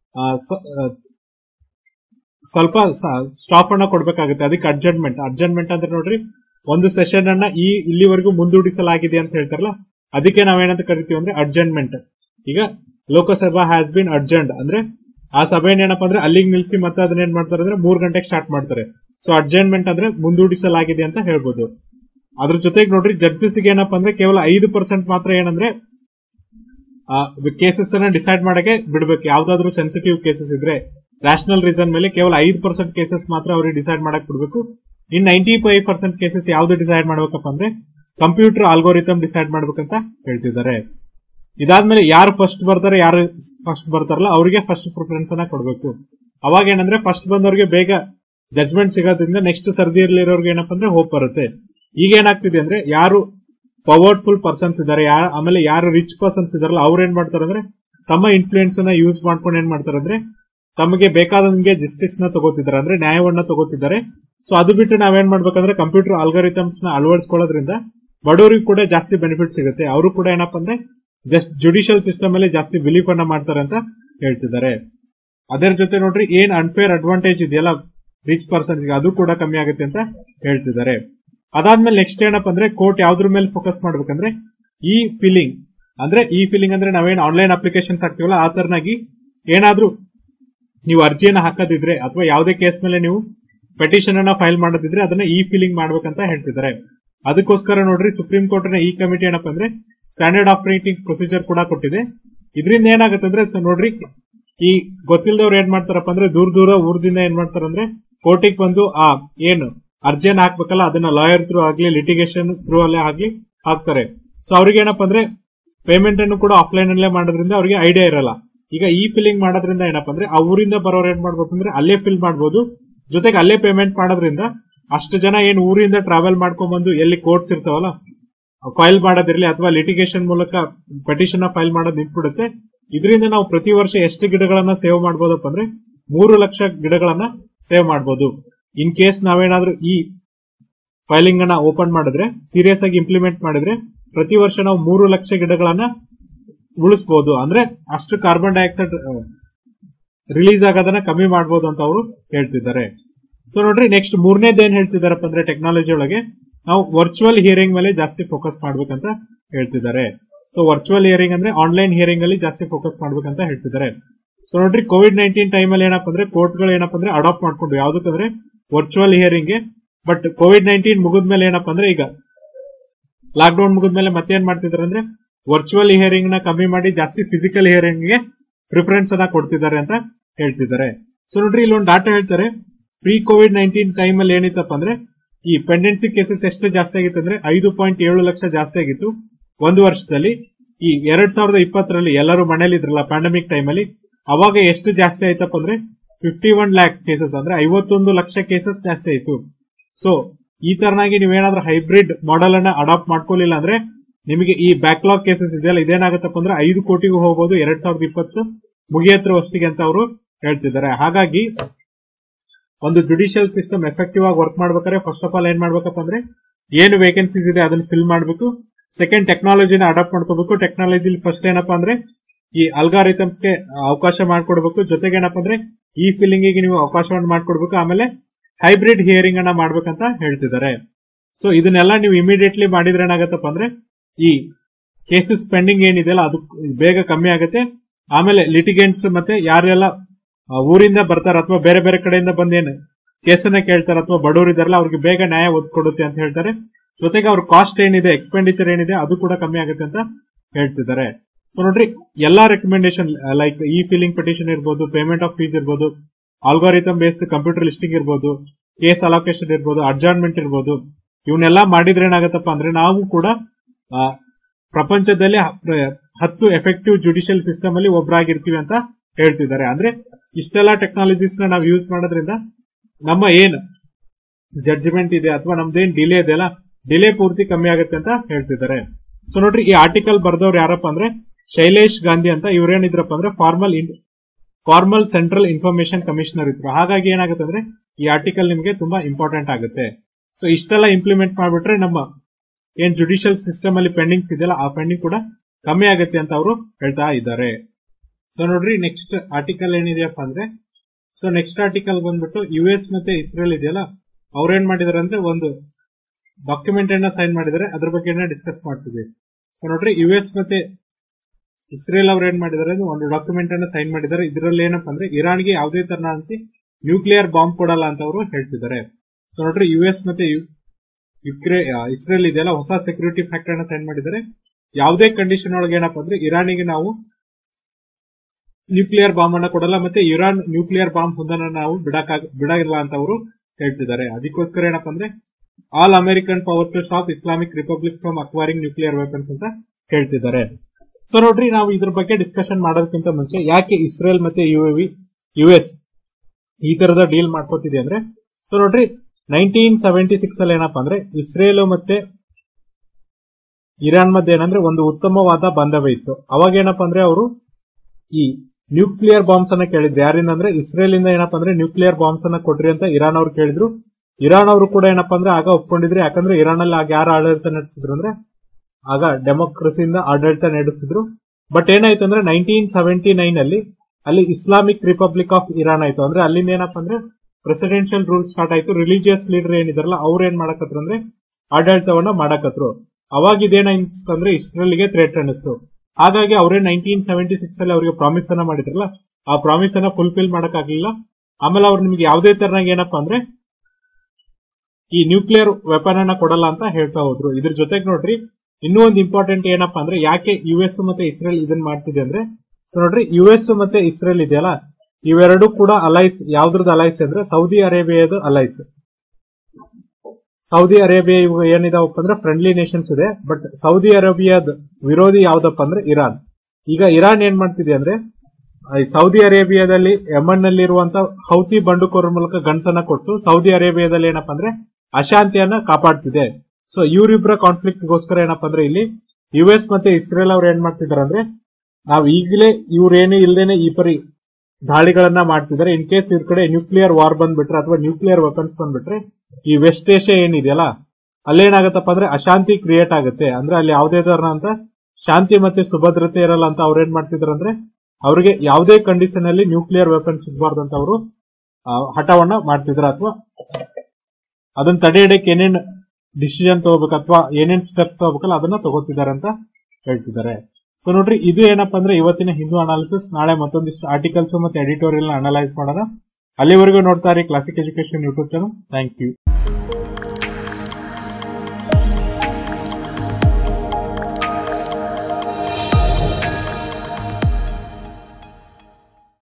ಸ್ವಲ್ಪ ಸ್ಟಾಪ್ ಅನ್ನ ಕೊಡ್ಬೇಕಾಗುತ್ತೆ, ಅದಕ್ಕೆ ಅಡ್ಜಸ್ಟ್ಮೆಂಟ್. ಅಡ್ಜಸ್ಟ್ಮೆಂಟ್ ಅಂದ್ರೆ ನೋಡ್ರಿ, ಒಂದು ಸೆಷನ್ ಅನ್ನ ಈ ಇಲ್ಲಿವರೆಗೂ ಮುಂದೂಡಿಸಲಾಗಿದೆ ಅಂತ ಹೇಳ್ತಾರಲ್ಲ, ಅದಕ್ಕೆ ನಾವೇನಂತ ಕರಿತೀವಿ ಅಂದ್ರೆ ಅಡ್ಜಸ್ಟ್ಮೆಂಟ್. ಈಗ ಲೋಕಸಭಾ ಹ್ಯಾಸ್ ಬಿನ್ ಅಡ್ಜರ್ನ್ಡ್ ಅಂದ್ರೆ ಆ ಸಭೆನ ಏನಪ್ಪಾ ಅಂದ್ರೆ ಅಲ್ಲಿಗೆ ನಿಲ್ಸಿ ಮತ್ತೆ ಅದನ್ನ ಏನ್ ಮಾಡ್ತಾರೆ ಅಂದ್ರೆ ಮೂರ್ ಗಂಟೆಗೆ ಸ್ಟಾರ್ಟ್ ಮಾಡ್ತಾರೆ. ಸೊ ಅಡ್ಜಸ್ಟ್ಮೆಂಟ್ ಅಂದ್ರೆ ಮುಂದೂಡಿಸಲಾಗಿದೆ ಅಂತ ಹೇಳ್ಬೋದು. ಅದ್ರ ಜೊತೆಗೆ ನೋಡ್ರಿ, ಜಡ್ಜಸ್ ಏನಪ್ಪಾ ಅಂದ್ರೆ ಕೇವಲ ಐದು ಪರ್ಸೆಂಟ್ ಮಾತ್ರ ಏನಂದ್ರೆ ಕೇಸಸ್ ಅನ್ನ ಡಿಸೈಡ್ ಮಾಡಕ್ಕೆ ಬಿಡ್ಬೇಕು. ಯಾವ್ದಾದ್ರು ಸೆನ್ಸಿಟಿವ್ ಕೇಸಸ್ ಇದ್ರೆ ರ್ಯಾಷನಲ್ ರೀಸನ್ ಮೇಲೆ ಕೇವಲ ಐದು ಪರ್ಸೆಂಟ್ ಕೇಸಸ್ ಮಾತ್ರ ಅವ್ರಿಗೆ ಡಿಸೈಡ್ ಮಾಡಕ್ ಬಿಡ್ಬೇಕು. In ninety five percent cases ಯಾವ್ದು ಡಿಸೈಡ್ ಮಾಡ್ಬೇಕಪ್ಪ ಅಂದ್ರೆ ಕಂಪ್ಯೂಟರ್ ಆಲ್ಗೋರಿಥಮ್ ಡಿಸೈಡ್ ಮಾಡ್ಬೇಕಂತ ಹೇಳ್ತಿದ್ದಾರೆ. ಇದಾದ್ಮೇಲೆ ಯಾರು ಫಸ್ಟ್ ಬರ್ತಾರೆ, ಯಾರು ಫಸ್ಟ್ ಬರ್ತಾರಲ್ಲ ಅವ್ರಿಗೆ ಫಸ್ಟ್ ಪ್ರಿಫರೆನ್ಸ್ ಅನ್ನ ಕೊಡ್ಬೇಕು. ಅವಾಗ ಏನಂದ್ರೆ ಫಸ್ಟ್ ಬಂದವ್ರಿಗೆ ಬೇಗ ಜಜ್ಮೆಂಟ್ ಸಿಗೋದ್ರಿಂದ ನೆಕ್ಸ್ಟ್ ಸರ್ದಿಯಲ್ಲಿರೋರ್ಗೆ ಏನಪ್ಪಾ ಅಂದ್ರೆ ಹೋಪ್ ಬರುತ್ತೆ. ಈಗ ಏನಾಗ್ತಿದೆ ಅಂದ್ರೆ ಯಾರು ಪವರ್ಫುಲ್ ಪರ್ಸನ್ಸ್ ಇದಾರೆ, ಆಮೇಲೆ ಯಾರು ರಿಚ್ ಪರ್ಸನ್ಸ್ ಇದಾರಲ್ಲ ಅವ್ರು ಏನ್ ಮಾಡ್ತಾರೆ ಅಂದ್ರೆ ತಮ್ಮ ಇನ್ಫ್ಲೂಯೆನ್ಸ್ ಅನ್ನ ಯೂಸ್ ಮಾಡ್ಕೊಂಡು ಏನ್ ಮಾಡ್ತಾರೆ ಅಂದ್ರೆ ತಮಗೆ ಬೇಕಾದಂಗೆ ಜಸ್ಟಿಸ್ ನ ತಗೋತಿದ್ದಾರೆ, ಅಂದ್ರೆ ನ್ಯಾಯವನ್ನ ತಗೋತಿದ್ದಾರೆ. ಸೊ ಅದು ಬಿಟ್ಟು ನಾವೇನ್ ಮಾಡ್ಬೇಕಂದ್ರೆ ಕಂಪ್ಯೂಟರ್ ಆಲ್ಗೋರಿಥಮ್ಸ್ ನ ಅಳವಡಿಸ್ಕೊಳ್ಳೋದ್ರಿಂದ ಬಡವರಿಗೂ ಕೂಡ ಜಾಸ್ತಿ ಬೆನಿಫಿಟ್ ಸಿಗುತ್ತೆ. ಅವರು ಕೂಡ ಏನಪ್ಪಾ ಅಂದ್ರೆ ಜಸ್ಟ್ ಜುಡಿಷಿಯಲ್ ಸಿಸ್ಟಮ್ ಅಲ್ಲಿ ಜಾಸ್ತಿ ಬಿಲೀಫ್ ಅನ್ನ ಮಾಡ್ತಾರೆ ಅಂತ ಹೇಳ್ತಿದ್ದಾರೆ. ಅದರ ಜೊತೆ ನೋಡ್ರಿ, ಏನ್ ಅನ್ಫೇರ್ ಅಡ್ವಾಂಟೇಜ್ ಇದೆಯಲ್ಲ ರಿಚ್ ಪರ್ಸನ್ಸ್ ಗೆ, ಅದು ಕೂಡ ಕಮ್ಮಿ ಆಗುತ್ತೆ ಅಂತ ಹೇಳ್ತಿದ್ದಾರೆ. ಅದಾದ್ಮೇಲೆ ನೆಕ್ಸ್ಟ್ ಏನಪ್ಪಾ ಅಂದ್ರೆ ಕೋರ್ಟ್ ಯಾವ್ದ್ರ ಮೇಲೆ ಫೋಕಸ್ ಮಾಡ್ಬೇಕಂದ್ರೆ ಈ ಫಿಲಿಂಗ್ ಅಂದ್ರೆ ಈ ಫಿಲಿಂಗ್ ಅಂದ್ರೆ ನಾವೇನ್ ಆನ್ಲೈನ್ ಅಪ್ಲಿಕೇಶನ್ಸ್ ಹಾಕ್ತಿವಲ್ಲ ಆ ತರನಾಗಿ ಏನಾದ್ರೂ ನೀವು ಅರ್ಜಿಯನ್ನ ಹಾಕೋದಿದ್ರೆ ಅಥವಾ ಯಾವುದೇ ಕೇಸ್ ಮೇಲೆ ನೀವು ಪೆಟಿಷನ್ ಅನ್ನ ಫೈಲ್ ಮಾಡೋದಿದ್ರೆ ಅದನ್ನ ಈ ಫಿಲಿಂಗ್ ಮಾಡ್ಬೇಕಂತ ಹೇಳ್ತಿದ್ದಾರೆ. ಅದಕ್ಕೋಸ್ಕರ ನೋಡ್ರಿ, ಸುಪ್ರೀಂ ಕೋರ್ಟ್ ನ ಈ ಕಮಿಟಿ ಏನಪ್ಪಾ ಅಂದ್ರೆ ಸ್ಟ್ಯಾಂಡರ್ಡ್ ಆಪರೇಟಿಂಗ್ ಪ್ರೊಸೀಜರ್ ಕೂಡ ಕೊಟ್ಟಿದೆ. ಇದರಿಂದ ಏನಾಗುತ್ತೆ ಅಂದ್ರೆ ಸೊ ನೋಡ್ರಿ, ಈ ಗೊತ್ತಿಲ್ಲದವ್ರು ಏನ್ ಮಾಡ್ತಾರಪ್ಪ ಅಂದ್ರೆ ದೂರ ದೂರ ಊರದಿಂದ ಏನ್ ಮಾಡ್ತಾರಂದ್ರೆ ಕೋರ್ಟಿಗೆ ಬಂದು ಆ ಏನು ಅರ್ಜಿಯನ್ನ ಹಾಕ್ಬೇಕಲ್ಲ ಅದನ್ನ ಲಾಯರ್ ಥ್ರೂ ಆಗ್ಲಿ ಲಿಟಿಗೇಷನ್ ಥ್ರೂ ಅಲ್ಲೇ ಆಗ್ಲಿ ಹಾಕ್ತಾರೆ. ಸೊ ಅವ್ರಿಗೆ ಏನಪ್ಪಾ ಅಂದ್ರೆ ಪೇಮೆಂಟ್ ಅನ್ನು ಕೂಡ ಆಫ್ಲೈನ್ ಅಲ್ಲೇ ಮಾಡೋದ್ರಿಂದ ಅವ್ರಿಗೆ ಐಡಿಯಾ ಇರಲ್ಲ. ಈಗ ಈ ಫಿಲ್ಲಿಂಗ್ ಮಾಡೋದ್ರಿಂದ ಏನಪ್ಪಾ ಅಂದ್ರೆ ಆ ಊರಿಂದ ಬರೋರು ಏನ್ ಮಾಡ್ಬೇಕು ಅಂದ್ರೆ ಅಲ್ಲೇ ಫಿಲ್ ಮಾಡಬಹುದು, ಜೊತೆಗೆ ಅಲ್ಲೇ ಪೇಮೆಂಟ್ ಮಾಡೋದ್ರಿಂದ ಅಷ್ಟು ಜನ ಏನ್ ಊರಿಂದ ಟ್ರಾವೆಲ್ ಮಾಡ್ಕೊಂಡ್ ಬಂದು ಎಲ್ಲಿ ಕೋರ್ಟ್ಸ್ ಇರ್ತಾವಲ್ಲ ಫೈಲ್ ಮಾಡೋದಿರ್ಲಿ ಅಥವಾ ಲಿಟಿಗೇಷನ್ ಮೂಲಕ ಪೆಟಿಷನ್ ಫೈಲ್ ಮಾಡೋದು ನಿಂತ್ಬಿಡುತ್ತೆ. ಇದರಿಂದ ನಾವು ಪ್ರತಿ ವರ್ಷ ಎಷ್ಟು ಗಿಡಗಳನ್ನ ಸೇವ್ ಮಾಡಬಹುದಪ್ಪ ಅಂದ್ರೆ ಮೂರು ಲಕ್ಷ ಗಿಡಗಳನ್ನ ಸೇವ್ ಮಾಡಬಹುದು. ಇನ್ ಕೇಸ್ ನಾವೇನಾದ್ರೂ ಈ ಫೈಲಿಂಗ್ ಅನ್ನ ಓಪನ್ ಮಾಡಿದ್ರೆ, ಸೀರಿಯಸ್ ಆಗಿ ಇಂಪ್ಲಿಮೆಂಟ್ ಮಾಡಿದ್ರೆ ಪ್ರತಿ ವರ್ಷ ನಾವು ಮೂರು ಲಕ್ಷ ಗಿಡಗಳನ್ನ ಉಳಿಸಬಹುದು. ಅಂದ್ರೆ ಅಷ್ಟು ಕಾರ್ಬನ್ ಡೈಆಕ್ಸೈಡ್ ರಿಲೀಸ್ ಆಗೋದನ್ನ ಕಮ್ಮಿ ಮಾಡಬಹುದು ಅಂತ ಅವರು ಹೇಳ್ತಿದ್ದಾರೆ. ಸೊ ನೋಡ್ರಿ, ನೆಕ್ಸ್ಟ್ ಮೂರನೇದು ಏನ್ ಹೇಳ್ತಿದಾರಪ್ಪ ಅಂದ್ರೆ ಟೆಕ್ನಾಲಜಿ ಒಳಗೆ ನಾವು ವರ್ಚುವಲ್ ಹಿಯರಿಂಗ್ ಮೇಲೆ ಜಾಸ್ತಿ ಫೋಕಸ್ ಮಾಡ್ಬೇಕಂತ ಹೇಳ್ತಿದ್ದಾರೆ. ಸೊ ವರ್ಚುವಲ್ ಹಿಯರಿಂಗ್ ಅಂದ್ರೆ ಆನ್ಲೈನ್ ಹಿಯರಿಂಗ್ ಅಲ್ಲಿ ಜಾಸ್ತಿ ಫೋಕಸ್ ಮಾಡ್ಬೇಕಂತ ಹೇಳ್ತಿದ್ದಾರೆ. ಸೊ ನೋಡ್ರಿ, ಕೋವಿಡ್ ನೈನ್ಟೀನ್ ಟೈಮ್ ಅಲ್ಲಿ ಏನಪ್ಪಾ ಅಂದ್ರೆ ಕೋರ್ಟ್ಗಳು ಏನಪ್ಪಾ ಅಂದ್ರೆ ಅಡಾಪ್ಟ್ ಮಾಡ್ಕೊಂಡು ಯಾವ್ದಕ್ಕಂದ್ರೆ virtual hearing. But COVID nineteen ಮುಗಿದ್ಮೇಲೆ ಏನಪ್ಪಾ ಅಂದ್ರೆ ಈಗ ಲಾಕ್ ಡೌನ್ ಮುಗಿದ್ಮೇಲೆ ಮತ್ತೆ ಏನ್ ಮಾಡ್ತಿದ್ದಾರೆ ಅಂದ್ರೆ ವರ್ಚುವಲ್ ಹಿಯರಿಂಗ್ ನ ಕಮ್ಮಿ ಮಾಡಿ ಜಾಸ್ತಿ ಫಿಸಿಕಲ್ ಹಿಯರಿಂಗ್ ಗೆ ಪ್ರಿಫರೆನ್ಸ್ ಅನ್ನ ಕೊಡ್ತಿದ್ದಾರೆ ಅಂತ ಹೇಳ್ತಿದ್ದಾರೆ. ಸೊ ನೋಡ್ರಿ, ಇಲ್ಲೊಂದು ಡಾಟಾ ಹೇಳ್ತಾರೆ, ಪ್ರೀ ಕೋವಿಡ್ ನೈನ್ಟೀನ್ ಟೈಮ್ ಅಲ್ಲಿ ಏನಿತ್ತಪ್ಪ ಅಂದ್ರೆ ಈ ಪೆಂಡೆನ್ಸಿ ಕೇಸಸ್ ಎಷ್ಟು ಜಾಸ್ತಿ ಆಗಿತ್ತು ಅಂದ್ರೆ ಐದು ಪಾಯಿಂಟ್ ಏಳು ಲಕ್ಷ ಜಾಸ್ತಿ ಆಗಿತ್ತು ಒಂದು ವರ್ಷದಲ್ಲಿ. ಈ ಎರಡ್ ಸಾವಿರದ ಇಪ್ಪತ್ತರಲ್ಲಿ ಎಲ್ಲರೂ ಮನೇಲಿ ಇದ್ರಲ್ಲ ಪ್ಯಾಂಡಮಿಕ್ ಟೈಮ್ ಅಲ್ಲಿ, ಅವಾಗ ಎಷ್ಟು ಜಾಸ್ತಿ ಆಯ್ತಪ್ಪ ಅಂದ್ರೆ ಫಿಫ್ಟಿ ಒನ್ ಲ್ಯಾಕ್ ಕೇಸಸ್ ಅಂದ್ರೆ ಐವತ್ತೊಂದು ಲಕ್ಷ ಕೇಸಸ್ ಜಾಸ್ತಿ ಆಯ್ತು. ಸೊ ಈ ತರನಾಗಿ ನೀವೇನಾದ್ರೂ ಹೈಬ್ರಿಡ್ ಮಾಡೆಲ್ ಅನ್ನ ಅಡಾಪ್ಟ್ ಮಾಡ್ಕೊಳ್ಳಿಲ್ಲ ಅಂದ್ರೆ ನಿಮಗೆ ಈ ಬ್ಯಾಕ್ಲಾಗ್ ಕೇಸಸ್ ಇದೆಯಲ್ಲ ಇದೇನಾಗತ್ತಪ್ಪ ಅಂದ್ರೆ ಐದು ಕೋಟಿಗೂ ಹೋಗಬಹುದು ಎರಡ್ ಸಾವಿರದ ಇಪ್ಪತ್ತು ಮುಗಿಯತ್ರ ಅಷ್ಟಿಗೆ ಅಂತ ಅವರು ಹೇಳ್ತಿದ್ದಾರೆ. ಹಾಗಾಗಿ ಒಂದು ಜುಡಿಷಿಯಲ್ ಸಿಸ್ಟಮ್ ಎಫೆಕ್ಟಿವ್ ಆಗಿ ವರ್ಕ್ ಮಾಡ್ಬೇಕಾದ್ರೆ ಫಸ್ಟ್ ಆಫ್ ಆಲ್ ಏನ್ ಮಾಡ್ಬೇಕಪ್ಪ ಅಂದ್ರೆ ಏನು ವೇಕೆನ್ಸೀಸ್ ಇದೆ ಅದನ್ನ ಫಿಲ್ ಮಾಡಬೇಕು. ಸೆಕೆಂಡ್ ಟೆಕ್ನಾಲಜಿನ ಅಡಾಪ್ಟ್ ಮಾಡ್ಕೋಬೇಕು. ಟೆಕ್ನಾಲಜಿ ಫಸ್ಟ್ ಏನಪ್ಪಾ ಅಂದ್ರೆ ಈ ಅಲ್ಗಾರಿಥಮ್ಸ್ ಗೆ ಅವಕಾಶ ಮಾಡ್ಕೊಡ್ಬೇಕು. ಜೊತೆಗೆ ಏನಪ್ಪಾ ಅಂದ್ರೆ ಈ ಫಿಲ್ಲಿಂಗ್ ಗೆ ನೀವು ಅವಕಾಶವನ್ನು ಮಾಡ್ಕೊಡ್ಬೇಕು. ಆಮೇಲೆ ಹೈಬ್ರಿಡ್ ಹಿಯರಿಂಗ್ ಅನ್ನ ಮಾಡ್ಬೇಕಂತ ಹೇಳ್ತಿದ್ದಾರೆ. ಸೊ ಇದನ್ನೆಲ್ಲ ನೀವು ಇಮಿಡಿಯೇಟ್ಲಿ ಮಾಡಿದ್ರೆ ಏನಾಗತ್ತಪ್ಪ ಅಂದ್ರೆ ಈ ಕೇಸಸ್ ಪೆಂಡಿಂಗ್ ಏನಿದೆಯಲ್ಲ ಅದು ಬೇಗ ಕಮ್ಮಿ ಆಗುತ್ತೆ. ಆಮೇಲೆ ಲಿಟಿಗೇಂಟ್ಸ್ ಮತ್ತೆ ಯಾರೆಲ್ಲ ಊರಿಂದ ಬರ್ತಾರ ಅಥವಾ ಬೇರೆ ಬೇರೆ ಕಡೆಯಿಂದ ಬಂದೇನು ಕೇಸನ್ನ ಕೇಳ್ತಾರ ಅಥವಾ ಬಡವರು ಇದಾರಲ್ಲ ಅವ್ರಿಗೆ ಬೇಗ ನ್ಯಾಯ ಒದಕೊಡುತ್ತೆ ಅಂತ ಹೇಳ್ತಾರೆ. ಜೊತೆಗೆ ಅವ್ರ ಕಾಸ್ಟ್ ಏನಿದೆ, ಎಕ್ಸ್ಪೆಂಡಿಚರ್ ಏನಿದೆ ಅದು ಕೂಡ ಕಮ್ಮಿ ಆಗುತ್ತೆ ಅಂತ ಹೇಳ್ತಿದ್ದಾರೆ. ಸೊ ನೋಡ್ರಿ, ಎಲ್ಲಾ ರೆಕಮೆಂಡೇಶನ್ ಲೈಕ್ ಈ ಫಿಲಿಂಗ್ ಪಿಟಿಷನ್ ಇರ್ಬೋದು, ಪೇಮೆಂಟ್ ಆಫ್ ಫೀಸ್ ಇರ್ಬೋದು, ಆಲ್ಗಾರಿಥಮ್ ಬೇಸ್ಡ್ ಕಂಪ್ಯೂಟರ್ ಲಿಸ್ಟಿಂಗ್ ಇರ್ಬೋದು, ಕೇಸ್ ಅಲೋಕೇಶನ್ ಇರ್ಬೋದು, ಅಡ್ಜಾರ್ನ್ಮೆಂಟ್ ಇರ್ಬೋದು, ಇವನ್ನೆಲ್ಲ ಮಾಡಿದ್ರೆ ಏನಾಗತ್ತಪ್ಪ ಅಂದ್ರೆ ನಾವು ಕೂಡ ಪ್ರಪಂಚದಲ್ಲಿ ಹತ್ತು ಎಫೆಕ್ಟಿವ್ ಜುಡಿಷಿಯಲ್ ಸಿಸ್ಟಮ್ ಅಲ್ಲಿ ಒಬ್ಬರಾಗಿರ್ತೀವಿ ಅಂತ ಹೇಳ್ತಿದ್ದಾರೆ. ಅಂದ್ರೆ ಇಷ್ಟೆಲ್ಲ ಟೆಕ್ನಾಲಜೀಸ್ ನ ನಾವು ಯೂಸ್ ಮಾಡೋದ್ರಿಂದ ನಮ್ಮ ಏನ್ ಜಡ್ಜ್ಮೆಂಟ್ ಇದೆ ಅಥವಾ ನಮ್ದೇನ್ ಡಿಲೇ ಇದೆಯಲ್ಲ, ಡಿಲೇ ಪೂರ್ತಿ ಕಮ್ಮಿ ಆಗುತ್ತೆ ಅಂತ ಹೇಳ್ತಿದ್ದಾರೆ. ಸೊ ನೋಡ್ರಿ, ಈ ಆರ್ಟಿಕಲ್ ಬರ್ದವ್ರು ಯಾರಪ್ಪ ಅಂದ್ರೆ ಶೈಲೇಶ್ ಗಾಂಧಿ ಅಂತ. ಇವ್ರೇನಿದ್ರಪ್ಪ ಅಂದ್ರೆ formal formal central information commissioner ಇದ್ರು. ಹಾಗಾಗಿ ಏನಾಗುತ್ತೆ ಅಂದ್ರೆ ಈ ಆರ್ಟಿಕಲ್ ನಿಮಗೆ ತುಂಬಾ ಇಂಪಾರ್ಟೆಂಟ್ ಆಗುತ್ತೆ. ಸೊ ಇಷ್ಟೆಲ್ಲ ಇಂಪ್ಲಿಮೆಂಟ್ ಮಾಡ್ಬಿಟ್ರೆ ನಮ್ಮ ಏನ್ ಜುಡಿಷಿಯಲ್ ಸಿಸ್ಟಮ್ ಅಲ್ಲಿ ಪೆಂಡಿಂಗ್ಸ್ ಇದೆಯಲ್ಲ ಆ ಪೆಂಡಿಂಗ್ ಕೂಡ ಕಮ್ಮಿ ಆಗುತ್ತೆ ಅಂತ ಅವರು ಹೇಳ್ತಾ ಇದ್ದಾರೆ. ಸೊ ನೋಡ್ರಿ, ನೆಕ್ಸ್ಟ್ ಆರ್ಟಿಕಲ್ ಏನಿದೆಯಪ್ಪ ಅಂದ್ರೆ ಸೊ ನೆಕ್ಸ್ಟ್ ಆರ್ಟಿಕಲ್ ಬಂದ್ಬಿಟ್ಟು ಯು ಎಸ್ ಮತ್ತೆ ಇಸ್ರೇಲ್ ಇದೆಯಲ್ಲ ಅವ್ರೇನ್ ಮಾಡಿದಾರೆ ಅಂದ್ರೆ ಒಂದು ಡಾಕ್ಯುಮೆಂಟ್ ಅನ್ನ ಸೈನ್ ಮಾಡಿದ್ದಾರೆ. ಅದ್ರ ಬಗ್ಗೆ ಡಿಸ್ಕಸ್ ಮಾಡ್ತಿದ್ವಿ. ಸೊ ನೋಡ್ರಿ, ಯು ಎಸ್ ಮತ್ತೆ ಇಸ್ರೇಲ್ ಅವ್ರು ಏನ್ ಮಾಡಿದಾರೆ ಅಂದ್ರೆ ಒಂದು ಡಾಕ್ಯುಮೆಂಟ್ ಅನ್ನ ಸೈನ್ ಮಾಡಿದ್ದಾರೆ. ಇದರಲ್ಲಿ ಏನಪ್ಪಾ ಅಂದ್ರೆ ಇರಾನ್ಗೆ ಯಾವುದೇ ತರ ಅಂತ ನ್ಯೂಕ್ಲಿಯರ್ ಬಾಂಬ್ ಕೊಡಲ್ಲ ಅಂತ ಅವರು ಹೇಳ್ತಿದ್ದಾರೆ. ಸೊ ನೋಡ್ರಿ, ಯು ಎಸ್ ಮತ್ತೆ ಯುಕ್ರೇ ಇಸ್ರೇಲ್ ಇದೆಯಲ್ಲ ಹೊಸ ಸೆಕ್ಯೂರಿಟಿ ಫ್ಯಾಕ್ಟರ್ ಅನ್ನ ಸೈನ್ ಮಾಡಿದ್ದಾರೆ. ಯಾವುದೇ ಕಂಡೀಷನ್ ಒಳಗೆ ಏನಪ್ಪಾ ಅಂದ್ರೆ ಇರಾನಿಗೆ ನಾವು ನ್ಯೂಕ್ಲಿಯರ್ ಬಾಂಬ್ ಅನ್ನ ಕೊಡಲ್ಲ, ಮತ್ತೆ ಇರಾನ್ ನ್ಯೂಕ್ಲಿಯರ್ ಬಾಂಬ್ ಹೊಂದನ್ನ ನಾವು ಬಿಡಕ್ ಬಿಡಲ್ಲ ಅಂತ ಅವರು ಹೇಳ್ತಿದ್ದಾರೆ. ಅದಕ್ಕೋಸ್ಕರ ಏನಪ್ಪಾ ಅಂದ್ರೆ all American power to stop Islamic republic from acquiring nuclear weapons ಅಂತ ಹೇಳ್ತಿದ್ದಾರೆ. ಸೊ ನೋಡ್ರಿ, ನಾವು ಇದ್ರ ಬಗ್ಗೆ ಡಿಸ್ಕಷನ್ ಮಾಡೋದಕ್ಕಿಂತ ಮುಂಚೆ ಯಾಕೆ ಇಸ್ರೇಲ್ ಮತ್ತೆ ಯುಎವಿ ಯು ಎಸ್ ಈ ತರದ ಡೀಲ್ ಮಾಡ್ಕೋತಿದೆ ಅಂದ್ರೆ, ಸೊ ನೋಡ್ರಿ ನೈನ್ಟೀನ್ ಸೆವೆಂಟಿ ಸಿಕ್ಸ್ ಅಲ್ಲಿ ಏನಪ್ಪಾ ಅಂದ್ರೆ ಇಸ್ರೇಲ್ ಮತ್ತೆ ಇರಾನ್ ಮಧ್ಯೆ ಏನಂದ್ರೆ ಒಂದು ಉತ್ತಮವಾದ ಬಾಂಧವ್ಯ ಇತ್ತು. ಅವಾಗ ಏನಪ್ಪಾ ಅಂದ್ರೆ ಅವರು ಈ ನ್ಯೂಕ್ಲಿಯರ್ ಬಾಂಬ್ಸ್ ಅನ್ನ ಕೇಳಿದ್ರು. ಯಾರಿಂದ ಅಂದ್ರೆ ಇಸ್ರೇಲ್ ಇಂದ ಏನಪ್ಪಾ ಅಂದ್ರೆ ನ್ಯೂಕ್ಲಿಯರ್ ಬಾಂಬ್ಸ್ ಅನ್ನ ಕೊಡ್ರಿ ಅಂತ ಇರಾನ್ ಅವ್ರು ಕೇಳಿದ್ರು. ಇರಾನ್ ಅವರು ಕೂಡ ಏನಪ್ಪಾ ಅಂದ್ರೆ ಆಗ ಒಪ್ಕೊಂಡಿದ್ರು. ಯಾಕಂದ್ರೆ ಇರಾನ್ ಅಲ್ಲಿ ಆಗ ಯಾರು ಆಡಳಿತ ನಡೆಸಿದ್ರು ಅಂದ್ರೆ ಆಗ ಡೆಮೋಕ್ರಸಿಯಿಂದ ಆಡಳಿತ ನಡೆಸ್ತಿದ್ರು. ಬಟ್ ಏನಾಯ್ತು ಅಂದ್ರೆ ನೈನ್ಟೀನ್ ಸೆವೆಂಟಿ ನೈನ್ ಅಲ್ಲಿ ಅಲ್ಲಿ ಇಸ್ಲಾಮಿಕ್ ರಿಪಬ್ಲಿಕ್ ಆಫ್ ಇರಾನ್ ಆಯ್ತು. ಅಂದ್ರೆ ಅಲ್ಲಿಂದ ಏನಪ್ಪಾ ಅಂದ್ರೆ ಪ್ರೆಸಿಡೆನ್ಷಿಯಲ್ ರೂಲ್ ಸ್ಟಾರ್ಟ್ ಆಯ್ತು. ರಿಲಿಜಿಯಸ್ ಲೀಡರ್ ಏನಿದಾರಲ್ಲ ಅವ್ರು ಏನ್ ಮಾಡಕತ್ರು ಅಂದ್ರೆ ಆಡಳಿತವನ್ನ ಮಾಡಕತ್ರು. ಅವಾಗ ಇದೇನಾಯ್ತು ಅಂದ್ರೆ ಇಸ್ರೇಲ್ಗೆ ಥ್ರೆಟ್ ಅನಿಸ್ತು. ಹಾಗಾಗಿ ಅವರೇ ನೈನ್ಟೀನ್ ಸೆವೆಂಟಿ ಸಿಕ್ಸ್ ಅಲ್ಲಿ ಅವರಿಗೆ ಪ್ರಾಮಿಸ್ ಅನ್ನ ಮಾಡಿದ್ರಲ್ಲ ಆ ಪ್ರಾಮಿಸ್ ಅನ್ನ ಫುಲ್ಫಿಲ್ ಮಾಡಕ್ ಆಗ್ಲಿಲ್ಲ. ಆಮೇಲೆ ಅವ್ರು ನಿಮ್ಗೆ ಯಾವುದೇ ತರನಾಗ ಏನಪ್ಪಾ ಅಂದ್ರೆ ಈ ನ್ಯೂಕ್ಲಿಯರ್ ವೆಪನ್ ಅನ್ನ ಕೊಡಲ್ಲ ಅಂತ ಹೇಳ್ತಾ ಹೋದ್ರು. ಇದ್ರ ಜೊತೆಗೆ ನೋಡ್ರಿ ಇನ್ನೂ ಒಂದು ಇಂಪಾರ್ಟೆಂಟ್ ಏನಪ್ಪಾ ಅಂದ್ರೆ ಯಾಕೆ ಯು ಎಸ್ ಮತ್ತೆ ಇಸ್ರೇಲ್ ಇದನ್ನ ಮಾಡ್ತಿದೆ ಅಂದ್ರೆ, ಸೊ ನೋಡ್ರಿ ಯು ಎಸ್ ಮತ್ತೆ ಇಸ್ರೇಲ್ ಇದೆಯಲ್ಲ ಇವೆರಡು ಕೂಡ ಅಲೈಸ್. ಯಾವ್ದ್ರದ್ದು ಅಲೈಸ್ ಅಂದ್ರೆ ಸೌದಿ ಅರೇಬಿಯಾದ ಅಲೈಸ್. ಸೌದಿ ಅರೇಬಿಯಾ ಇವು ಏನಿದಾವಪ್ಪ ಅಂದ್ರೆ ಫ್ರೆಂಡ್ಲಿ ನೇಷನ್ಸ್ ಇದೆ. ಬಟ್ ಸೌದಿ ಅರೇಬಿಯಾದ ವಿರೋಧಿ ಯಾವ್ದಪ್ಪ ಅಂದ್ರೆ ಇರಾನ್. ಈಗ ಇರಾನ್ ಏನ್ ಮಾಡ್ತಿದೆ ಅಂದ್ರೆ ಸೌದಿ ಅರೇಬಿಯಾದಲ್ಲಿ ಯಮನ್ ನಲ್ಲಿ ಇರುವಂತ ಹೌತಿ ಬಂಡುಕೋರ ಮೂಲಕ ಗನ್ಸನ್ನ ಕೊಟ್ಟು ಸೌದಿ ಅರೇಬಿಯಾದಲ್ಲಿ ಏನಪ್ಪಾ ಅಂದ್ರೆ ಅಶಾಂತಿಯನ್ನ ಕಾಪಾಡ್ತಿದೆ. ಸೊ ಇವರಿಬ್ಬರ ಕಾನ್ಫ್ಲಿಕ್ಟ್ ಗೋಸ್ಕರ ಏನಪ್ಪಾ ಅಂದ್ರೆ ಇಲ್ಲಿ ಯು ಎಸ್ ಮತ್ತೆ ಇಸ್ರೇಲ್ ಅವ್ರು ಏನ್ ಮಾಡ್ತಿದಾರೆ ಅಂದ್ರೆ ನಾವ್ ಈಗಲೇ ಇವ್ರೇನು ಇಲ್ದೇನೆ ಈ ಪರಿ ದಾಳಿಗಳನ್ನ ಮಾಡ್ತಿದ್ದಾರೆ. ಇನ್ ಕೇಸ್ ಇವ್ರ ಕಡೆ ನ್ಯೂಕ್ಲಿಯರ್ ವಾರ್ ಬಂದ್ಬಿಟ್ರೆ ಅಥವಾ ನ್ಯೂಕ್ಲಿಯರ್ ವೆಪನ್ಸ್ ಬಂದ್ಬಿಟ್ರೆ ಈ ವೆಸ್ಟ್ ಏಷ್ಯಾ ಏನಿದೆಯಲ್ಲ ಅಲ್ಲೇನಾಗತ್ತಪ್ಪ ಅಂದ್ರೆ ಅಶಾಂತಿ ಕ್ರಿಯೇಟ್ ಆಗುತ್ತೆ. ಅಂದ್ರೆ ಅಲ್ಲಿ ಯಾವುದೇ ತರ ಅಂತ ಶಾಂತಿ ಮತ್ತೆ ಸುಭದ್ರತೆ ಇರಲ್ಲ ಅಂತ ಅವ್ರು ಏನ್ ಮಾಡ್ತಿದಾರೆ ಅಂದ್ರೆ ಅವ್ರಿಗೆ ಯಾವುದೇ ಕಂಡೀಷನ್ ಅಲ್ಲಿ ನ್ಯೂಕ್ಲಿಯರ್ ವೆಪನ್ಸ್ ಸಿಗಬಾರ್ದು ಅಂತ ಅವರು ಹಠವನ್ನ ಮಾಡ್ತಿದಾರೆ. ಅಥವಾ ಅದನ್ನ ತಡೆ ಹಿಡಕ್ಕೆ ಏನೇನ್ ಡಿಸಿಷನ್ ತಗೋಬೇಕು ಅಥವಾ ಏನೇನ್ ಸ್ಟೆಪ್ಸ್ ತಗೋಬೇಕಲ್ಲ ಅದನ್ನ ತಗೋತಿದ್ದಾರೆ ಅಂತ ಹೇಳ್ತಿದ್ದಾರೆ. ಸೊ ನೋಡ್ರಿ, ಇದು ಏನಪ್ಪಾ ಅಂದ್ರೆ ಇವತ್ತಿನ ಹಿಂದೂ ಅನಾಲಿಸಿಸ್. ನಾಳೆ ಮತ್ತೊಂದಿಷ್ಟು ಆರ್ಟಿಕಲ್ಸ್ ಮತ್ತೆ ಎಡಿಟೋರಿಯಲ್ ಅನಲೈಸ್ ಮಾಡೋಣ. ಅಲ್ಲಿವರೆಗೂ ನೋಡ್ತಾ ಇರಿ classic education YouTube channel. Thank you.